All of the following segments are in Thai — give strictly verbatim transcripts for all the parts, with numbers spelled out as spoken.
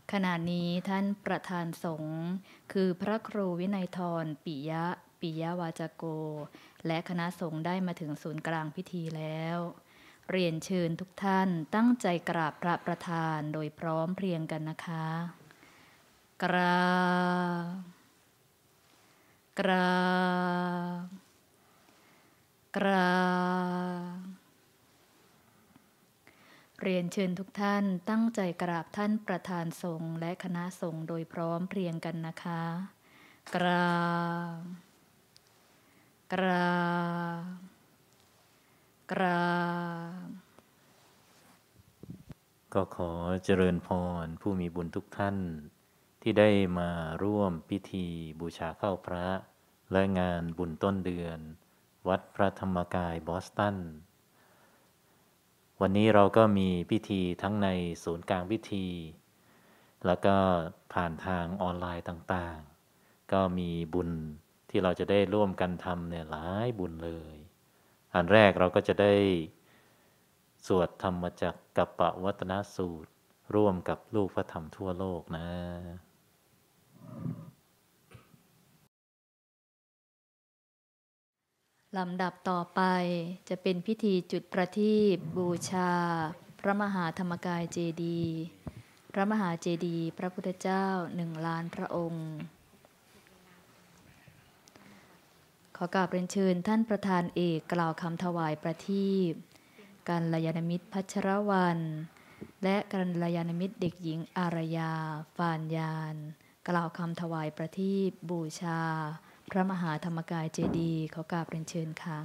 ขณะนี้ท่านประธานสงฆ์คือพระครูวินัยธรปิยะปิยวาจโกและคณะสงฆ์ได้มาถึงศูนย์กลางพิธีแล้วเรียนเชิญทุกท่านตั้งใจกราบพระประธานโดยพร้อมเพรียงกันนะคะกราบกราบกราบเรียนเชิญทุกท่านตั้งใจกราบท่านประธานสงฆ์และคณะสงฆ์โดยพร้อมเพรียงกันนะคะกราบกราบกราบก็ขอเจริญพรผู้มีบุญทุกท่านที่ได้มาร่วมพิธีบูชาข้าวพระและงานบุญต้นเดือนวัดพระธรรมกายบอสตันวันนี้เราก็มีพิธีทั้งในศูนย์กลางพิธีแล้วก็ผ่านทางออนไลน์ต่างๆก็มีบุญที่เราจะได้ร่วมกันทำเนี่ยหลายบุญเลยอันแรกเราก็จะได้สวดธรรมจักรกัปปวัตนสูตรร่วมกับลูกพระธรรมทั่วโลกนะลำดับต่อไปจะเป็นพิธีจุดประทีปบูชาพระมหาธรรมกายเจดีย์พระมหาเจดีย์พระพุทธเจ้าหนึ่งล้านพระองค์ขอกราบเรียนเชิญท่านประธานเอกกล่าวคำถวายประทีปกัลยาณมิตรพัชรวรรณและกัลยาณมิตรเด็กหญิงอารยาฟานยานกล่าวคำถวายประทีปบูชาพระมหาธรรมกายเจดีย์ขอกราบเรียนเชิญค่ะ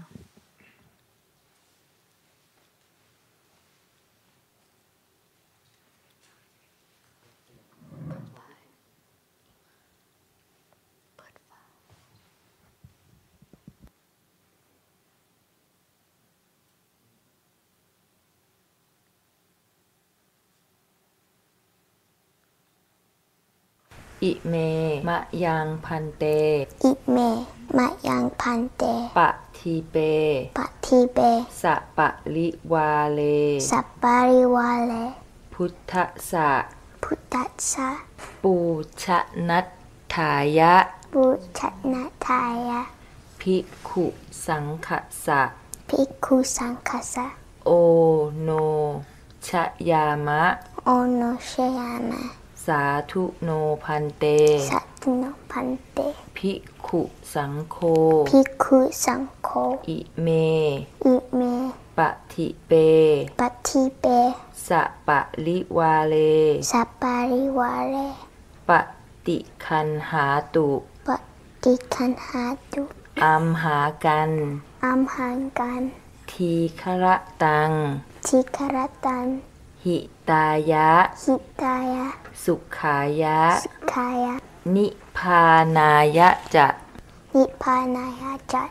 อิเมมะยังพันเตอิเมมะยังพันเตปะทีเปปะทีเปสะปะริวาเลสัปปาริวาเลพุทธสะพุทธัสสะปูชนัตถายะปูชนัตถายะภิกขุสังฆสะภิกขุสังฆสะโอโนชยามะโอโนชยามะสาธุโนพันเตสาธุโนพันเตภิกขุสังโฆภิกขุสังโฆอิเมอิเมปะทิเปปะทิเปสะปะริวาเลสัปปาริวาเลปฏิคันหาตุปฏิคันหาตุอัมหากันอัมหังกันทีฆระตังทีฆระตังหิตายะหิตายะสุขายะสุขายะนิพพานายะจะนิพพานายะจะ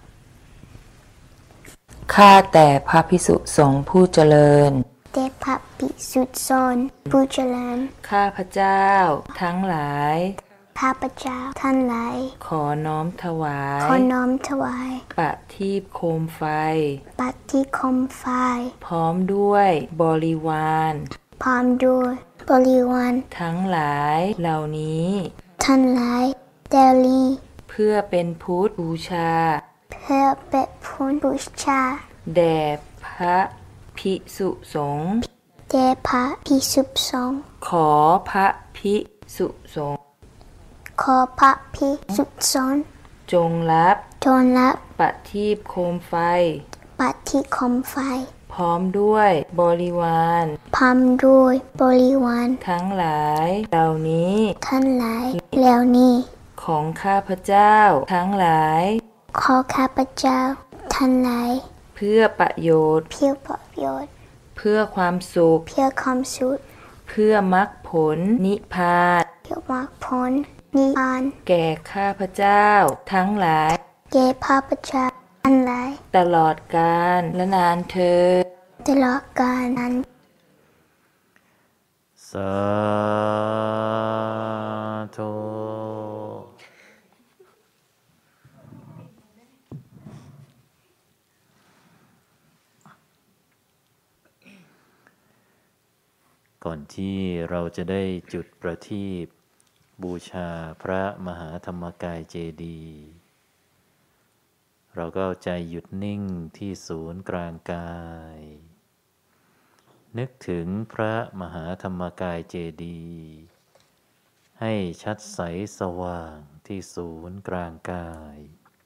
ข้าแต่พระภิกษุสงฆ์ผู้เจริญแต่พระภิกษุสงฆ์ผู้เจริญข้าพเจ้าทั้งหลายข้าพเจ้าท่านหลายขอน้อมถวายขอน้อมถวายประทีปโคมไฟประทีปโคมไฟพร้อมด้วยบริวารพร้อมด้วยบริวารทั้งหลายเหล่านี้ท่านหลายเดลีเพื่อเป็นพุทธบูชาเพื่อเป็นพุทธบูชาแด่พระภิกษุสงฆ์แด่พระภิกษุสงฆ์ขอพระภิกษุสงฆ์ขอพระภิกษุสงฆ์จงรับจงรับประทีปโคมไฟประทีปโคมไฟพร้อมด้วยบริวารพร้อมด้วยบริวารทั้งหลายเหล่านี้ทั้งหลายเหล่านี้ของข้าพเจ้าทั้งหลายขอข้าพเจ้าทั้งหลายเพื่อประโยชน์เพื่อประโยชน์เพื่อความสุขเพื่อความสุขเพื่อมรรคผลนิพพานเพื่อมรรคผลนิพพานแก่ข้าพเจ้าทั้งหลายแก่ข้าพเจ้าทั้งหลายตลอดกาลและนานเทอญตลอดกาลนั้นสาธุก่อนที่เราจะได้จุดประทีปบูชาพระมหาธรรมกายเจดีย์เราก็เอาใจหยุดนิ่งที่ศูนย์กลางกายนึกถึงพระมหาธรรมกายเจดีย์ให้ชัดใสสว่างที่ศูนย์กลางกาย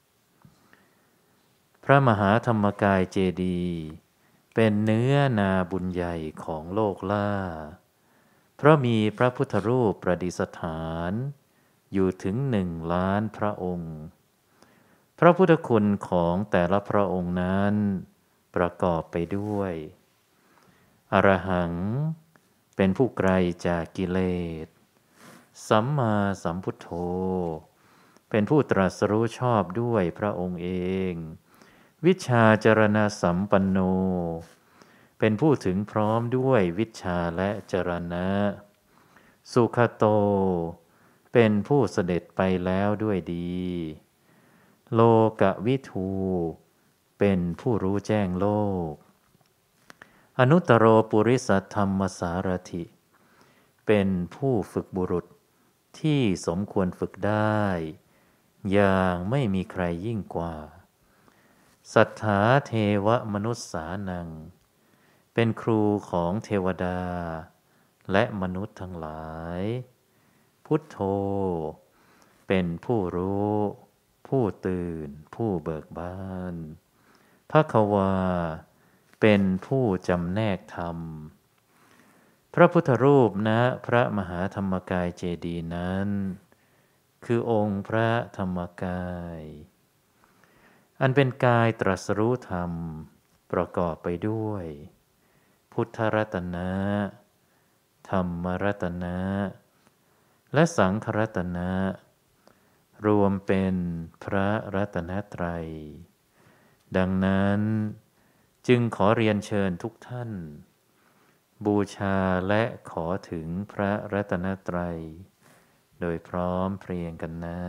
พระมหาธรรมกายเจดีย์เป็นเนื้อนาบุญใหญ่ของโลกล่าเพราะมีพระพุทธรูปประดิษฐานอยู่ถึงหนึ่งล้านพระองค์พระพุทธคุณของแต่ละพระองค์นั้นประกอบไปด้วยอรหังเป็นผู้ไกลจากกิเลสสัมมาสัมพุทโธเป็นผู้ตรัสรู้ชอบด้วยพระองค์เองวิชชาจรณะสัมปันโนเป็นผู้ถึงพร้อมด้วยวิชชาและจรณะสุขโตเป็นผู้เสด็จไปแล้วด้วยดีโลกวิทูเป็นผู้รู้แจ้งโลกอนุตตโรปุริสธรรมสารถิเป็นผู้ฝึกบุรุษที่สมควรฝึกได้อย่างไม่มีใครยิ่งกว่าสัทธาเทวมนุษสานังเป็นครูของเทวดาและมนุษย์ทั้งหลายพุทโธเป็นผู้รู้ผู้ตื่นผู้เบิกบานภควาเป็นผู้จำแนกธรรมพระพุทธรูปณพระมหาธรรมกายเจดีย์นั้นคือองค์พระธรรมกายอันเป็นกายตรัสรู้ธรรมประกอบไปด้วยพุทธรัตนะธรรมรัตนะและสังฆรัตนะรวมเป็นพระรัตนตรัยดังนั้นจึงขอเรียนเชิญทุกท่านบูชาและขอถึงพระรัตนตรัยโดยพร้อมเพรียงกันนะ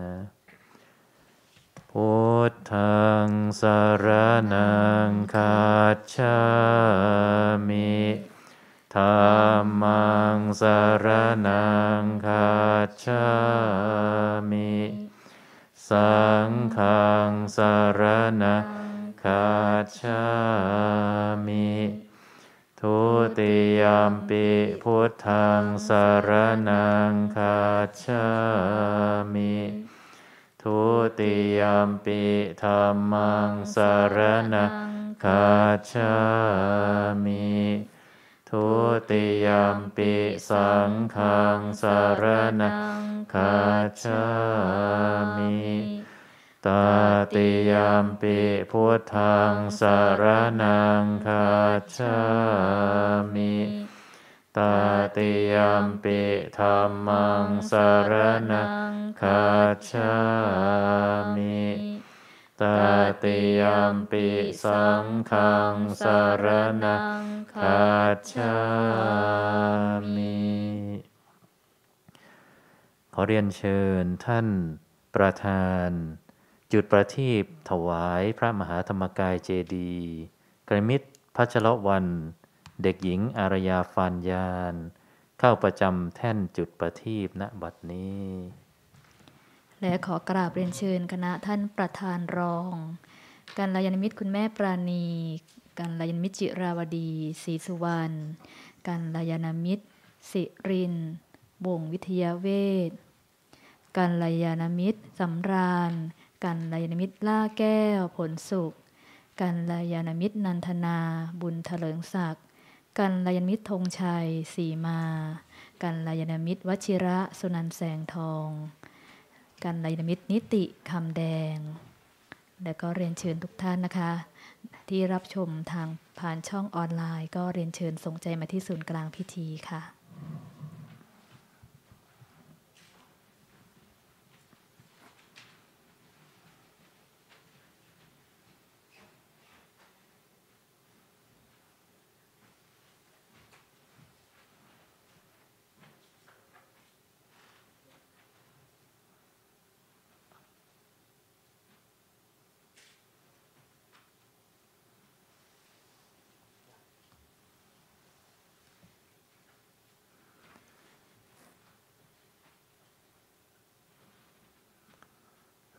พุทธังสรณังคัจฉามิธัมมังสรณังคัจฉามิสังฆังสรณังคัจฉามิทุติยัมปิพุทธังสรณังคัจฉามิทุติยัมปิธัมมังสรณังคัจฉามิทุติยัมปิสังฆังสรณังคัจฉามิตติยัมปิพุทธังสรณังคัจฉามิตติยัมปิธัมมังสรณังคัจฉามิตติยัมปิสังฆังสรณังคัจฉามิขอเรียนเชิญท่านประธานจุดประทีปถวายพระมหาธรรมกายเจดีย์กรมิตรพัชรวรรณเด็กหญิงอารยาฟานยานเข้าประจำแท่นจุดประทีปณบัดนี้และขอกราบเรียนเชิญคณะท่านประธานรองกัลยาณมิตรคุณแม่ปราณีกัลยาณมิตรจิราวดีศรีสุวรรณกัลยาณมิตรสิรินบ่งวิทยาเวชกัลยาณมิตรสำราญกัลยาณมิตรล่าแก้วผลสุขกัลยาณมิตรนันทนาบุญเถลิงศักดิ์กัลยาณมิตรธงชัยสีมากัลยาณมิตรวชิระสุนันท์แสงทองกัลยาณมิตรนิติคำแดงและก็เรียนเชิญทุกท่านนะคะที่รับชมทางผ่านช่องออนไลน์ก็เรียนเชิญส่งใจมาที่ศูนย์กลางพิธีค่ะ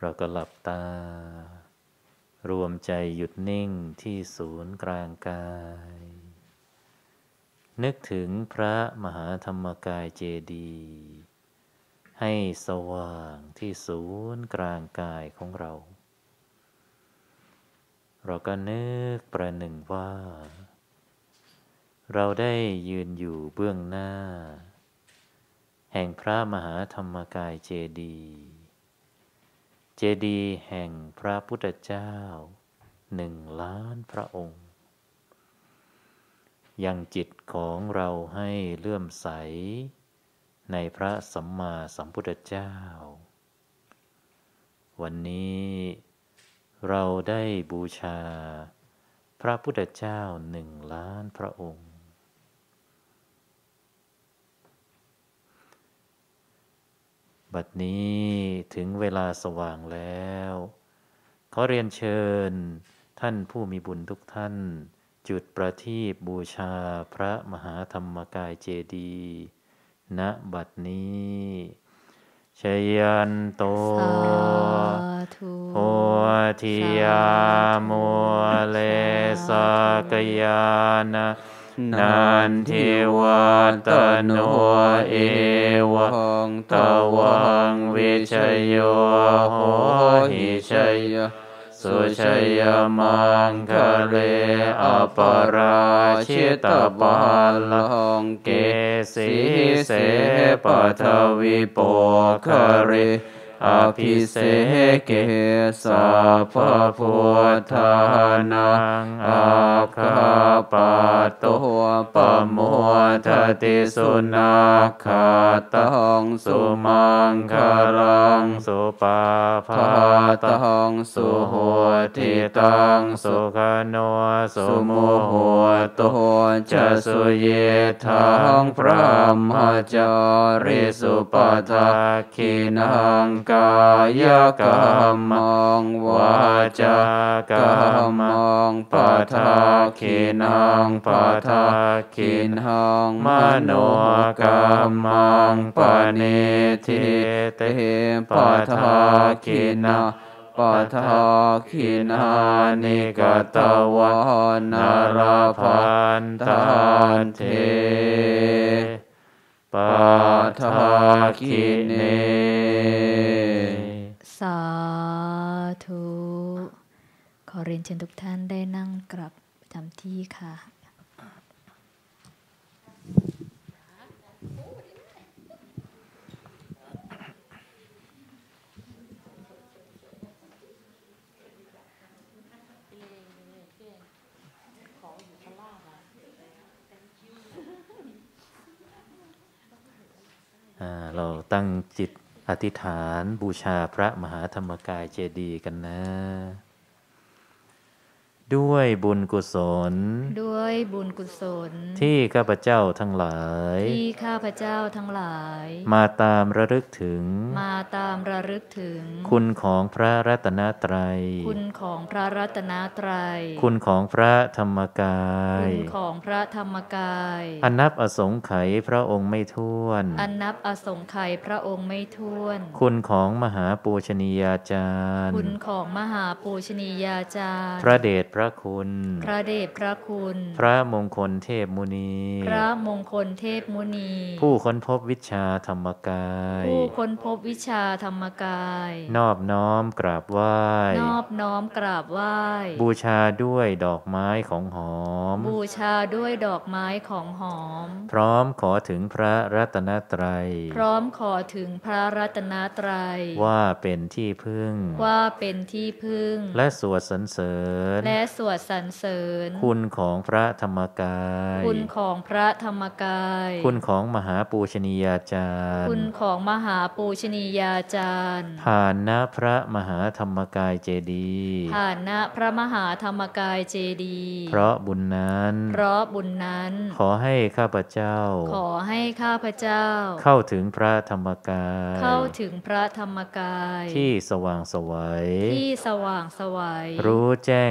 เราก็หลับตารวมใจหยุดนิ่งที่ศูนย์กลางกายนึกถึงพระมหาธรรมกายเจดีย์ให้สว่างที่ศูนย์กลางกายของเราเราก็นึกประหนึ่งว่าเราได้ยืนอยู่เบื้องหน้าแห่งพระมหาธรรมกายเจดีย์เจดีย์แห่งพระพุทธเจ้าหนึ่งล้านพระองค์ยังจิตของเราให้เลื่อมใสในพระสัมมาสัมพุทธเจ้าวันนี้เราได้บูชาพระพุทธเจ้าหนึ่งล้านพระองค์บัดนี้ถึงเวลาสว่างแล้วขอเรียนเชิญท่านผู้มีบุญทุกท่านจุดประทีปบูชาพระมหาธรรมกายเจดีย์ณบัดนี้ชยันโตโหทิยามุเลสกยานะนันทิวัตโนเอวังตวังวิชโยโหหิชยสุชยมังคะเรอปราชิตบาลังเกสีเสปทวิโปคะเรอภิเสเกสะพะพุทธานังอาคาปะโตปะโมทติสุนาคาตังสุมังคารังสุปาภาตังสุโหติตังสุขโนสุโมโหตุจะสุเยทังพระมจาริสุปทาคินังกายกรรมังวาจากรรมังปะทาคินังปะทาคินังมโนกรรมังปณิทิเตปะทาคินาปะทาคินานิกตวานารพันตันเทปะทาคิเนสาธุขอเรียนเชิญทุกท่านได้นั่งกลับประจำที่ค่ะเราตั้งจิตอธิษฐานบูชาพระมหาธรรมกายเจดีย์กันนะด้วยบุญกุศลด้วยบุญกุศลที่ข้าพเจ้าทั้งหลายที่ข้าพเจ้าทั้งหลายมาตามระลึกถึงมาตามระลึกถึงคุณของพระรัตนตรัยคุณของพระรัตนตรัยคุณของพระธรรมกายคุณของพระธรรมกายอันนับอสงไขยพระองค์ไม่ถ้วนอันนับอสงไขยพระองค์ไม่ถ้วนคุณของมหาปูชนียาจารย์คุณของมหาปูชนียาจารย์พระเดชพระคุณพระเดชพระคุณพระมงคลเทพมุนีพระมงคลเทพมุนีผู้ค้นพบวิชาธรรมกายผู้ค้นพบวิชาธรรมกายนอบน้อมกราบไหว้นอบน้อมกราบไหว้บูชาด้วยดอกไม้ของหอมบูชาด้วยดอกไม้ของหอมพร้อมขอถึงพระรัตนตรัยพร้อมขอถึงพระรัตนตรัยว่าเป็นที่พึ่งว่าเป็นที่พึ่งและสวดสรรเสริญและสวดสรรเสริญคุณของพระธรรมกายคุณของพระธรรมกายคุณของมหาปูชนียาจารย์คุณของมหาปูชนียาจารย์ผ่านณพระมหาธรรมกายเจดีย์ผ่านณพระมหาธรรมกายเจดีย์เพราะบุญนั้นเพราะบุญนั้นขอให้ข้าพเจ้าขอให้ข้าพเจ้าเข้าถึงพระธรรมกายเข้าถึงพระธรรมกายที่สว่างไสวที่สว่างไสวรู้แจ้งแทง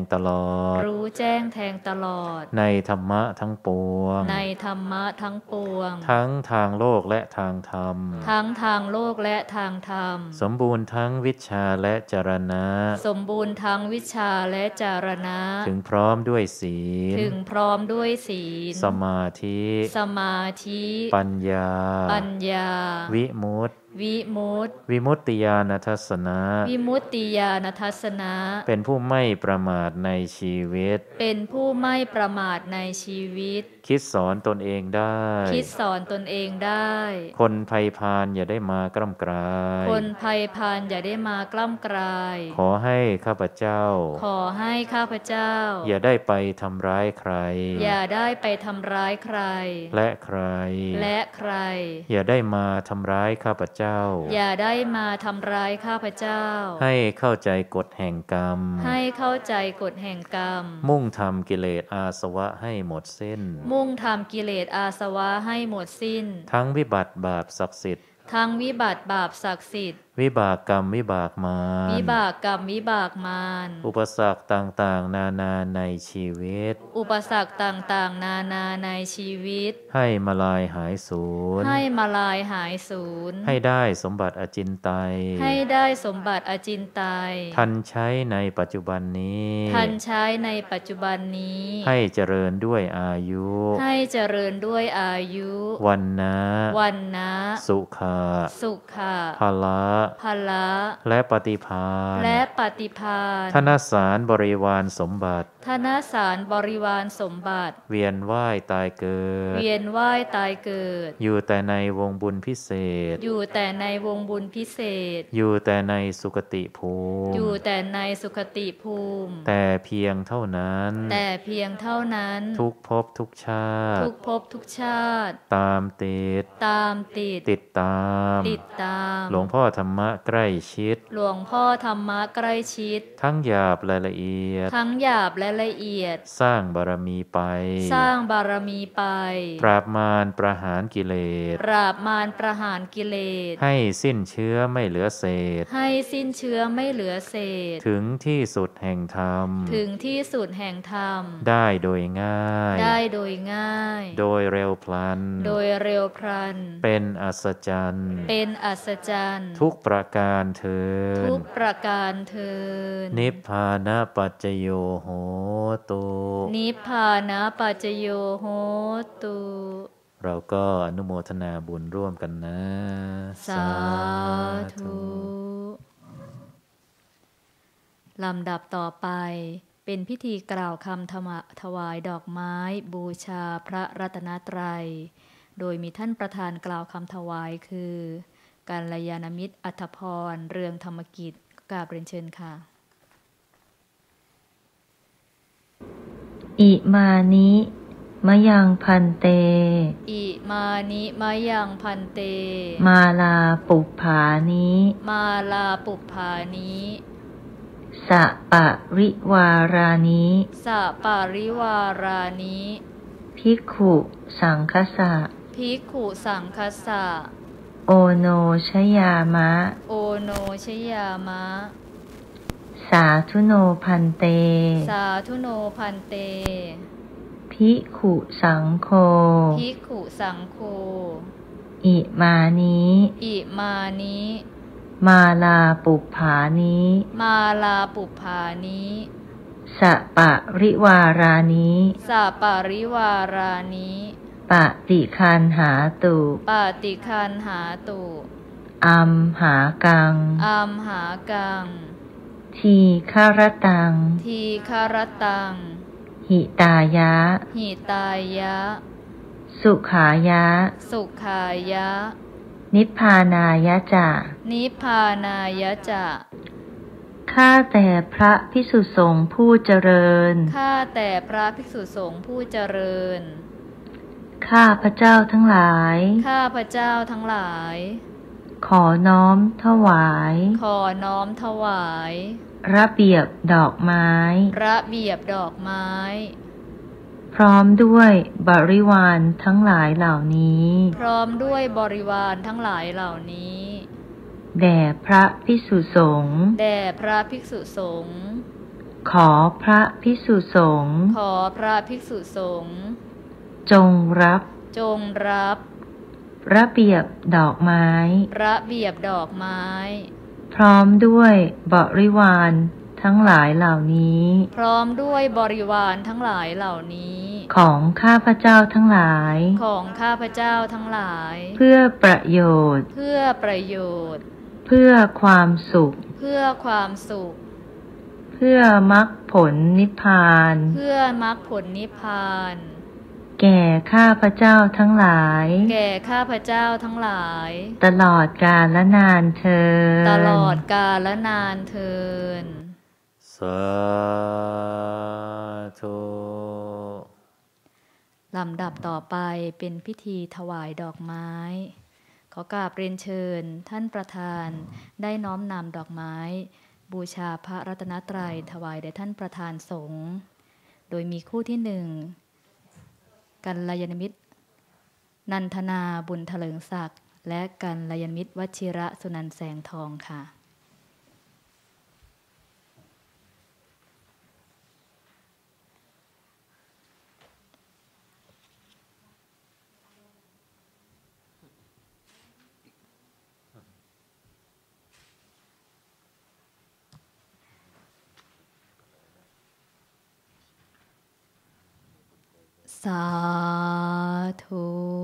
ตลอดรู้แจ้งแทงตลอดในธรรมะทั้งปวงในธรรมะทั้งปวงทั้งทางโลกและทางธรรมทั้งทางโลกและทางธรรมสมบูรณ์ทั้งวิชาและจรณะสมบูรณ์ทั้งวิชาและจารณะถึงพร้อมด้วยศีลถึงพร้อมด้วยศีลสมาธิสมาธิปัญญาปัญญาวิมุตติวิมุตติวิมุตติญาณทัสสนะวิมุตติญาณทัสสนะเป็นผู้ไม่ประมาทในชีวิตเป็นผู้ไม่ประมาทในชีวิตคิดสอนตนเองได้คิดสอนตนเองได้คนภัยพาลอย่าได้มากล้ำกลายคนภัยพาลอย่าได้มากล้ำกลายขอให้ข้าพเจ้าขอให้ข้าพเจ้าอย่าได้ไปทำร้ายใครอย่าได้ไปทำร้ายใครและใครและใครอย่าได้มาทำร้ายข้าพเจ้าอย่าได้มาทำร้ายข้าพเจ้าให้เข้าใจกฎแห่งกรรมให้เข้าใจกฎแห่งกรรมมุ่งทำกิเลสอาสวะให้หมดสิ้นมุ่งทำกิเลสอาสวะให้หมดสิ้นทั้งวิบัติบาปศักดิ์สิทธิ์ทั้งวิบัติบาปศักดิ์สิทธิ์วิบากกรรมวิบากมารวิบากกรรมวิบากมารอุปสรรคต่างๆนานาในชีวิตอุปสรรคต่างๆนานาในชีวิตให้มาลายหายสูญให้มาลายหายสูญให้ได้สมบัติอจินไตยให้ได้สมบัติอจินไตยทันใช้ในปัจจุบันนี้ทันใช้ในปัจจุบันนี้ให้เจริญด้วยอายุให้เจริญด้วยอายุวันนะวันนะสุขะสุขะภละภละและปฏิภาณและปฏิภาณธนสารบริวารสมบัติธนสารบริวารสมบัติเวียนว่ายตายเกิดเวียนว่ายตายเกิดอยู่แต่ในวงบุญพิเศษอยู่แต่ในวงบุญพิเศษอยู่แต่ในสุคติภูมิอยู่แต่ในสุคติภูมิแต่เพียงเท่านั้นแต่เพียงเท่านั้นทุกภพทุกชาติทุกภพทุกชาติตามติดตามติดติดตามติดตามหลวงพ่อธรรมะใกล้ชิดหลวงพ่อธรรมะใกล้ชิดทั้งหยาบและละเอียดทั้งหยาบและละเอียดสร้างบารมีไปสร้างบารมีไปปราบมารประหารกิเลสปราบมารประหารกิเลสให้สิ้นเชื้อไม่เหลือเศษให้สิ้นเชื้อไม่เหลือเศษถึงที่สุดแห่งธรรมถึงที่สุดแห่งธรรมได้โดยง่ายได้โดยง่ายโดยเร็วพลันโดยเร็วพลันเป็นอัศจรรย์เป็นอัศจรรย์ทุกประการเถิดทุกประการเถิดนิพพานะปัจจโยโหตุนิพพานะปัจจโยโหตุเราก็อนุโมทนาบุญร่วมกันนะสาธุลำดับต่อไปเป็นพิธีกล่าวคำถวายดอกไม้บูชาพระรัตนตรัยโดยมีท่านประธานกล่าวคำถวายคือกัลยาณมิตรอัธพรเรืองธรรมกิจกราบเรียนเชิญค่ะอิมานิมะยังพันเตอิมานิมะยังพันเตมาลาปุปผานิมาลาปุปผานิสะปะริวารานิสะปะริวารานิภิกขุสังฆสะภิกขุสังฆสะโอโนชยามะโอโนชยามะสาธุโนพันเตสาธุโนพันเตภิกขุสังโฆภิกขุสังโฆอิมานิอิมานิมาลาปุปผานิมาลาปุปผานิสะปะริวารานิสะปะริวารานิปฏิคันหาตุปฏิคันหาตุอัมหากังอัมหากังทีฆรตังทีฆรตังหิตายะหิตายะสุขายะสุขายะนิพพานายะจะนิพพานายะจะข้าแต่พระภิกษุสงฆ์ผู้เจริญข้าแต่พระภิกษุสงฆ์ผู้เจริญข้าพระเจ้าทั้งหลายข้าพระเจ้าทั้งหลายขอน้อมถวายขอน้อมถวายระเบียบดอกไม้ระเบียบดอกไม้พร้อมด้วยบริวารทั้งหลายเหล่านี้พร้อมด้วยบริวารทั้งหลายเหล่านี้แด่พระภิกษุสงฆ์แด่พระภิกษุสงฆ์ขอพระภิกษุสงฆ์ขอพระภิกษุสงฆ์จงรับจงรับระเบียบดอกไม้ระเบียบดอกไม้พร้อมด้วยบริวารทั้งหลายเหล่านี้พร้อมด้วยบริวารทั้งหลายเหล่านี้ของข้าพเจ้าทั้งหลายของข้าพเจ้าทั้งหลายเพื่อประโยชน์เพื่อประโยชน์เพื่อความสุขเพื่อความสุขเพื่อมรรคผลนิพพานเพื่อมรรคผลนิพพานแก่ข้าพเจ้าทั้งหลายแก่ข้าพเจ้าทั้งหลายตลอดกาลและนานเทอญตลอดกาลและนานเทอญสาธุลำดับต่อไปเป็นพิธีถวายดอกไม้ขอกราบเรียนเชิญท่านประธานได้น้อมนำดอกไม้บูชาพระรัตนตรัยถวายแด่ท่านประธานสงฆ์โดยมีคู่ที่หนึ่งกัลยาณมิตรนันทนาบุญเถลิงศักดิ์และกัลยาณมิตรวชิระสุนันท์แสงทองค่ะสาธุ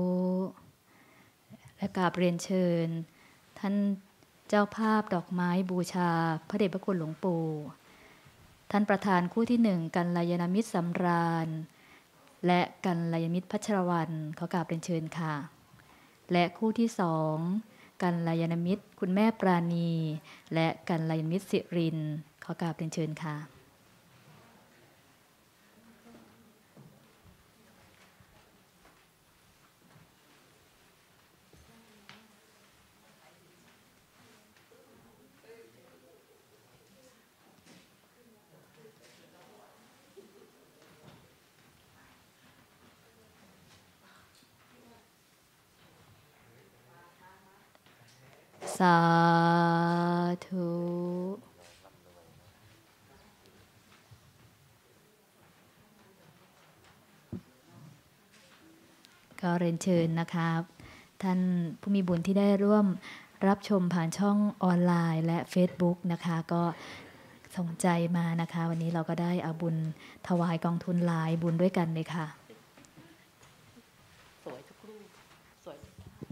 และกราบเรียนเชิญท่านเจ้าภาพดอกไม้บูชาพระเดชพระคุณหลวงปู่ท่านประธานคู่ที่หนึ่งกัลยาณมิตรสำราญและกัลยาณมิตรพัชรวรรณขอกราบเรียนเชิญค่ะและคู่ที่สองกัลยาณมิตรคุณแม่ปราณีและกัลยาณมิตรสิรินขอกราบเรียนเชิญค่ะสาธุก็เรียนเชิญนะครับท่านผู้มีบุญที่ได้ร่วมรับชมผ่านช่องออนไลน์และ Facebook นะคะก็ส่งใจมานะคะวันนี้เราก็ได้เอาบุญถวายกองทุนหลายบุญด้วยกันเลยค่ะสวยทุกรูปสวย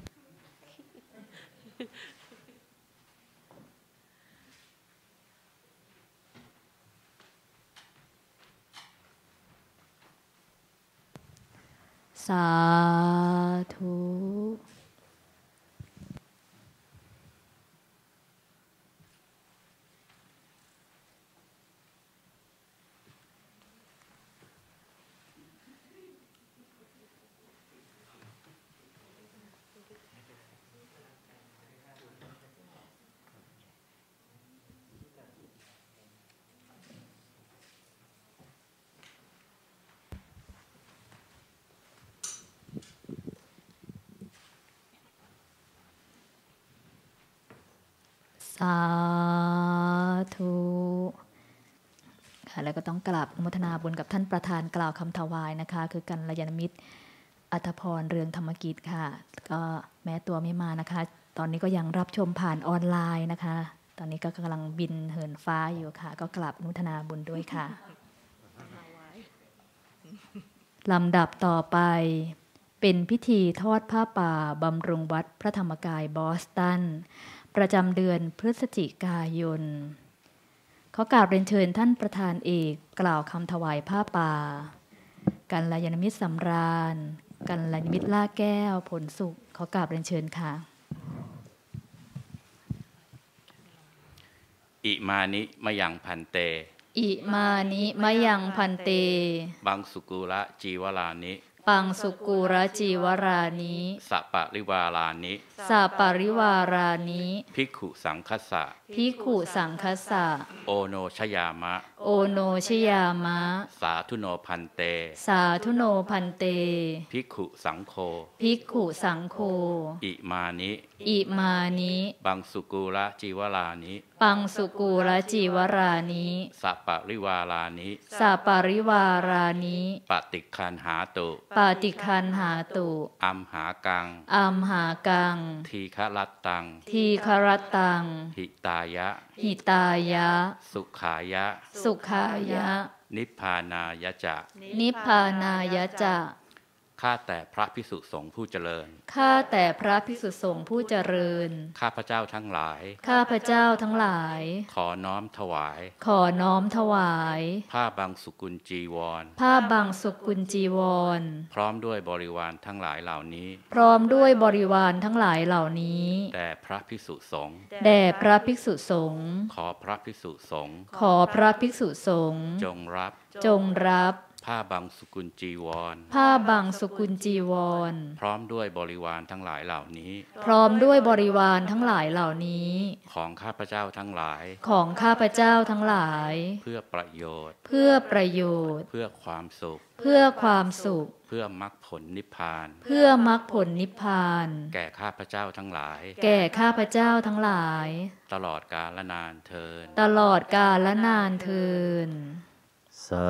สาธุสาธุค่ะแล้วก็ต้องกราบอนุโมทนาบุญกับท่านประธานกล่าวคำถวายนะคะคือกัลยาณมิตรอัธพรเรืองธรรมกิจค่ะก็แม้ตัวไม่มานะคะตอนนี้ก็ยังรับชมผ่านออนไลน์นะคะตอนนี้ก็กำลังบินเหินฟ้าอยู่ค่ะก็กราบอนุโมทนาบุญด้วยค่ะลำดับต่อไปเป็นพิธีทอดผ้าป่าบำรุงวัดพระธรรมกายบอสตันประจำเดือนพฤศจิกายนขอกราบเรียนเชิญท่านประธานเอกกล่าวคำถวายผ้าป่ากัลยาณมิตรสำราญกัลยาณมิตรล่าแก้วผลสุขขอกราบเรียนเชิญค่ะอิมานิมะยังพันเตอิมานิมะยังพันเตบังสุกุระจีวรานิปังสุกูรจีวรานิสัปปริวารานิสัปปริวารานิภิกขุสังคัสสะภิกขุสังคัสสะโอโนชยามะโอโนชยามะสาธุโนพันเตสาธุโนพันเตภิกขุสังโฆภิกขุสังโฆอิมานิอิมานิบังสุกูระจีวรานิปปังสุกูลจีวรานิสัปปะริวารานิสัปปาริวารานิปฏิคันหาตุปาติคันหาตุอัมหากังอัมหากังทีฆรัตตังทีครตังหิตายะหิตายะสุขายะสุขายะนิพพานายะจะนิพพานายะจะข้าแต่พระภิกษุสงฆ์ผู้เจริญข้าแต่พระภิกษุสงฆ์ผู้เจริญข้าพระเจ้าทั้งหลายข้าพระเจ้าทั้งหลายขอน้อมถวายขอน้อมถวายผ้าบังสุกุลจีวรผ้าบังสุกุลจีวรพร้อมด้วยบริวารทั้งหลายเหล่านี้พร้อมด้วยบริวารทั้งหลายเหล่านี้แด่พระภิกษุสงฆ์แด่พระภิกษุสงฆ์ขอพระภิกษุสงฆ์ขอพระภิกษุสงฆ์จงรับจงรับผ้าบังสุกุลจีวรผ้าบังสุกุลจีวรพร้อมด้วยบริวารทั้งหลายเหล่านี้พร้อมด้วยบริวารทั้งหลายเหล่านี้ของข้าพเจ้าทั้งหลายของข้าพเจ้าทั้งหลายเพื่อประโยชน์เพื่อประโยชน์เพื่อความสุขเพื่อความสุขเพื่อมรรคผลนิพพานเพื่อมรรคผลนิพพานแก่ข้าพเจ้าทั้งหลายแก่ข้าพเจ้าทั้งหลายตลอดกาลนานเทินตลอดกาลและนานเทินสา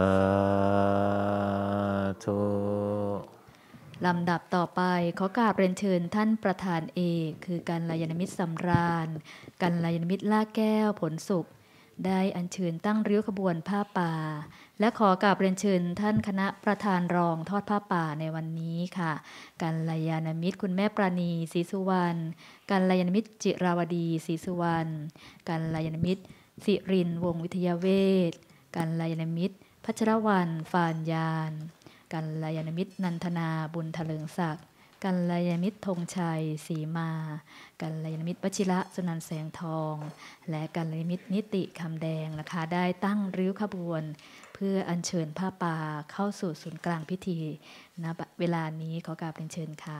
ธุลำดับต่อไปขอกราบเรียนเชิญท่านประธานเอกคือกัลยาณมิตรสำราญกัลยาณมิตรล่าแก้วผลสุข ได้อัญเชิญตั้งริ้วขบวนผ้าป่า และขอกราบเรียนเชิญท่านคณะประธานรองทอดผ้าป่าในวันนี้ค่ะกัลยาณมิตรคุณแม่ปราณีศรีสุวรรณกัลยาณมิตรจิราวดีศรีสุวรรณกัลยาณมิตรสิรินทร์วงศ์วิทยาเวชกัลยาณมิตรพัชรวรรณฟานยานกัลยาณมิตรนันทนาบุญเถลิงศักดิ์กัลยาณมิตรธงชัยศรีมากัลยาณมิตรวชิระสุนันท์แสงทอง และกัลยาณมิตรนิติคำแดงนะคะได้ตั้งริ้วขบวน เพื่ออัญเชิญผ้าป่าเข้าสู่ศูนย์กลางพิธีณเวลานี้ขอกราบเรียนเชิญค่ะ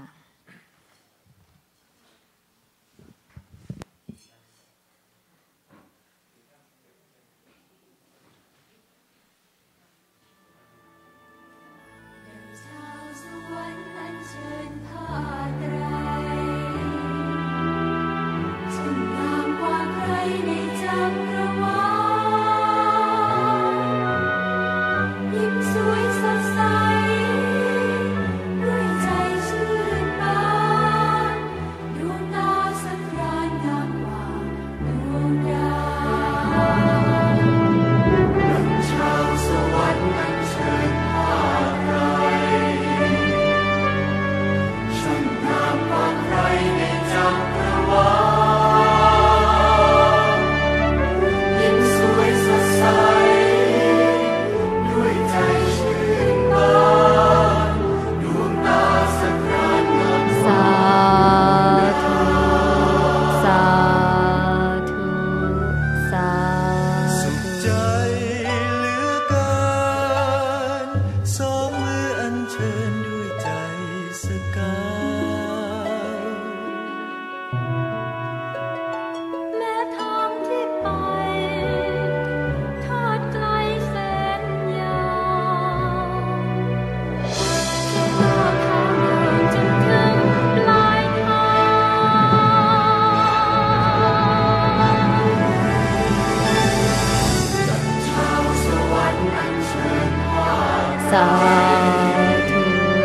สาธุ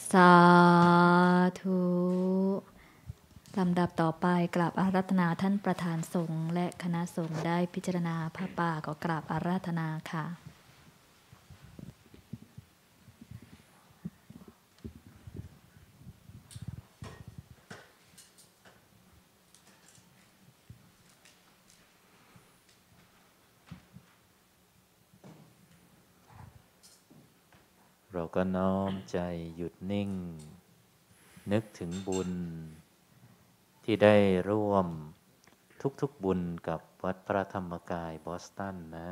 สาธุลำดับต่อไปกราบอาราธนาท่านประธานสงฆ์และคณะสงฆ์ได้พิจารณาผ้าป่าก็กราบอาราธนาค่ะเราก็น้อมใจหยุดนิ่งนึกถึงบุญที่ได้ร่วมทุกๆบุญกับวัดพระธรรมกายบอสตันนะ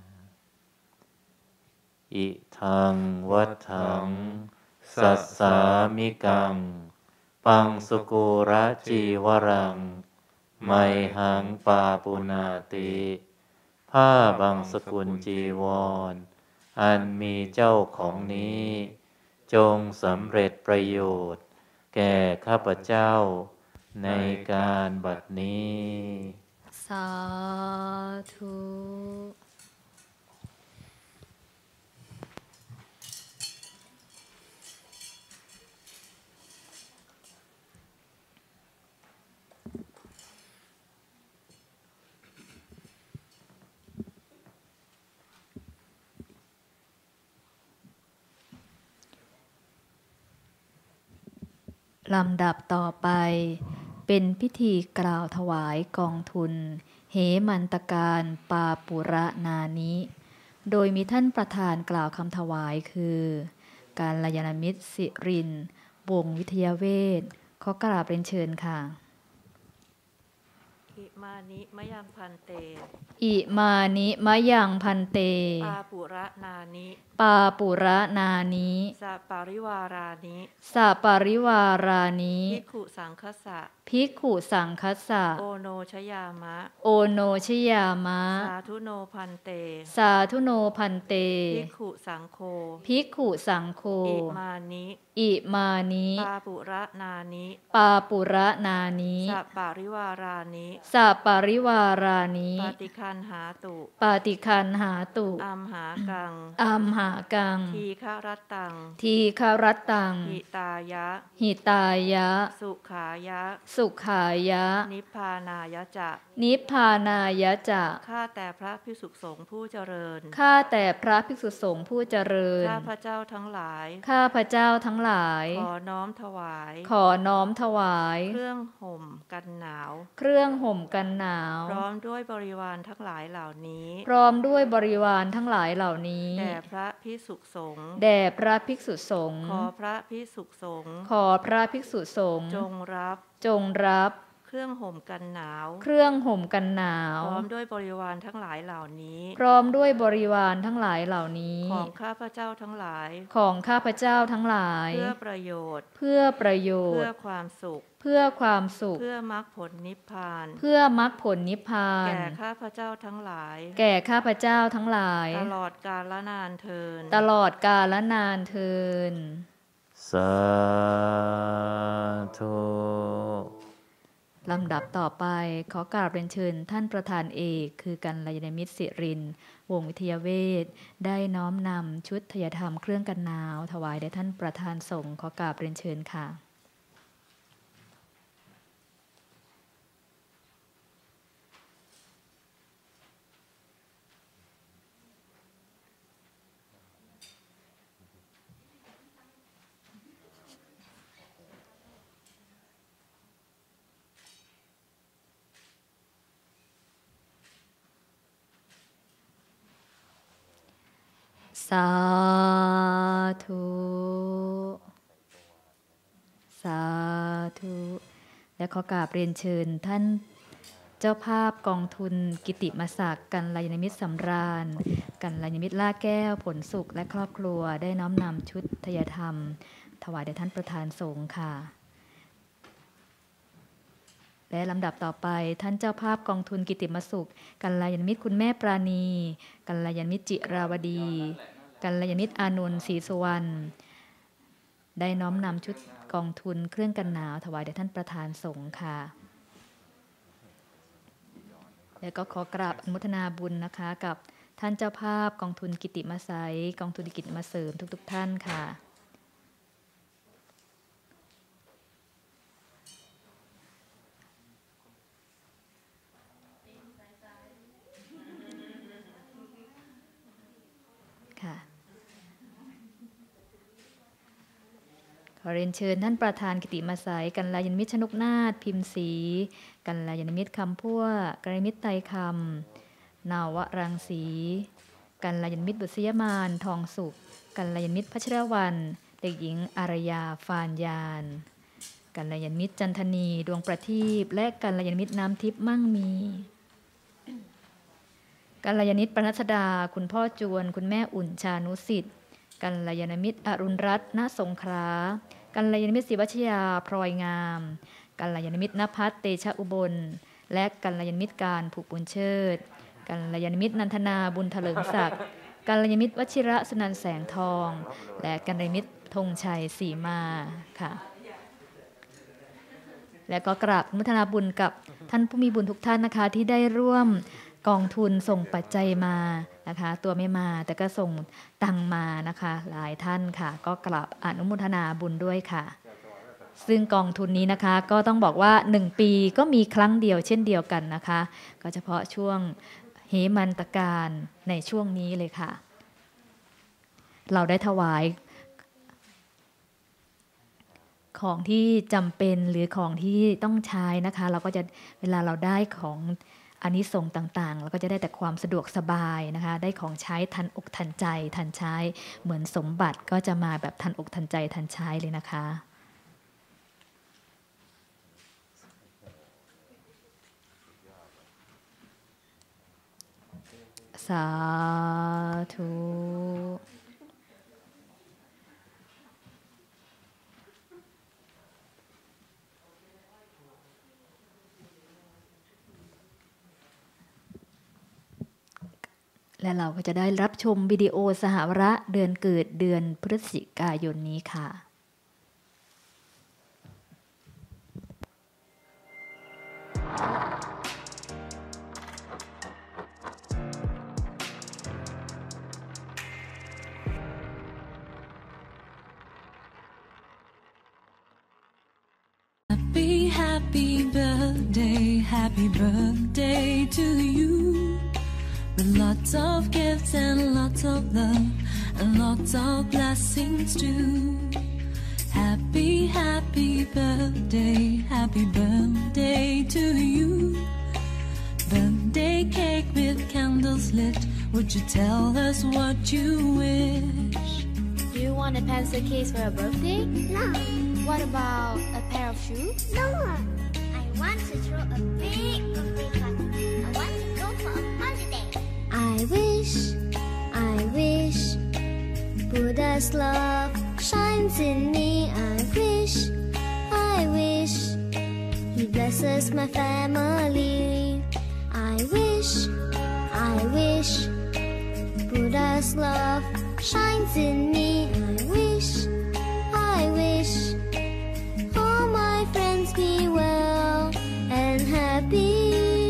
อิทังวัฏถังสัสสามิกังปังสุกุระจีวรังไมหังปาปุนาติผ้าบางสกุลจีวรอันมีเจ้าของนี้จงสำเร็จประโยชน์แก่ข้าพเจ้าในการบัดนี้สาธุลำดับต่อไปเป็นพิธีกล่าวถวายกองทุนเหมันตการปาปุระนานิโดยมีท่านประธานกล่าวคำถวายคือการลยาณมิตรสิรินวงศ์วิทยาเวชขอกราบเรียนเชิญค่ะอิมานิมะยังพันเตอิมานิมะยังพันเตปาปุระนานิปาปุระนานิสัปปาริวารานิสัปปาริวารานิภิกขุสังฆสะภิกขุสังคัสสะโอโนชยามะโอโนชยามะสาธุโนพันเตสาธุโนพันเตภิกขุสังโฆภิกขุสังโฆอิมานิอิมานิปาปุระนานิปาปุระนานิสัปปาริวารานิสัปปาริวารานิปฏิคันหาตุปฏิคันหาตุอัมหากังอัมหากังทีฆรัตตังทีฆรัตตังหิตายะหิตายะสุขายะสุขายะนิพพานายะจะนิพพานายะจะข้าแต่พระภิกษุสงฆ์ผู้เจริญข้าแต่พระภิกษุสงฆ์ผู้เจริญข้าพระเจ้าทั้งหลายข้าพระเจ้าทั้งหลายขอน้อมถวายขอน้อมถวายเครื่องห่มกันหนาวเครื่องห่มกันหนาวพร้อมด้วยบริวารทั้งหลายเหล่านี้พร้อมด้วยบริวารทั้งหลายเหล่านี้แด่พระภิกษุสงฆ์แด่พระภิกษุสงฆ์ขอพระภิกษุสงฆ์ขอพระภิกษุสงฆ์จงรับจงรับเครื่องห่มกันหนาวเครื่องห่มกันหนาวพร้อมด้วยบริวารทั้งหลายเหล่านี้พร้อมด้วยบริวารทั้งหลายเหล่านี้ของข้าพเจ้าทั้งหลายของข้าพเจ้าทั้งหลายเพื่อประโยชน์เพื่อประโยชน์เพื่อความสุขเพื่อความสุขเพื่อมรรคผลนิพพานเพื่อมรรคผลนิพพานแก่ข้าพเจ้าทั้งหลายแก่ข้าพเจ้าทั้งหลายตลอดกาลนานเทินตลอดกาลนานเทินสาธุลำดับต่อไปขอกราบเรียนเชิญท่านประธานเอกคือกัลยาณมิตรสิรินวงศ์วิทยาเวชได้น้อมนำชุดทยธรรมเครื่องกันหนาวถวายแด่ท่านประธานสงฆ์ขอกราบเรียนเชิญค่ะสาธุสาธุและขอกราบเรียนเชิญท่านเจ้าภาพกองทุนกิติมศักดิ์กัลยาณมิตรสำราญกัลยาณมิตรล่าแก้วผลสุขและครอบครัวได้น้อมนำชุดทยธรรมถวายแด่ท่านประธานสงฆ์ค่ะและลำดับต่อไปท่านเจ้าภาพกองทุนกิติมสุขกัลยาณมิตรคุณแม่ปราณีกัลยาณมิตรจิราวดีกัลยาณมิตรอานนท์ศรีสุวรรณได้น้อมนำชุดกองทุนเครื่องกันหนาวถวายแด่ท่านประธานสงฆ์ค่ะแล้วก็ขอกราบอนุโมทนาบุญนะคะกับท่านเจ้าภาพกองทุนกิติมศัยกองทุนกิติมเสริมทุกๆท่านค่ะขอเรียนเชิญท่านประธานกิติมศัยกัลยาณมิตรชนกนาถพิมพ์ศรีกัลยาณมิตรคำพั่วกัลยาณมิตรไตรคำนาวรังสีกัลยาณมิตรบุษยมานทองสุขกัลยาณมิตรพัชรวรรณเด็กหญิงอารยาฟานยานกัลยาณมิตรจันทนีดวงประทีปและกัลยาณมิตรน้ำทิพย์มั่งมีกัลยาณมิตรปนัสดาคุณพ่อจวนคุณแม่อุ่นชานุสิทธิ์กัลยาณมิตรอรุณรัตน์ณสงขลากัลยาณมิตรศิวัชยาพลอยงามกัลยาณมิตรณภัสเตชะอุบลและกัลยาณมิตรการผูกบุญเชิดกัลยาณมิตรนันทนาบุญเถลิงศักดิ์กัลยาณมิตรวชิระสุนันท์แสงทองและกัลยาณมิตรธงชัยศรีมาค่ะและก็กราบอนุโมทนาบุญกับท่านผู้มีบุญทุกท่านนะคะที่ได้ร่วมกองทุนส่งปัจจัยมานะคะตัวไม่มาแต่ก็ส่งตังมานะคะหลายท่านค่ะก็กราบอนุโมทนาบุญด้วยค่ะซึ่งกองทุนนี้นะคะก็ต้องบอกว่าหนึ่งปีก็มีครั้งเดียวเช่นเดียวกันนะคะก็เฉพาะช่วงเหมันตการในช่วงนี้เลยค่ะเราได้ถวายของที่จำเป็นหรือของที่ต้องใช้นะคะเราก็จะเวลาเราได้ของอานิสงส์ต่างๆเราก็จะได้แต่ความสะดวกสบายนะคะได้ของใช้ทันอกทันใจทันใช้เหมือนสมบัติก็จะมาแบบทันอกทันใจทันใช้เลยนะคะสาธุและเราก็จะได้รับชมวิดีโอสหวาระเดือนเกิดเดือนพฤศจิกายนนี้ค่ะ Happy, happy birthday, happy birthday to you. With lots of gifts and lots of love and lots of blessings too. Happy, happy birthday, happy birthday to you. Birthday cake with candles lit. Would you tell us what you wish? Do you want a pencil case for a birthday? No. What about a pair of shoes? No. I want to throw a big birthday party. I want to go for a holiday. I wish, I wish, Buddha's love shines in me. I wish, I wish, He blesses my family. I wish, I wish, Buddha's love shines in me. I wish, I wish, all my friends be well and happy.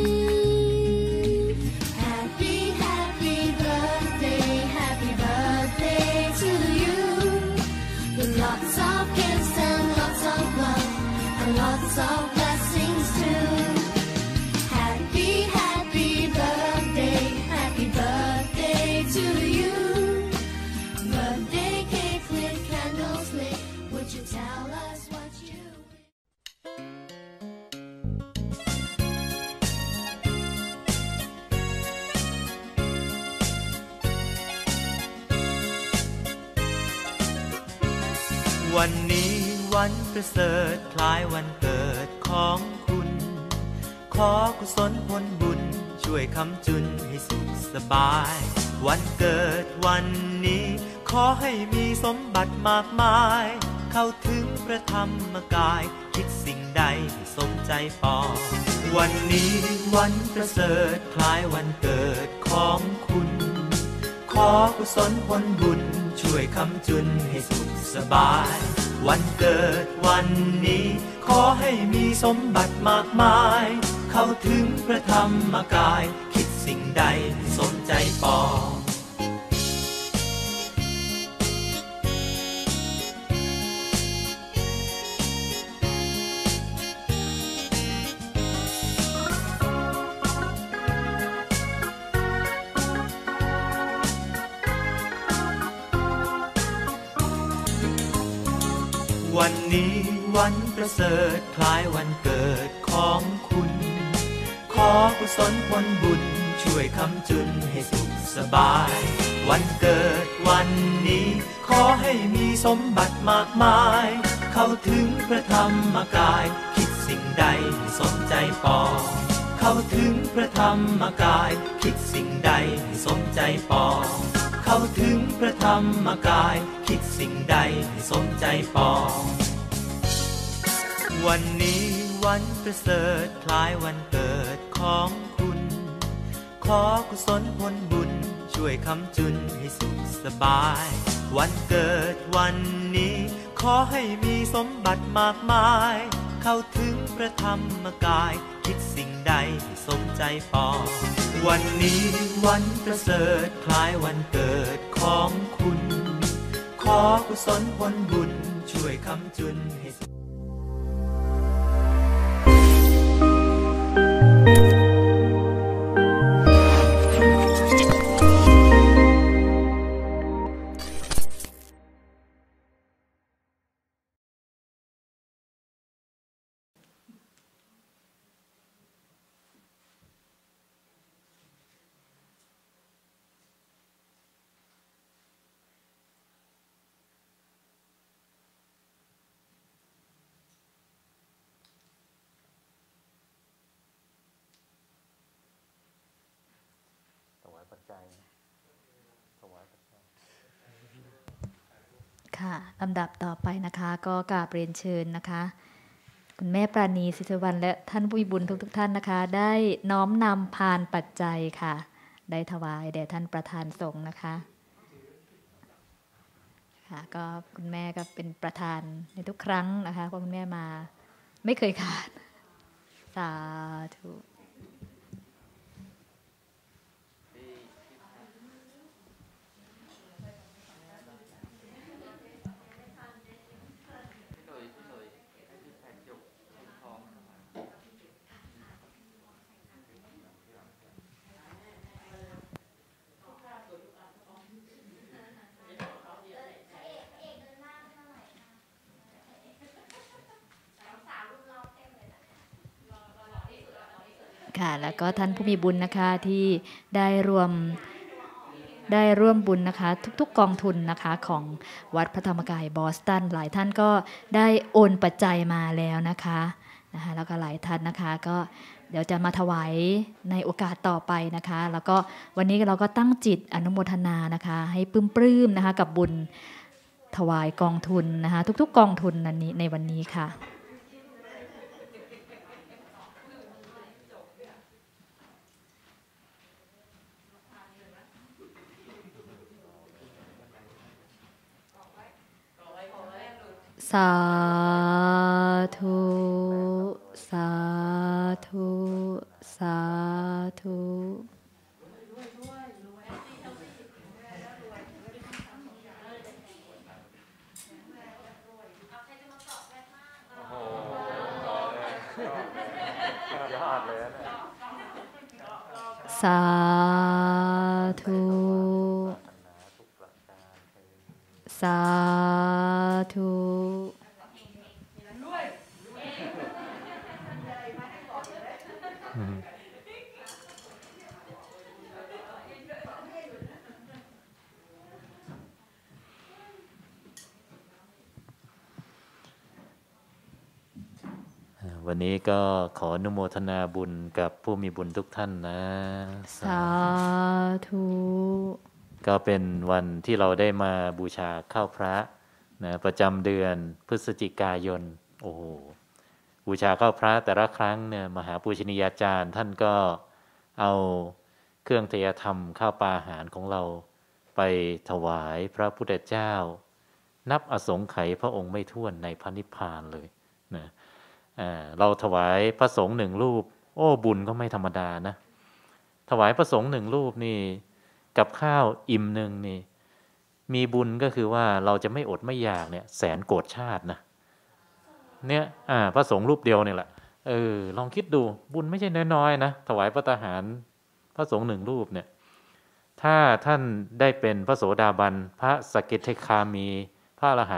Happy, happy birthday, happy birthday to you. With lots of gifts and lots of love and lots of blessings too. Happy, happy birthday, happy birthday to you. Birthday cake with candles lit. Would you tell us what you wish? วันนี้วันประเสริฐคล้ายวันเกิดของคุณ ขอกุศลผลบุญช่วยค้ำจุนให้สุขสบาย วันเกิดวันนี้ขอให้มีสมบัติมากมาย เข้าถึงพระธรรมกายคิดสิ่งใดให้สมใจปองวันนี้วันประเสริฐคล้ายวันเกิดของคุณ ขอกุศลผลบุญช่วยค้ำจุนให้สุขสบาย วันเกิดวันนี้ขอให้มีสมบัติมากมาย เข้าถึงพระธรรมกายคิดสิ่งใดให้สมใจปองววันนี้วันประเสริฐคล้ายวันเกิดของคุณขอกุศลผลบุญช่วยค้ำจุนให้สุขสบายวันเกิดวันนี้ขอให้มีสมบัติมากมายเข้าถึงพระธรรมกายคิดสิ่งใดให้สมใจปองเข้าถึงพระธรรมกายคิดสิ่งใดให้สมใจปองเข้าถึงพระธรรมกายคิดสิ่งใดให้สมใจปองวันนี้วันประเสริฐคล้ายวันเกิดของคุณขอกุศลผลบุญช่วยค้ำจุนให้สุขสบายวันเกิดวันนี้ขอให้มีสมบัติมากมายเข้าถึงพระธรรมกายคิดสิ่งใดให้สมใจปองวันนี้วันประเสริฐคล้ายวันเกิดของคุณขอกุศลผลบุญช่วยค้ำจุนให้ค่ะลำดับต่อไปนะคะก็กราบเรียนเชิญนะคะคุณแม่ปราณีศิษวรรณและท่านผู้มีบุญทุกๆท่านนะคะได้น้อมนำพานปัจจัยค่ะได้ถวายแด่ท่านประธานสงฆ์นะคะค่ะก็คุณแม่ก็เป็นประธานในทุกครั้งนะคะเพราะคุณแม่มาไม่เคยขาดสาธุค่ะแล้วก็ท่านผู้มีบุญนะคะที่ได้รวมได้ร่วมบุญนะคะทุกๆกองทุนนะคะของวัดพระธรรมกายบอสตันหลายท่านก็ได้โอนปัจจัยมาแล้วนะคะนะคะแล้วก็หลายท่านนะคะก็เดี๋ยวจะมาถวายในโอกาสต่อไปนะคะแล้วก็วันนี้เราก็ตั้งจิตอนุโมทนานะคะให้ปลื้มๆนะคะกับบุญถวายกองทุนนะคะทุกๆกองทุนนั้นนี้ในวันนี้ค่ะสาธุสาธุสาธุสาธุสาธุวันนี้ก็ขออนุโมทนาบุญกับผู้มีบุญทุกท่านนะสาธุก็เป็นวันที่เราได้มาบูชาข้าวพระนะประจำเดือนพฤศจิกายนโอ้โหบูชาข้าวพระแต่ละครั้งเนี่ยมหาปูชนียาจารย์ท่านก็เอาเครื่องเทยธรรมข้าวปลาอาหารของเราไปถวายพระพุทธเจ้านับอสงไขยพระองค์ไม่ถ้วนในพระนิพพานเลยนะเราถวายพระสงฆ์หนึ่งรูปโอ้บุญก็ไม่ธรรมดานะถวายพระสงฆ์หนึ่งรูปนี่กับข้าวอิ่มหนึ่งนี่มีบุญก็คือว่าเราจะไม่อดไม่อยากเนี่ยแสนโกรธชาตินะเนี่ยอ่าพระสงฆ์รูปเดียวเนี่ยแหละเออลองคิดดูบุญไม่ใช่น้อยๆนะถวายพระทหารพระสงฆ์หนึ่งรูปเนี่ยถ้าท่านได้เป็นพระโสดาบันพระสกิทาคามีพระอรหันต์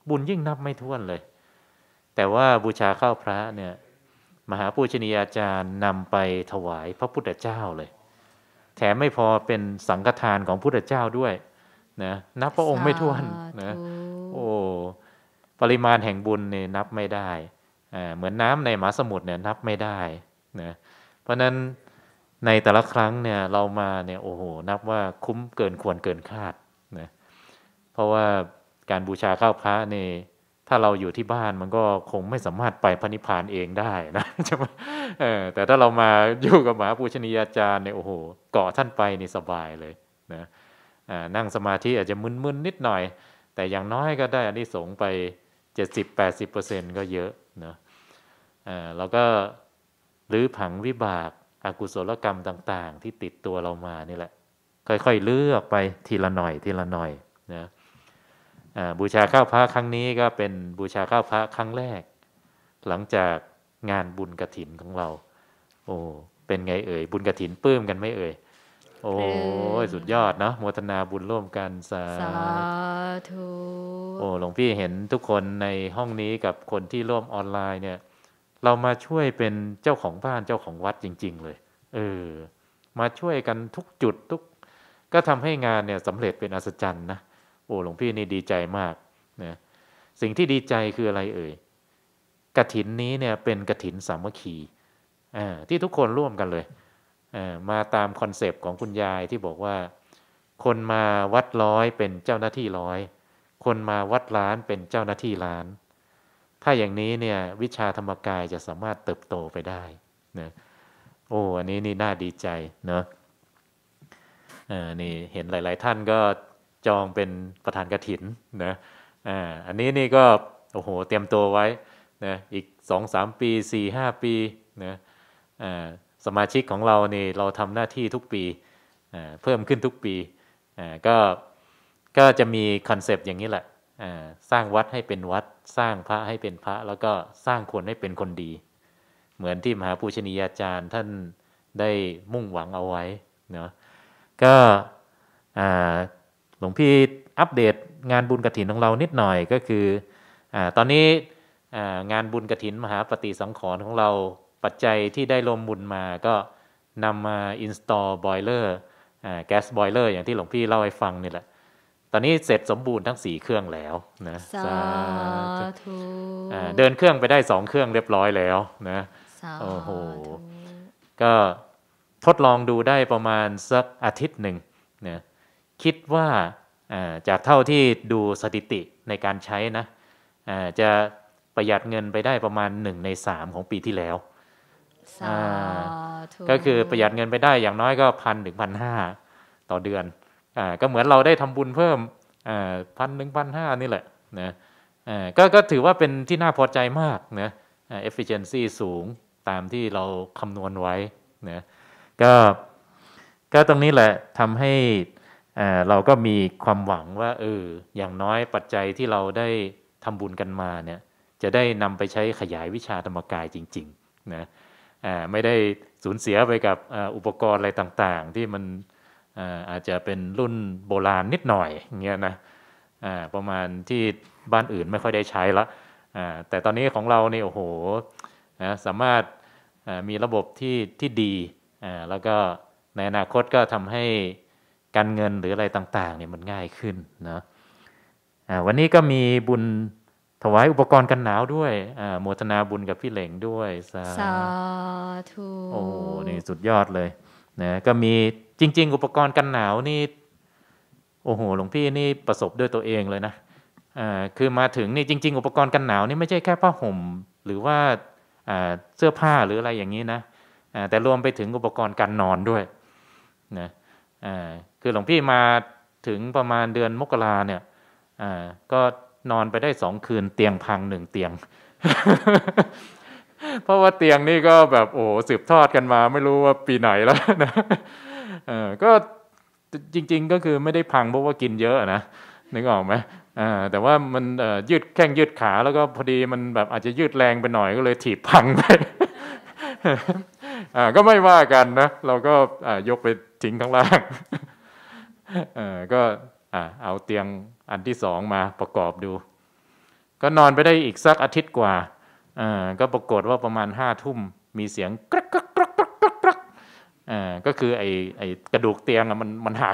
บุญยิ่งนับไม่ถ้วนเลยแต่ว่าบูชาข้าวพระเนี่ยมหาปูชนียาจารย์นำไปถวายพระพุทธเจ้าเลยแถมไม่พอเป็นสังฆทานของพุทธเจ้าด้วยนะนับพระองค์ไม่ถ้วนนะโอ้ปริมาณแห่งบุญเนี่ยนับไม่ได้อ่าเหมือนน้ำในมหาสมุทรเนี่ยนับไม่ได้นะเพราะนั้นในแต่ละครั้งเนี่ยเรามาเนี่ยโอ้โหนับว่าคุ้มเกินควรเกินคาดนะเพราะว่าการบูชาข้าวพระนี่ถ้าเราอยู่ที่บ้านมันก็คงไม่สามารถไปพระนิพพานเองได้นะใช่ไหมเออแต่ถ้าเรามาอยู่กับมหาปูชนียาจารย์เนี่ยโอ้โหเกาะท่านไปนี่สบายเลยนะอ่านั่งสมาธิอาจจะมึนๆนิดหน่อยแต่อย่างน้อยก็ได้อานิสงส์ไป เจ็ดสิบถึงแปดสิบเปอร์เซ็นต์ ก็เยอะนะอ่าเราก็รื้อผังวิบากอกุศลกรรมต่างๆที่ติดตัวเรามานี่แหละค่อยๆเลือกไปทีละหน่อยทีละหน่อยนะบูชาข้าวพระครั้งนี้ก็เป็นบูชาข้าวพระครั้งแรกหลังจากงานบุญกฐินของเราโอ้เป็นไงเอ่ยบุญกฐินปลื้มกันไหมเอ่ยโอ้สุดยอดเนาะโมทนาบุญร่วมกันสาธุโอ้หลวงพี่เห็นทุกคนในห้องนี้กับคนที่ร่วมออนไลน์เนี่ยเรามาช่วยเป็นเจ้าของบ้านเจ้าของวัดจริงๆเลยเออมาช่วยกันทุกจุดทุกก็ทำให้งานเนี่ยสำเร็จเป็นอัศจรรย์นะโอ้หลวงพี่นี่ดีใจมากนะสิ่งที่ดีใจคืออะไรเอ่ยกฐินนี้เนี่ยเป็นกฐินสามัคคีอ่าที่ทุกคนร่วมกันเลยอ่ามาตามคอนเซปต์ของคุณยายที่บอกว่าคนมาวัดร้อยเป็นเจ้าหน้าที่ร้อยคนมาวัดล้านเป็นเจ้าหน้าที่ล้านถ้าอย่างนี้เนี่ยวิชาธรรมกายจะสามารถเติบโตไปได้นะโอ้อันนี้นี่น่าดีใจเนาะอ่านี่เห็นหลายๆท่านก็จองเป็นประธานกฐินนะอ่าอันนี้นี่ก็โอ้โหเตรียมตัวไว้นะอีก สองถึงสาม ปี สี่ถึงห้า ปีนะอ่าสมาชิกของเรานี่เราทำหน้าที่ทุกปีอ่าเพิ่มขึ้นทุกปีอ่าก็ก็จะมีคอนเซปต์อย่างนี้แหละอ่าสร้างวัดให้เป็นวัดสร้างพระให้เป็นพระแล้วก็สร้างคนให้เป็นคนดีเหมือนที่มหาปูชนียาจารย์ท่านได้มุ่งหวังเอาไว้เนาะก็อ่าหลวงพี่อัปเดตงานบุญกฐินของเรานิดหน่อยก็คืออ่าตอนนี้อ่างานบุญกฐินมหาปฏิสังขรณ์ของเราปัจจัยที่ได้รวมบุญมาก็นำมา install boiler อ่า gas boiler อย่างที่หลวงพี่เล่าให้ฟังนี่แหละตอนนี้เสร็จสมบูรณ์ทั้งสี่เครื่องแล้วนะสาธุอ่าเดินเครื่องไปได้สองเครื่องเรียบร้อยแล้วนะโอ้โหก็ทดลองดูได้ประมาณสักอาทิตย์หนึ่งนะคิดว่าจากเท่าที่ดูสถิติในการใช้นะจะประหยัดเงินไปได้ประมาณหนึ่งในสามของปีที่แล้วก็คือประหยัดเงินไปได้อย่างน้อยก็พันถึงพันห้าต่อเดือนก็เหมือนเราได้ทำบุญเพิ่มพันหนึ่งพันห้านี่แหละนะก็ก็ถือว่าเป็นที่น่าพอใจมากนะ efficiency สูงตามที่เราคำนวณไว้นะก็ก็ตรงนี้แหละทำให้เราก็มีความหวังว่าเอออย่างน้อยปัจจัยที่เราได้ทำบุญกันมาเนี่ยจะได้นำไปใช้ขยายวิชาธรรมกายจริงๆนะไม่ได้สูญเสียไปกับอุปกรณ์อะไรต่างๆที่มันอาจจะเป็นรุ่นโบราณนิดหน่อยอย่างเงี้ยนะประมาณที่บ้านอื่นไม่ค่อยได้ใช้ละแต่ตอนนี้ของเราเนี่ยโอ้โหสามารถมีระบบที่ที่ดีแล้วก็ในอนาคตก็ทำให้การเงินหรืออะไรต่างๆเนี่ยมันง่ายขึ้นนะวันนี้ก็มีบุญถวายอุปกรณ์กันหนาวด้วยโมทนาบุญกับพี่เหล่งด้วยสาธุโอ้นี่สุดยอดเลยนะก็มีจริงๆอุปกรณ์กันหนาวนี่โอ้โหหลวงพี่นี่ประสบด้วยตัวเองเลยนะอ่าคือมาถึงนี่จริงๆอุปกรณ์กันหนาวนี่ไม่ใช่แค่ผ้าห่มหรือว่าอ่าเสื้อผ้าหรืออะไรอย่างนี้นะอ่าแต่รวมไปถึงอุปกรณ์การนอนด้วยนะอ่าคือหลวงพี่มาถึงประมาณเดือนมกราเนี่ยอ่าก็นอนไปได้สองคืนเตียงพังหนึ่งเตียง เพราะว่าเตียงนี่ก็แบบโอ้สืบทอดกันมาไม่รู้ว่าปีไหนแล้วนะเออก็จริงๆก็คือไม่ได้พังเพราะว่ากินเยอะนะนึกออกไหมอ่าแต่ว่ามันเอ่อยืดแข้งยืดขาแล้วก็พอดีมันแบบอาจจะยืดแรงไปหน่อยก็เลยถีบพังไป อ่าก็ไม่ว่ากันนะเราก็อ่ายกไปทิ้งข้างล่างเออก็อ่าเอาเตียงอันที่สองมาประกอบดูก็นอนไปได้อีกสักอาทิตย์กว่าอ่าก็ปรากฏว่าประมาณห้าทุ่มมีเสียงกรักกรักกรักกรักกรักกรักอ่าก็คือไอ้ไอ้กระดูกเตียงอะมันมันหัก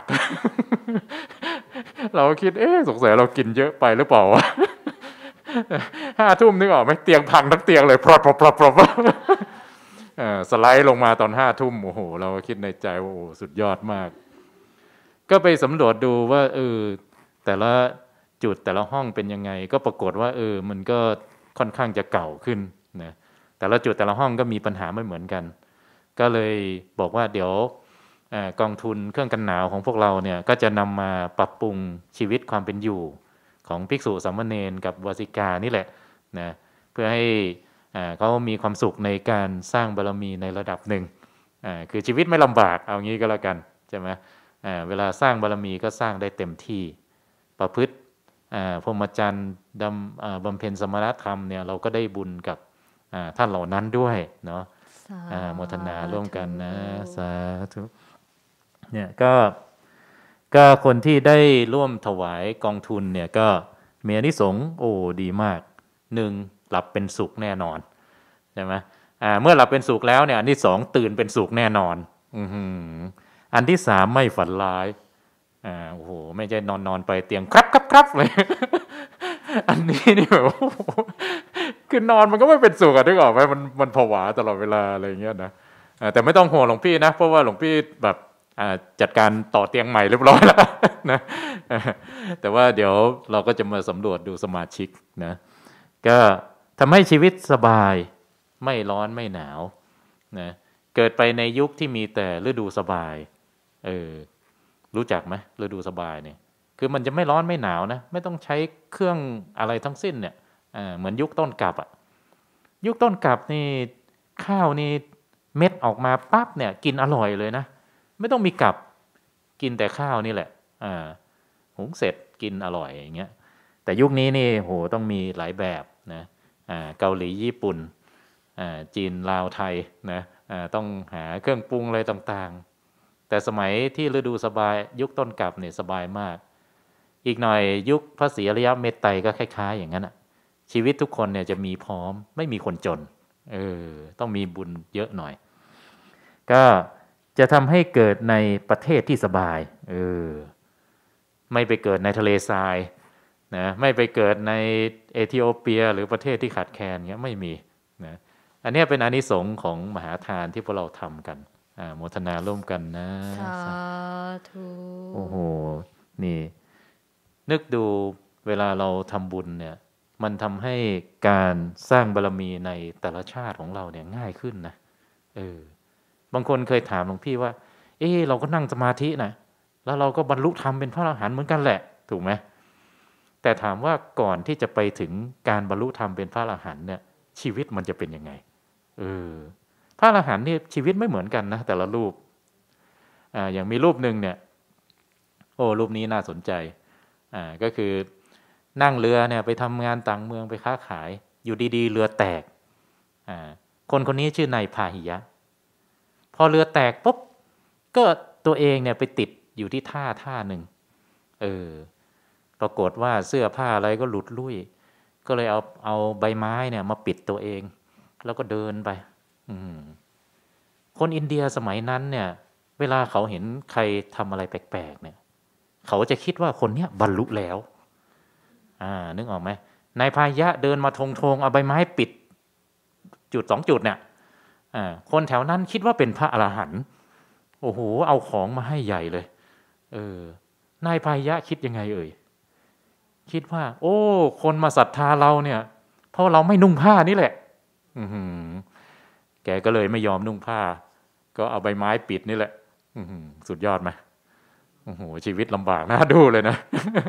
เราคิดเอ๊ะสงสัยเรากินเยอะไปหรือเปล่าวะ ห้าทุ่มนึกออกไหมเตียงพังทั้งเตียงเลยพรอพรอพรอพรอสไลด์ลงมาตอนห้าทุ่มโอ้โหเราคิดในใจว่าโอ้สุดยอดมากก็ไปสำรวจดูว่าเออแต่ละจุดแต่ละห้องเป็นยังไงก็ปรากฏว่าเออมันก็ค่อนข้างจะเก่าขึ้นนะแต่ละจุดแต่ละห้องก็มีปัญหาไม่เหมือนกันก็เลยบอกว่าเดี๋ยวกองทุนเครื่องกันหนาวของพวกเราเนี่ยก็จะนำมาปรับปรุงชีวิตความเป็นอยู่ของภิกษุสามเณรกับวาสิกานี่แหละนะเพื่อให้เขามีความสุขในการสร้างบารมีในระดับหนึ่งคือชีวิตไม่ลำบากเอางี้ก็แล้วกันใช่ไหมเวลาสร้างบารมีก็สร้างได้เต็มที่ประพฤติพรหมจรรย์ดำบำเพ็ญสมณธรรมเนี่ยเราก็ได้บุญกับท่านเหล่านั้นด้วยเนาะโมทนาร่วมกันนะสาธุเนี่ยก็ก็คนที่ได้ร่วมถวายกองทุนเนี่ยก็มีอานิสงส์โอ้ดีมากหนึ่งหลับเป็นสุขแน่นอนใช่ไหมอ่าเมื่อหลับเป็นสุขแล้วเนี่ยอันที่สองตื่นเป็นสุขแน่นอนอือหืออันที่สามไม่ฝันร้ายอ่าโอ้โหไม่ใช่นอนนอนไปเตียงครับครับครับเลย อันนี้นี่แบบคือนอนมันก็ไม่เป็นสุขอะนึกออกไหมมันมันผวาตลอดเวลาอะไรอย่างเงี้ยนะแต่ไม่ต้องห่วงหลวงพี่นะเพราะว่าหลวงพี่แบบจัดการต่อเตียงใหม่เรียบร้อยแล้วนะแต่ว่าเดี๋ยวเราก็จะมาสำรวจดูสมาชิกนะก็ทำให้ชีวิตสบายไม่ร้อนไม่หนาวนะเกิดไปในยุคที่มีแต่ฤดูสบายเออรู้จักไหมฤดูสบายเนี่ยคือมันจะไม่ร้อนไม่หนาวนะไม่ต้องใช้เครื่องอะไรทั้งสิ้นเนี่ยเหมือนยุคต้นกลับอ่ะยุคต้นกลับนี่ข้าวนี่เม็ดออกมาปั๊บเนี่ยกินอร่อยเลยนะไม่ต้องมีกลับกินแต่ข้าวนี่แหละอ่าหุงเสร็จกินอร่อยอย่างเงี้ยแต่ยุคนี้นี่โหต้องมีหลายแบบนะอ่าเกาหลีญี่ปุ่นอ่าจีนลาวไทยนะอ่าต้องหาเครื่องปรุงอะไรต่างๆแต่สมัยที่ฤดูสบายยุคต้นกลับเนี่ยสบายมากอีกหน่อยยุคพระศรีอริยเมตไตรก็คล้ายๆอย่างนั้นอ่ะชีวิตทุกคนเนี่ยจะมีพร้อมไม่มีคนจนเออต้องมีบุญเยอะหน่อยก็จะทำให้เกิดในประเทศที่สบายเออไม่ไปเกิดในทะเลทรายนะไม่ไปเกิดในเอธิโอเปียหรือประเทศที่ขาดแคลนเงี้ยไม่มีนะอันนี้เป็นอานิสงส์ของมหาทานที่พวกเราทำกันอ่าโมทนาร่วมกันนะสาธุโอ้โหนี่นึกดูเวลาเราทำบุญเนี่ยมันทำให้การสร้างบารมีในแต่ละชาติของเราเนี่ยง่ายขึ้นนะเออบางคนเคยถามหลวงพี่ว่าเออเราก็นั่งสมาธินะแล้วเราก็บรรลุธรรมเป็นพระอรหันต์เหมือนกันแหละถูกไหมแต่ถามว่าก่อนที่จะไปถึงการบรรลุธรรมเป็นพระอรหันต์เนี่ยชีวิตมันจะเป็นยังไงเออพระอรหันต์นี่ชีวิตไม่เหมือนกันนะแต่ละรูปอ่าอย่างมีรูปหนึ่งเนี่ยโอ้รูปนี้น่าสนใจอ่าก็คือนั่งเรือเนี่ยไปทำงานต่างเมืองไปค้าขายอยู่ดีๆเรือแตกอ่าคนคนนี้ชื่อนายพาหิยะพอเรือแตกปุ๊บก็ตัวเองเนี่ยไปติดอยู่ที่ท่าท่าหนึ่งเออปรากฏว่าเสื้อผ้าอะไรก็หลุดลุ่ยก็เลยเอาเอาใบไม้เนี่ยมาปิดตัวเองแล้วก็เดินไปอืมคนอินเดียสมัยนั้นเนี่ยเวลาเขาเห็นใครทำอะไรแปลกๆเนี่ยเขาจะคิดว่าคนเนี้ยบรรลุแล้วอ่านึกออกไหมนายพายะเดินมาทงๆเอาใบไม้ปิดจุดสองจุดเนี่ยอ่าคนแถวนั้นคิดว่าเป็นพระอรหันต์โอ้โหเอาของมาให้ใหญ่เลยเออนายพายะคิดยังไงเอ่ยคิดว่าโอ้คนมาศรัทธาเราเนี่ยเพราะเราไม่นุ่งผ้านี่แหละอือหือแกก็เลยไม่ยอมนุ่งผ้าก็เอาใบไม้ปิดนี่แหละอือหือสุดยอดไหมโอ้โหชีวิตลำบากน่าดูเลยนะ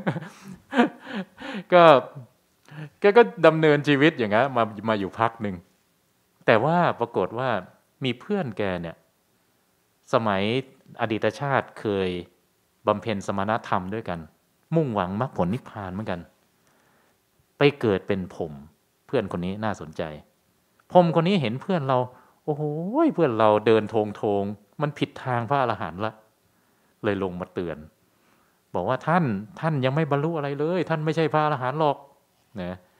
ก็แกก็ดำเนินชีวิตอย่างนั้นมามาอยู่พักหนึ่งแต่ว่าปรากฏว่ามีเพื่อนแกเนี่ยสมัยอดีตชาติเคยบำเพ็ญสมณธรรมด้วยกันมุ่งหวังมรรคผลนิพพานเหมือนกันไปเกิดเป็นพรหมเพื่อนคนนี้น่าสนใจพรหมคนนี้เห็นเพื่อนเราโอ้โหเพื่อนเราเดินโทงโทงมันผิดทางพระอรหันต์ละเลยลงมาเตือนบอกว่าท่านท่านยังไม่บรรลุอะไรเลยท่านไม่ใช่พระอรหันต์หรอกนะ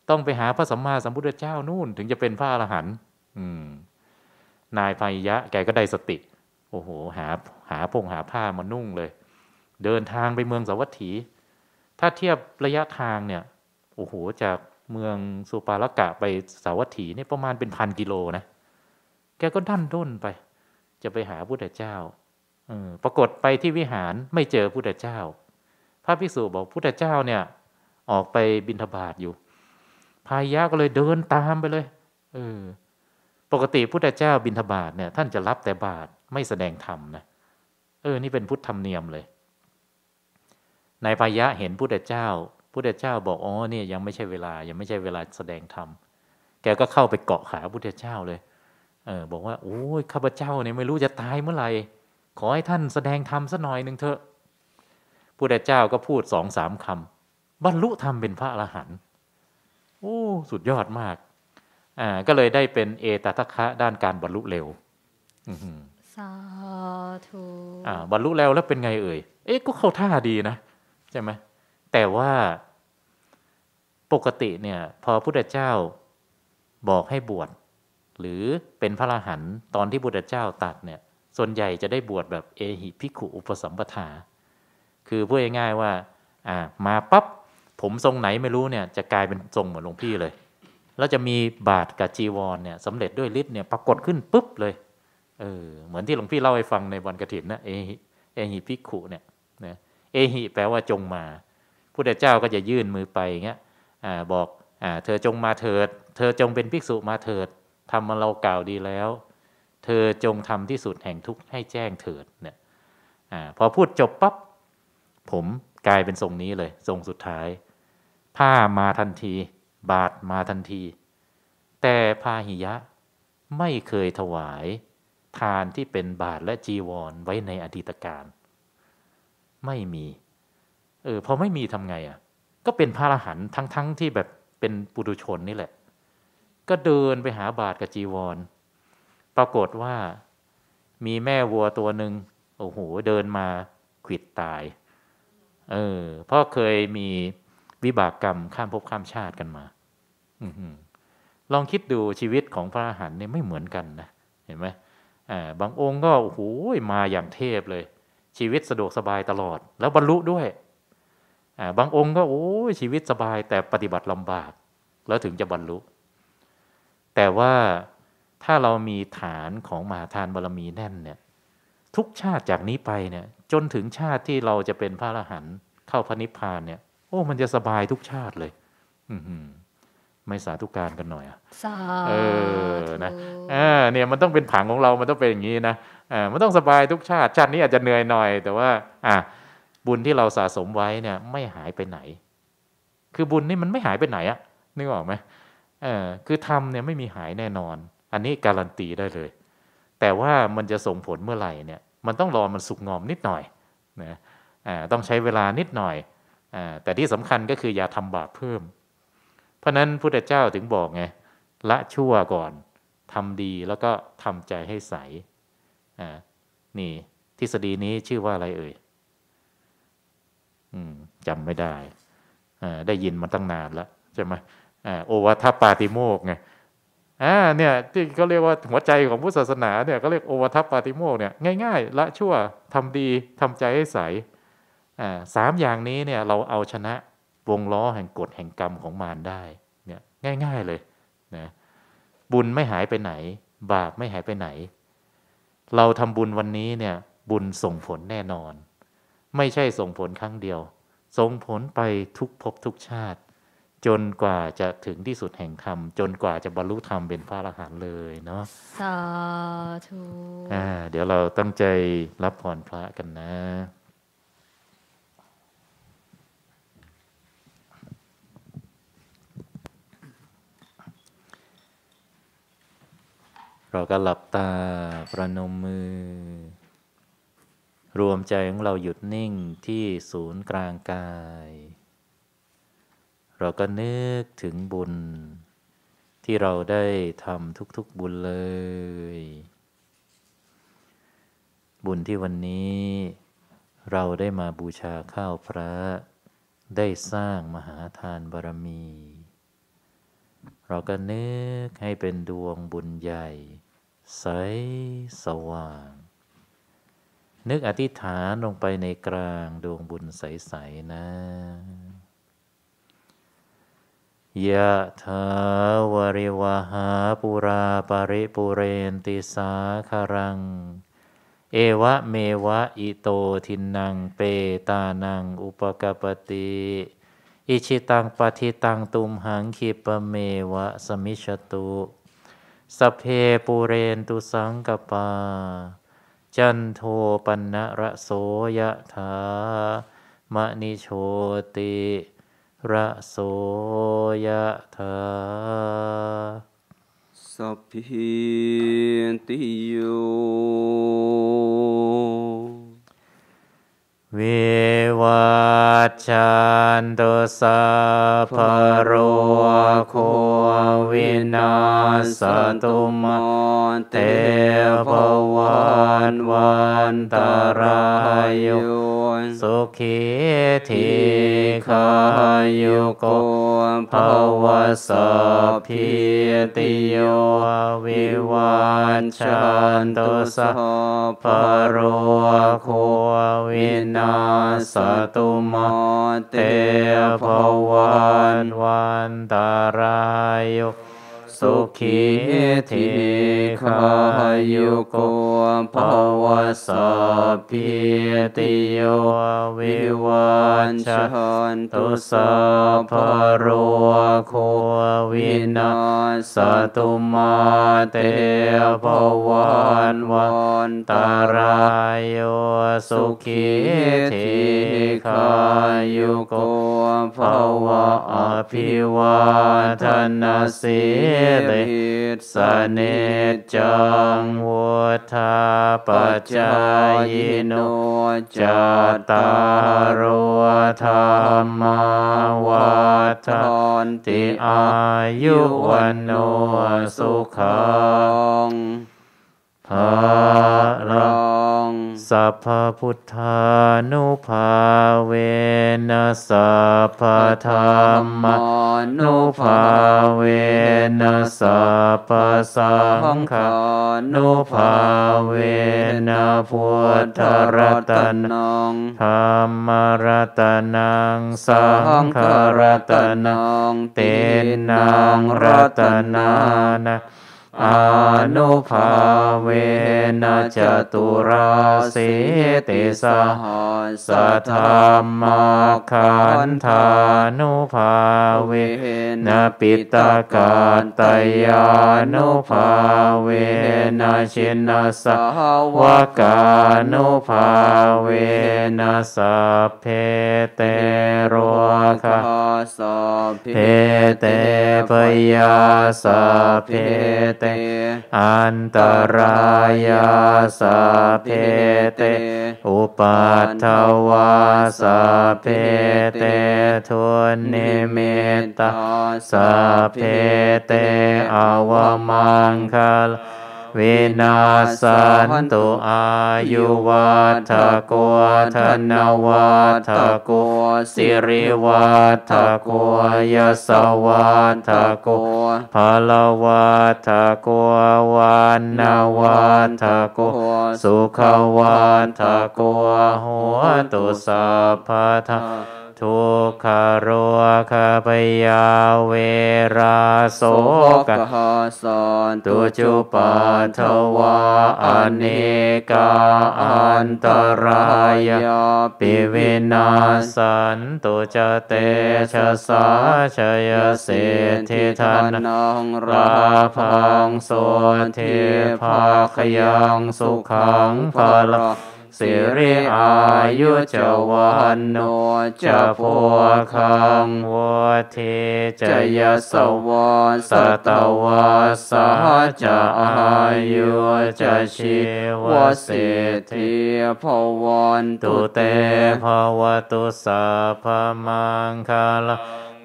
ต้องไปหาพระสัมมาสัมพุทธเจ้านู่นถึงจะเป็นพระอรหันต์นายพาหิยะแกก็ได้สติโอ้โหหาหาพงหาผ้ามานุ่งเลยเดินทางไปเมืองสาวัตถีถ้าเทียบระยะทางเนี่ยโอ้โหจากเมืองสุปาลกะไปสาวัตถีนี่ประมาณเป็นพันกิโลนะแกก็ดันด้นไปจะไปหาพุทธเจ้าเออปรากฏไปที่วิหารไม่เจอพุทธเจ้าพระภิกษุบอกพุทธเจ้าเนี่ยออกไปบิณฑบาตอยู่พาหิยะก็เลยเดินตามไปเลยเออปกติพุทธเจ้าบิณฑบาตเนี่ยท่านจะรับแต่บาตรไม่แสดงธรรมนะเออนี่เป็นพุทธธรรมเนียมเลยนายพาหิยะเห็นพุทธเจ้าพุทธเจ้าบอกอ๋อเนี่ยยังไม่ใช่เวลายังไม่ใช่เวลาแสดงธรรมแกก็เข้าไปเกาะขาพุทธเจ้าเลยเออบอกว่าโอ้ยข้าพเจ้าเนี่ยไม่รู้จะตายเมื่อไหร่ขอให้ท่านแสดงธรรมสักหน่อยนึงเถอะพุทธเจ้าก็พูดสองสามคำบรรลุธรรมเป็นพระอรหันต์โอ้สุดยอดมากอ่าก็เลยได้เป็นเอตทัคคะด้านการบรรลุเร็วสาธุอ่าบรรลุแล้วแล้วเป็นไงเอ่ยเอ๊ะก็เข้าท่าดีนะใช่ไหมแต่ว่าปกติเนี่ยพอพุทธเจ้าบอกให้บวชหรือเป็นพระอรหันต์ตอนที่พุทธเจ้าตรัสเนี่ยส่วนใหญ่จะได้บวชแบบเอหิภิกขุอุปสัมปทาคือพูดง่ายๆว่าอ่ามาปั๊บผมทรงไหนไม่รู้เนี่ยจะกลายเป็นทรงเหมือนหลวงพี่เลยแล้วจะมีบาทกับจีวรเนี่ยสำเร็จด้วยฤทธิ์เนี่ยปรากฏขึ้นปุ๊บเลยเออเหมือนที่หลวงพี่เล่าให้ฟังในวันกฐินนะเอหิเอหิภิกขุเนี่ยนะเอหิแปลว่าจงมาพุทธเจ้าก็จะยื่นมือไปอย่างเงี้ยอ่าบอกอ่าเธอจงมาเถิดเธอจงเป็นภิกษุมาเถิดทำมาเรากล่าวดีแล้วเธอจงทำที่สุดแห่งทุกข์ให้แจ้งเถิดเนี่ยอ่าพอพูดจบปั๊บผมกลายเป็นทรงนี้เลยทรงสุดท้ายผ้ามาทันทีบาทมาทันทีแต่พาหิยะไม่เคยถวายทานที่เป็นบาทและจีวรไว้ในอดีตการไม่มีเออพอไม่มีทำไงอ่ะก็เป็นพระอรหันต์ทั้งๆ ท, ที่แบบเป็นปุถุชนนี่แหละก็เดินไปหาบาทกับจีวรปรากฏว่ามีแม่วัวตัวหนึ่งโอ้โหเดินมาขวิดตายเออเพราะเคยมีวิบากกรรมข้ามภพข้ามชาติกันมาอืลองคิดดูชีวิตของพระอรหันต์เนี่ยไม่เหมือนกันนะเห็นไหมอ่าบางองค์ก็โอ้โหมาอย่างเทพเลยชีวิตสะดวกสบายตลอดแล้วบรรลุด้วยอ่าบางองค์ก็โอ้ยชีวิตสบายแต่ปฏิบัติลำบากแล้วถึงจะบรรลุแต่ว่าถ้าเรามีฐานของมหาทานบารมีแน่นเนี่ยทุกชาติจากนี้ไปเนี่ยจนถึงชาติที่เราจะเป็นพระอรหันต์เข้าพระนิพพานเนี่ยโอ้มันจะสบายทุกชาติเลยอืมไม่สาธุการกันหน่อยอ่ะเออนะอ่าเนี่ยมันต้องเป็นผังของเรามันต้องเป็นอย่างนี้นะอ่ามันต้องสบายทุกชาติชาตินี้อาจจะเหนื่อยหน่อยแต่ว่าอ่ะบุญที่เราสะสมไว้เนี่ยไม่หายไปไหนคือบุญนี่มันไม่หายไปไหนอ่ะนึกออกไหมเออคือทำเนี่ยไม่มีหายแน่นอนอันนี้การันตีได้เลยแต่ว่ามันจะส่งผลเมื่อไหร่เนี่ยมันต้องรอมันสุกงอมนิดหน่อยนะอ่าต้องใช้เวลานิดหน่อยอ่าแต่ที่สำคัญก็คืออย่าทำบาปเพิ่มเพราะนั้นพุทธเจ้าถึงบอกไงละชั่วก่อนทำดีแล้วก็ทำใจให้ใสอ่านี่ทฤษฎีนี้ชื่อว่าอะไรเอ่ยอืมจำไม่ได้อ่าได้ยินมาตั้งนานแล้วใช่ไหมอ่าโอวัฏฐปาติโมกข์ไงอ่าเนี่ยที่เขาเรียกว่าหัวใจของพุทธศาสนาเนี่ยก็เรียกโอวัฏฐปาติโมกข์เนี่ยง่ายๆละชั่วทำดีทำใจให้ใสอ่าสามอย่างนี้เนี่ยเราเอาชนะวงล้อแห่งกฎแห่งกรรมของมารได้เนี่ยง่ายๆเลยนะบุญไม่หายไปไหนบาปไม่หายไปไหนเราทำบุญวันนี้เนี่ยบุญส่งผลแน่นอนไม่ใช่ส่งผลครั้งเดียวส่งผลไปทุกภพทุกชาติจนกว่าจะถึงที่สุดแห่งธรรมจนกว่าจะบรรลุธรรมเป็นพระอรหันต์เลยเนาะสาธุอ่าเดี๋ยวเราตั้งใจรับพรพระกันนะเราก็หลับตาประนมมือรวมใจของเราหยุดนิ่งที่ศูนย์กลางกายเราก็นึกถึงบุญที่เราได้ทำทุกๆบุญเลยบุญที่วันนี้เราได้มาบูชาข้าวพระได้สร้างมหาทานบารมีเราก็นึกให้เป็นดวงบุญใหญ่ใสสว่างนึกอธิษฐานลงไปในกลางดวงบุญใสๆนะยะถาวริวหาปุราปริปุเรนติสาคารังเอวะเมวะอิโตทินังเปตานังอุปกปติอิชิตังปฏิตังตุมหังคิปะเมวะสมิชตุสัพเพปุเรนตุสังกปาจันโทปนะระโสยะถามะนิโชติระโสยะถาสัพพิติโยวิวัชชันตุสัพพโรโควินาศตุมาเตภวันวันตรายโยสุขีทีขายุโกภวสัพพิติโยวิวัชชันตุสัพพโรโควินาสตุมาเตภวันวันตรายโยสุขีทีขายุโกภวสัพพิติโยวิวัชชันตุสัพพโรโควินาศตุมาเตภวันวันตรายโยสุขีทีขายุโกภวะอภิวาทนาสิริสเนจังวุธาปัจจายโนจัตตารธรรมาวัฏันติอายุวันโนสุขังภาลังสัพพุทธานุภาเวนะสัพพธรรมานุภาเวนะสัพพสังฆานุภาเวนะพุทธรัตนังธัมมรัตนังสังฆรัตนังเตนังรัตนานะอานุภาเวนะจตุราสีติสหัสธรรมขันธานุภาเวนะปิตกาตยานุภาเวนะชินสาวกานุภาเวนะสัพเพเตโรคะสัพเพเตพยาสัพเพเตอันตรายาสัพเพเตอุปัฏฐวาสัพเพเตทุนนิมิตตาสัพเพเตอวมังคลวินาสันตุอายุวัฏโกธนวัฏโกสิริวัฏโกยสวัฏโกภลวัฏโกวันนาวัฏโกสุขวัฏโกโหตุสัพพทาทุกขโรคพยาเวราโสกสันตุจุปัฏฐวาอเนกาอันตรายาปิวินาสันตุจเตชะสาชยเสธิธานังราพังโสทิภาคยังสุขังภลังสิริอายุจวันโนจะโพคังวัฏเจยสวะสตวะสาจะอายุจะชีวสิทธิภวันตุเตภวตุสัพพมังคลัง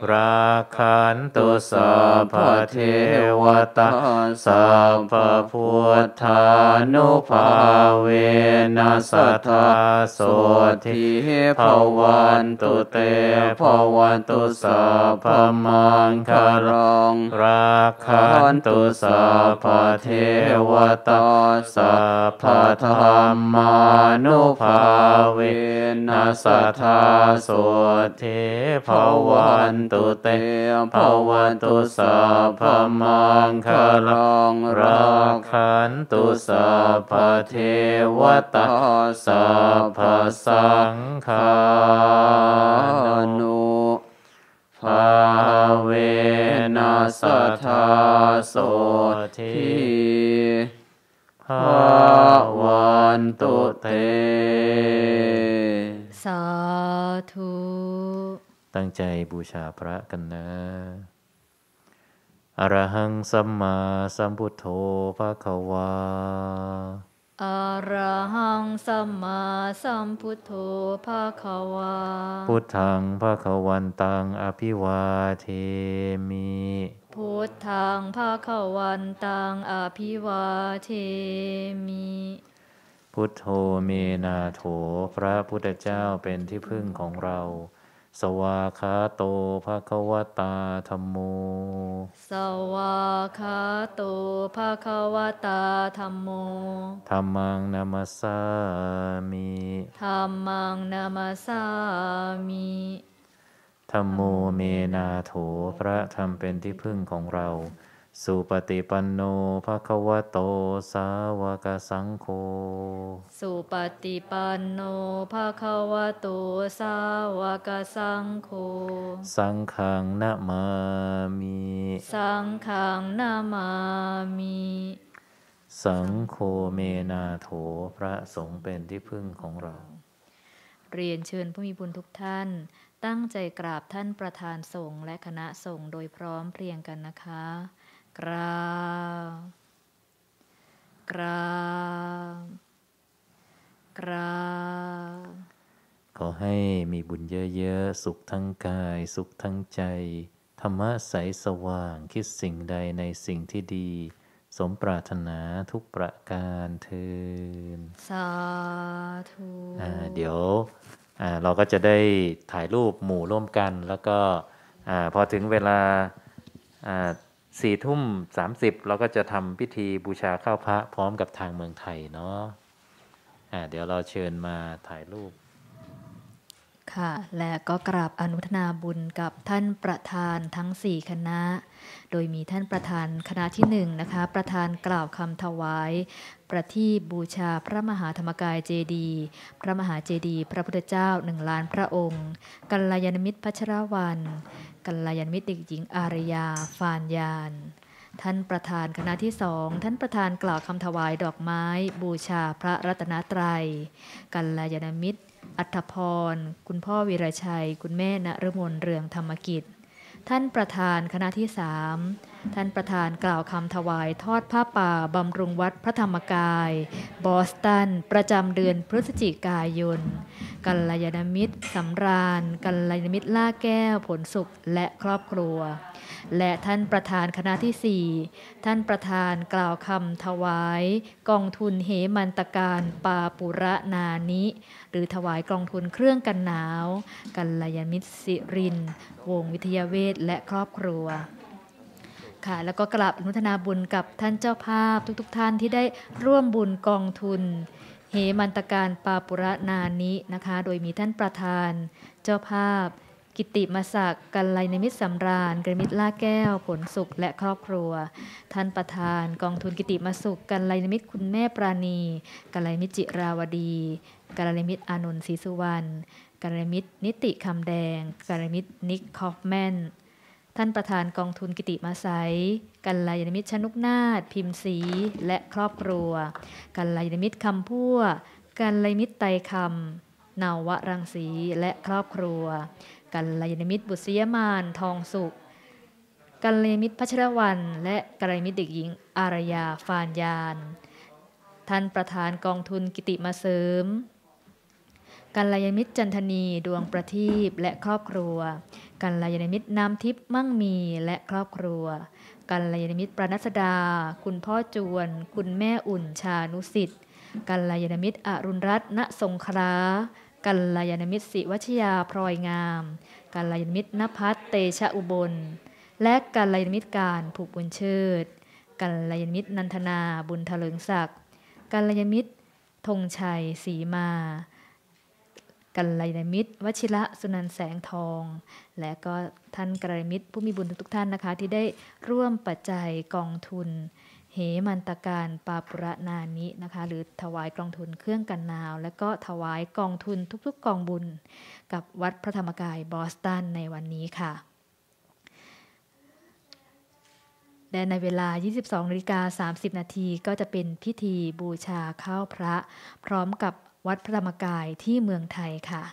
ราคันตุสัพพเทวตาสัพพพุทธานุภาเวนัสสทธาโสทิภวันตุเตภวันตุสัพพมังคารังราคันตุสัพพเทวตาสัพพธรรมานุภาเวนัสสทธาโสทิภวันตุเตภวันตุสัพพมังคารังราคันตุสัพพเทวตาสัพพสังฆานุภาเวนัสสทธาโสทิภวันตุเตสาธุตั้งใจบูชาพระกันนะอรหังสัมมาสัมพุทโธภควาอรหังสัมมาสัมพุทโธภควาพุทธังภควันตังอภิวาเทมิพุทธังภควันตังอภิวาเทมิพุทโธเมนาโถพระพุทธเจ้าเป็นที่พึ่งของเราสวากขาโตภควตาธัมโมสวากขาโตภควตาธัมโมธัมมังนามัสสามิธัมมังนามัสสามิธัมโมเมนาโถพระธรรมเป็นที่พึ่งของเราสุปฏิปันโนภควโตสาวกสังโฆสุปฏิปันโนภควโตสาวกสังโฆสังฆังนะมามิสังฆังนะมามิสังโฆเมนาโถพระสงฆ์เป็นที่พึ่งของเราเรียนเชิญผู้มีบุญทุกท่านตั้งใจกราบท่านประธานสงฆ์และคณะสงฆ์โดยพร้อมเพรียงกันนะคะกราบกราบกราบขอให้มีบุญเยอะๆสุขทั้งกายสุขทั้งใจธรรมะใสสว่างคิดสิ่งใดในสิ่งที่ดีสมปรารถนาทุกประการเทินสาธุเดี๋ยวเราก็จะได้ถ่ายรูปหมู่ร่วมกันแล้วก็พอถึงเวลาสี่ทุ่มสามสิบเราก็จะทำพิธีบูชาข้าวพระพร้อมกับทางเมืองไทยเนาะะเดี๋ยวเราเชิญมาถ่ายรูปค่ะและก็กราบอนุโมทนาบุญกับท่านประธานทั้งสี่คณะโดยมีท่านประธานคณะที่หนึ่งนะคะประธานกล่าวคำถวายประทีปบูชาพระมหาธรรมกายเจดีย์พระมหาเจดีย์พระพุทธเจ้าหนึ่งล้านพระองค์กัลยาณมิตรพัชรวรรณกัลยาณมิตรเด็กหญิงอารยาฟานยานท่านประธานคณะที่สองท่านประธานกล่าวคำถวายดอกไม้บูชาพระรัตนตรัยกัลยาณมิตรอัฐพรคุณพ่อวีรชัยคุณแม่ณฤมลเรืองธรรมกิจท่านประธานคณะที่สามท่านประธานกล่าวคำถวายทอดผ้าป่าบำรุงวัดพระธรรมกายบอสตันประจำเดือนพฤศจิกายนกัลยาณมิตรสำราญกัลยาณมิตรล่าแก้วผลสุขและครอบครัวและท่านประธานคณะที่สี่ท่านประธานกล่าวคำถวายกองทุนเหมันตการปาปุระนานิหรือถวายกองทุนเครื่องกันหนาวกัลยาณมิตรสิรินวงวิทยาเวชและครอบครัวค่ะแล้วก็กราบอนุโมทนาบุญกับท่านเจ้าภาพทุกๆ ท่านที่ได้ร่วมบุญกองทุนเหมันตการปาปุระนานินะคะโดยมีท่านประธานเจ้าภาพกิติมศักดิ์กัลยาณมิตรสำราญกัลยาณมิตรล่าแก้วผลสุขและครอบครัวท่านประธานกองทุนกิติมสุขกัลยาณมิตรคุณแม่ปราณีกัลยาณมิตรจิราวดีกัลยาณมิตรอานนท์ศรีสุวรรณกัลยาณมิตรนิติคำแดงกัลยาณมิตรนิกคอฟแมนท่านประธานกองทุนกิติมาสัยกัลยาณมิตรชนุกนาถพิมพ์ศรีและครอบครัวกัลยาณมิตรคำพั่วกัลยาณมิตรไตรคำนาวรังสีและครอบครัวกัลยาณมิตรบุษยมานทองสุขกัลยาณมิตรพัชรวรรณและกัลยาณมิตรเด็กหญิงอารยาฟานยานท่านประธานกองทุนกิติมาเสริมกัลยาณมิตรจันทนีดวงประทีปและครอบครัวกัลยาณมิตรน้ำทิพย์มั่งมีและครอบครัวกัลยาณมิตรประนัสดาคุณพ่อจวนคุณแม่อุ่นชานุสิทธิ์กัลยาณมิตรอรุณรัตน์ณสงขลากัลยาณมิตรศิวชยาพลอยงามกัลยาณมิตรณภัสเตชะอุบลและกัลยาณมิตรการผูกบุญเชิดกัลยาณมิตรนันทนาบุญเถลิงศักดิ์กัลยาณมิตรธงชัยศรีมากัลยาณมิตรวชิระสุนันท์แสงทองและก็ท่านกัลยาณมิตรผู้มีบุญทุกท่านนะคะที่ได้ร่วมปัจจัยกองทุนเหมันตการปาปุระนานินะคะหรือถวายกองทุนเครื่องกันหนาวและก็ถวายกองทุนทุกๆกองบุญกับวัดพระธรรมกายบอสตันในวันนี้ค่ะและในเวลา ยี่สิบสองนาฬิกาสามสิบนาทีก็จะเป็นพิธีบูชาข้าวพระพร้อมกับวัดพระธรรมกายที่เมืองไทยค่ะ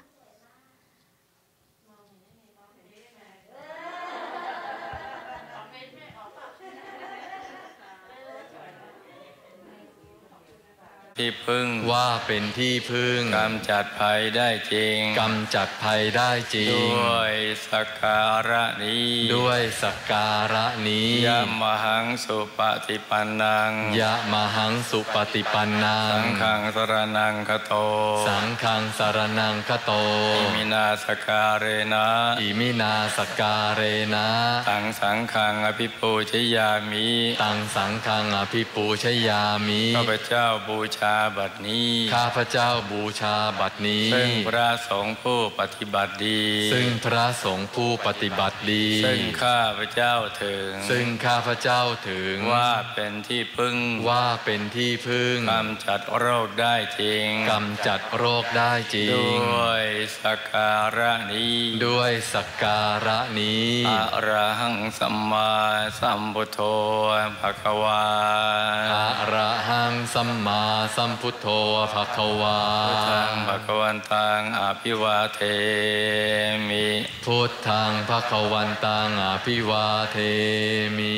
ที่พึ่งว่าเป็นที่พึ่งกำจัดภัยได้จริงกำจัดภัยได้จริงด้วยสักการะนี้ด้วยสักการะนี้ยะมหังสุปฏิปันนังยะมหังสุปฏิปันนังสังฆังสรณังคโตสังฆังสรณังคโตอิมินาสการเรนะอิมินาสการเรนะตังสังฆังอภิปูชยามิตังสังฆังอภิปูชยามิข้าพเจ้าบูชาบัดนี้ข้าพเจ้าบูชาบัดนี้ซึ่งพระสงฆ์ผู้ปฏิบัติดีซึ่งพระสงฆ์ผู้ปฏิบัติดีซึ่งข้าพเจ้าถึงซึ่งข้าพเจ้าถึงว่าเป็นที่พึ่งว่าเป็นที่พึ่งกำจัดโรคได้จริงกำจัดโรคได้จริงด้วยสักการะนี้ด้วยสักการะนี้อะระหังสัมมาสัมพุทโธภควาอะระหังสัมมาสัมพุทโธภควาพุทธังภควันตังอภิวาเทมิพุทธังภควันตังอภิวาเทมิ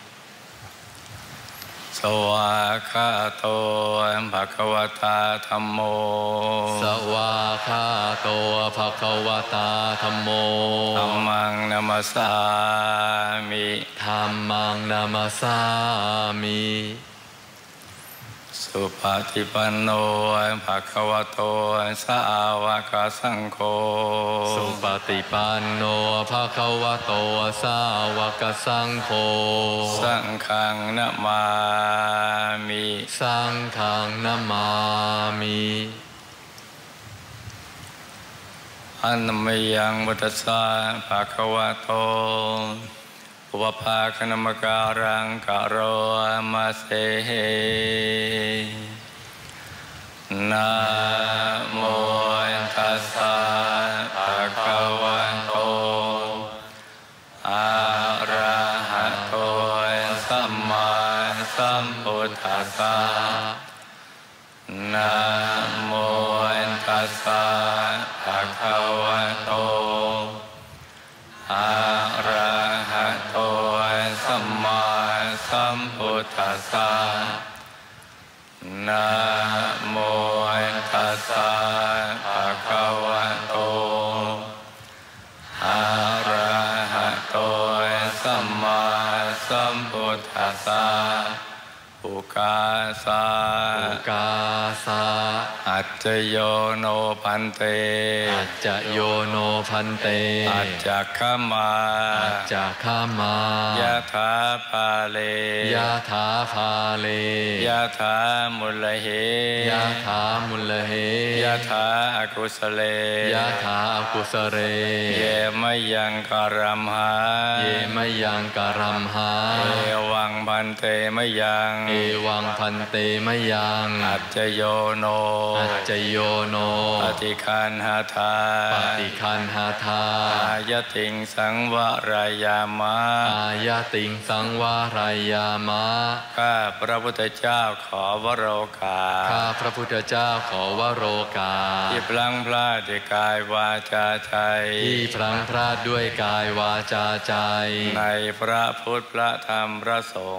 สวากขาโตภควตาธัมโมสวากขาโตภควตาธัมโมธัมมังนัมสสามิธัมมังนัมสสามิสุปฏิปันโนภควโตสาวกสังโฆสุปฏิปันโนภควโตสาวกสังโฆสังฆังนะมามิสังฆังนะมามิอันมยังมุตสาภควโตอุปภาคณมการังกโรมาเสนะโมตัสสะภะคะวะโตอะระหะโตสัมมาสัมพุทธัสสะนะโมตัสสะภะคะวะโตอะระหะโตสัมมาสัมพุทธัสสะนะโมตัสสะภะคะวะโตอะระหะโตสัมมาสัมพุทธัสสะอุกาสะอุกาสะอัจจโยโนพันเตอัจจโยโนพันเตอัจจขมาอัจจขมายะถาภาเลยะถาภาเลยะถามุลเหยะถามุลเหยะถาอกุสเลยะถาอกุสเรเยมยังกรัมหาเยมยังกรัมหาเอวังพันเตมยังเอวังพันเตมยังอัจจโยโนอัจจโยโนปฏิคันหาทาปฏิคันหาทาอายติงสังวรายามะอายติงสังวรายามะข้าพระพุทธเจ้าขอวโรกาข้าพระพุทธเจ้าขอวโรกาที่พลังพลาดด้วยกายวาจาใจที่พลังพลาดด้วยกายวาจาใจในพระพุทธพระธรรมพระสงฆ์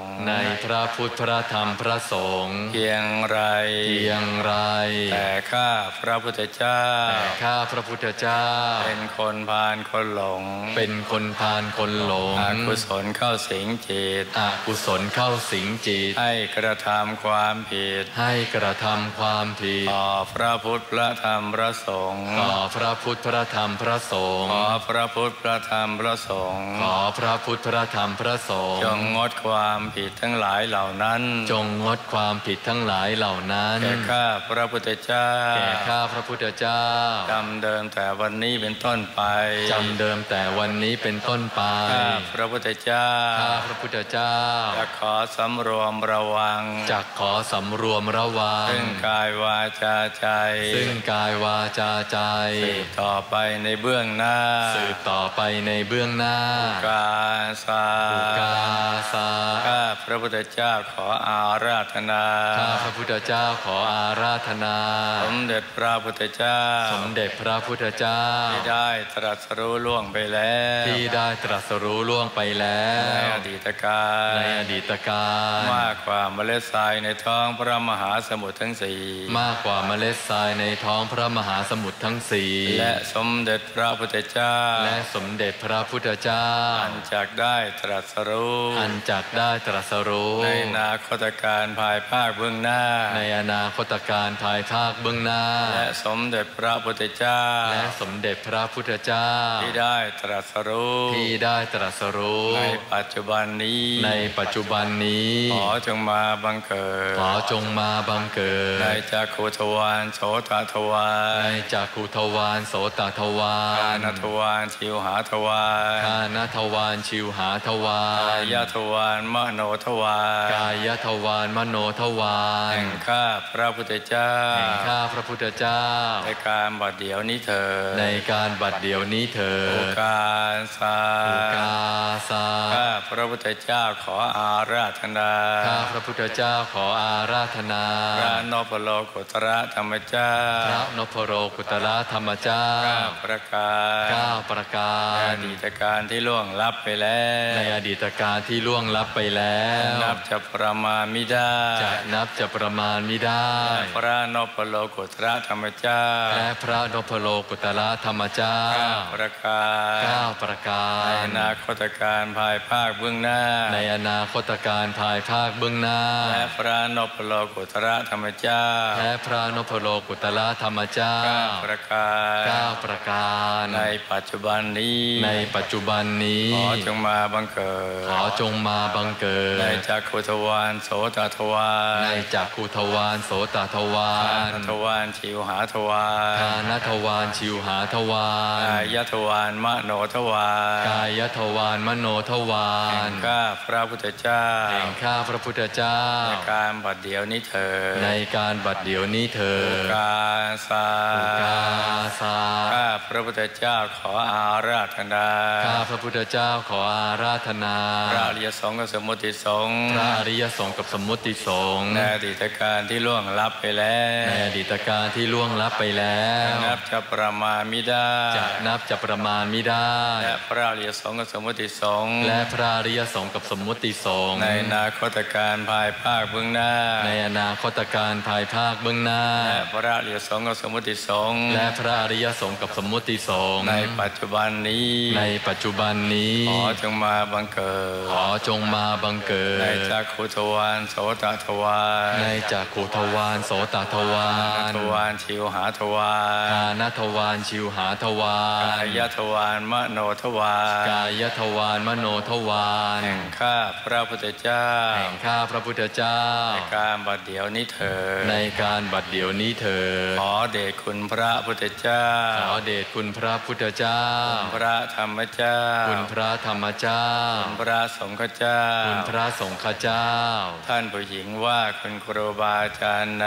งฆ์ในพระพุทธพระธรรมพระสงฆ์เพียงไรเพียงไรแต่ข้าพระพุทธเจ้าแต่ข้าพระพุทธเจ้าเป็นคนพาลคนหลงเป็นคนพาลคนหลงอกุศลเข้าสิงจิตอกุศลเข้าสิงจิตให้กระทำความผิดให้กระทำความผิดต่อพระพุทธพระธรรมพระสงฆ์ต่อพระพุทธพระธรรมพระสงฆ์ขอพระพุทธพระธรรมพระสงฆ์ขอพระพุทธพระธรรมพระสงฆ์จงงดความผิดทั้งหลายเหล่านั้นจงงดความผิดทั้งหลายเหล่านั้นแก่ข้าพระพุทธเจ้าแก่ข้าพระพุทธเจ้าจำเดิมแต่วันนี้เป็นต้นไปจำเดิมแต่วันนี้เป็นต้นไปข้าพระพุทธเจ้าข้าพระพุทธเจ้าจะขอสำรวมระวังจะขอสำรวมระวังซึ่งกายวาจาใจซึ่งกายวาจาใจสืบต่อไปในเบื้องหน้าสืบต่อไปในเบื้องหน้ากาสากาสาข้าพระพุทธเจ้าขออาราธนาข้าพระพุทธเจ้าขออาราธนาสมเด็จพระพุทธเจ้าสมเด็จพระพุทธเจ้าที่ได้ตรัสรู้ล่วงไปแล้วที่ได้ตรัสรู้ล่วงไปแล้วในอดีตการในอดีตการมากกว่าเมล็ดทรายในท้องพระมหาสมุทรทั้งสี่มากกว่าเมล็ดทรายในท้องพระมหาสมุทรทั้งสี่และสมเด็จพระพุทธเจ้าและสมเด็จพระพุทธเจ้าอันจักได้ตรัสรู้อันจักได้ตรัสรู้ในอนาคตการภายภาคเบื้องหน้าในอนาคตการภายภาคเบื้องหน้าและสมเด็จพระพุทธเจ้าและสมเด็จพระพุทธเจ้าที่ได้ตรัสรู้ที่ได้ตรัสรู้ในปัจจุบันนี้ในปัจจุบันนี้ขอจงมาบังเกิดขอจงมาบังเกิดในจักขุทวารโสตทวารในจักขุทวารโสตทวารกานทวารชิวหาทวารกานทวารชิวหาทวารกายทวารมโนทวารกายทวารมโนทวารแห่งข้าพระพุทธเจ้าแห่งข้าพระพุทธเจ้าในการบัดเดี๋ยวนี้เถิดในการบัดเดี๋ยวนี้เถิดโอกาสาโอกาสาข้าพระพุทธเจ้าขออาราธนาข้าพระพุทธเจ้าขออาราธนาพระนพโลกุตระธรรมเจ้าพระนพโลกุตระธรรมเจ้าเก้าประการเก้าประการในอดีตการที่ล่วงลับไปแล้วในอดีตการที่ล่วงลับไปแล้วนับจะประมาณไม่ได้จะนับจะประมาณไม่ได้พระนพโลกุตระธรรมเจ้าและพระนพโลกุตระธรรมเจ้าเก้าประการเก้าประการในอนาคตการภายภาคเบื้องหน้าในอนาคตการภายภาคเบื้องหน้าและพระนพโลกุตระธรรมเจ้าและพระนพโลกุตระธรรมเจ้าเก้าประการเก้าประการในปัจจุบันนี้ในปัจจุบันนี้ขอจงมาบังเกิดขอจงมาบังเกิดในจักขุทวารโสตทวารในจักขุทวารโสตทวารกานทวารชิวหาทวารกานทวารชิวหาทวารกายทวารมโนทวารกายทวารมโนทวารแห่งข้าพระพุทธเจ้าแห่งข้าพระพุทธเจ้าในการบัดเดี๋ยวนี้เถิดในการบัดเดี๋ยวนี้เถิดกาสากาสาข้าพระพุทธเจ้าขออาราธนาข้าพระพุทธเจ้าขออาราธนาพระอริยสงฆ์กับสมุติสงฆ์พระอริยสงฆ์กับสมุติสงฆ์ในอดีตการที่ล่วงลับไปแล้วในอดีตการที่ล่วงลับไปแล้วนับจะประมาณไม่ได้จะนับจะประมาณไม่ได้และพระอริยสงฆ์กับสมุติสงฆ์และพระอริยสงฆ์กับสมุติสงฆ์ในอนาคตการภายภาคเบื้องหน้าในอนาคตการภายภาคเบื้องหน้าและพระอริยสงฆ์กับสมุติสงฆ์และพระอริยสงฆ์กับสมุติสงฆ์ในปัจจุบันนี้ในปัจจุบันนี้ขอจงมาบังเกิดขอจงมาบังเกิดในจักขุทวารโสตทวารในจักขุทวารโสตทวารทวารชิวหาทวารกานทวารชิวหาทวารกายทวารมโนทวารกายทวารมโนทวารแห่งข้าพระพุทธเจ้าแห่งข้าพระพุทธเจ้าในการบัดเดี๋ยวนี้เถิดในการบัดเดี๋ยวนี้เถิดขอเดชคุณพระพุทธเจ้าขอเดชคุณพระพุทธเจ้าคุณพระธรรมเจ้าคุณพระธรรมเจ้าคุณพระสงฆ์เจ้าคุณพระสงฆ์เจ้าท่านผู้หญิงว่าคุณครูบาอาจารย์นะ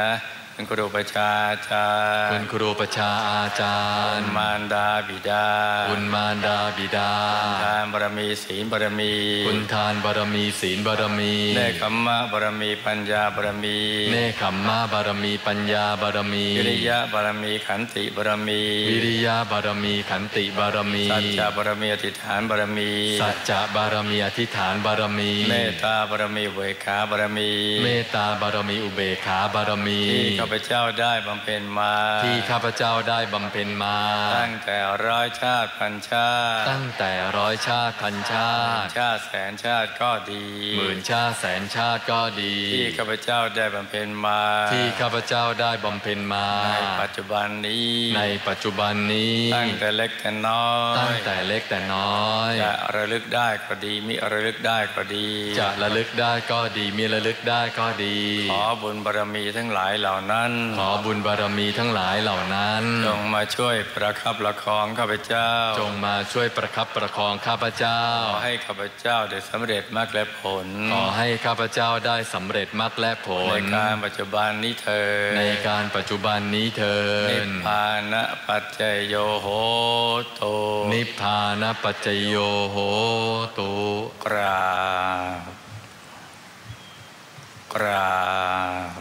คุณครูประชาอาจารย์คุณครูประชาอาจารย์คุณมารดาบิดาคุณมารดาบิดาคุณทานบารมีศีลบารมีคุณทานบารมีศีลบารมีเนคขมมะบารมีปัญญาบารมีเนคขมมะบารมีปัญญาบารมีวิริยะบารมีขันติบารมีวิริยะบารมีขันติบารมีสัจจะบารมีอธิษฐานบารมีสัจจะบารมีอธิษฐานบารมีเมตตาบารมีอุเบกขาบารมีเมตตาบารมีอุเบกขาบารมีที่ข้าพเจ้าได้บำเพ็ญมาที่ข้าพเจ้าได้บำเพ็ญมาตั้งแต่ร้อยชาติพันชาติตั้งแต่ร้อยชาติพันชาติชาติแสนชาติก็ดีหมื่นชาติแสนชาติก็ดีที่ข้าพเจ้าได้บำเพ็ญมาที่ข้าพเจ้าได้บำเพ็ญมาในปัจจุบันนี้ในปัจจุบันนี้ตั้งแต่เล็กแต่น้อยตั้งแต่เล็กแต่น้อยจะระลึกได้ก็ดีมิระลึกได้ก็ดีจะระลึกได้ก็ดีมิระลึกได้ก็ดีขอบุญบารมีทั้งหลายเหล่านั้นขอบุญบารมีทั้งหลายเหล่านั้นจงมาช่วยประคับประคองข้าพเจ้าจงมาช่วยประคับประคองข้าพเจ้าขอให้ข้าพเจ้าได้สำเร็จมรรคและผลขอให้ข้าพเจ้าได้สำเร็จมรรคและผลในการปัจจุบันนี้เถิดในการปัจจุบันนี้เถิดนิพพานะปัจจโยโหตุนิพพานะปัจจโยโหตุกราบกราบ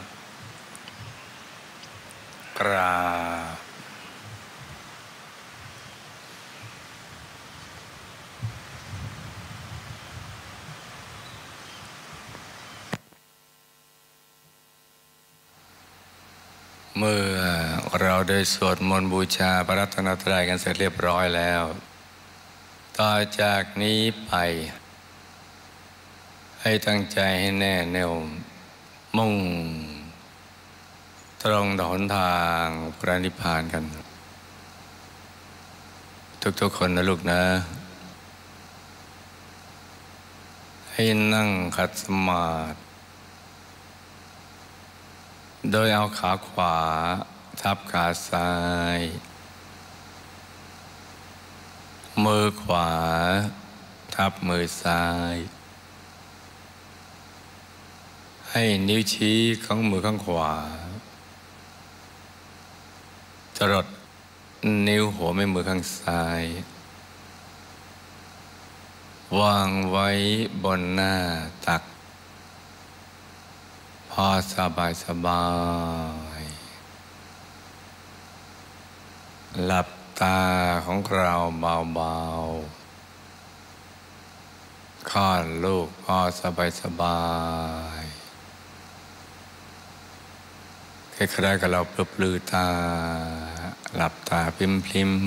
กราบเมื่อเราได้สวดมนต์บูชาพระรัตนตรัยกันเสร็จเรียบร้อยแล้วต่อจากนี้ไปให้ตั้งใจให้แน่แน่วมุ่งตรงต่อหนทางพระนิพพานกันทุกๆคนนะลูกนะให้นั่งขัดสมาธิโดยเอาขาขวาทับขาซ้ายมือขวาทับมือซ้ายให้นิ้วชี้ของมือข้างขวาจรดนิ้วหัวแม่มือข้างซ้ายวางไว้บนหน้าตักพอสบายสบายหลับตาของเราเบาๆคลอดลูกพอสบายสบายคล้ายๆกับเราปลือตาหลับตาพริม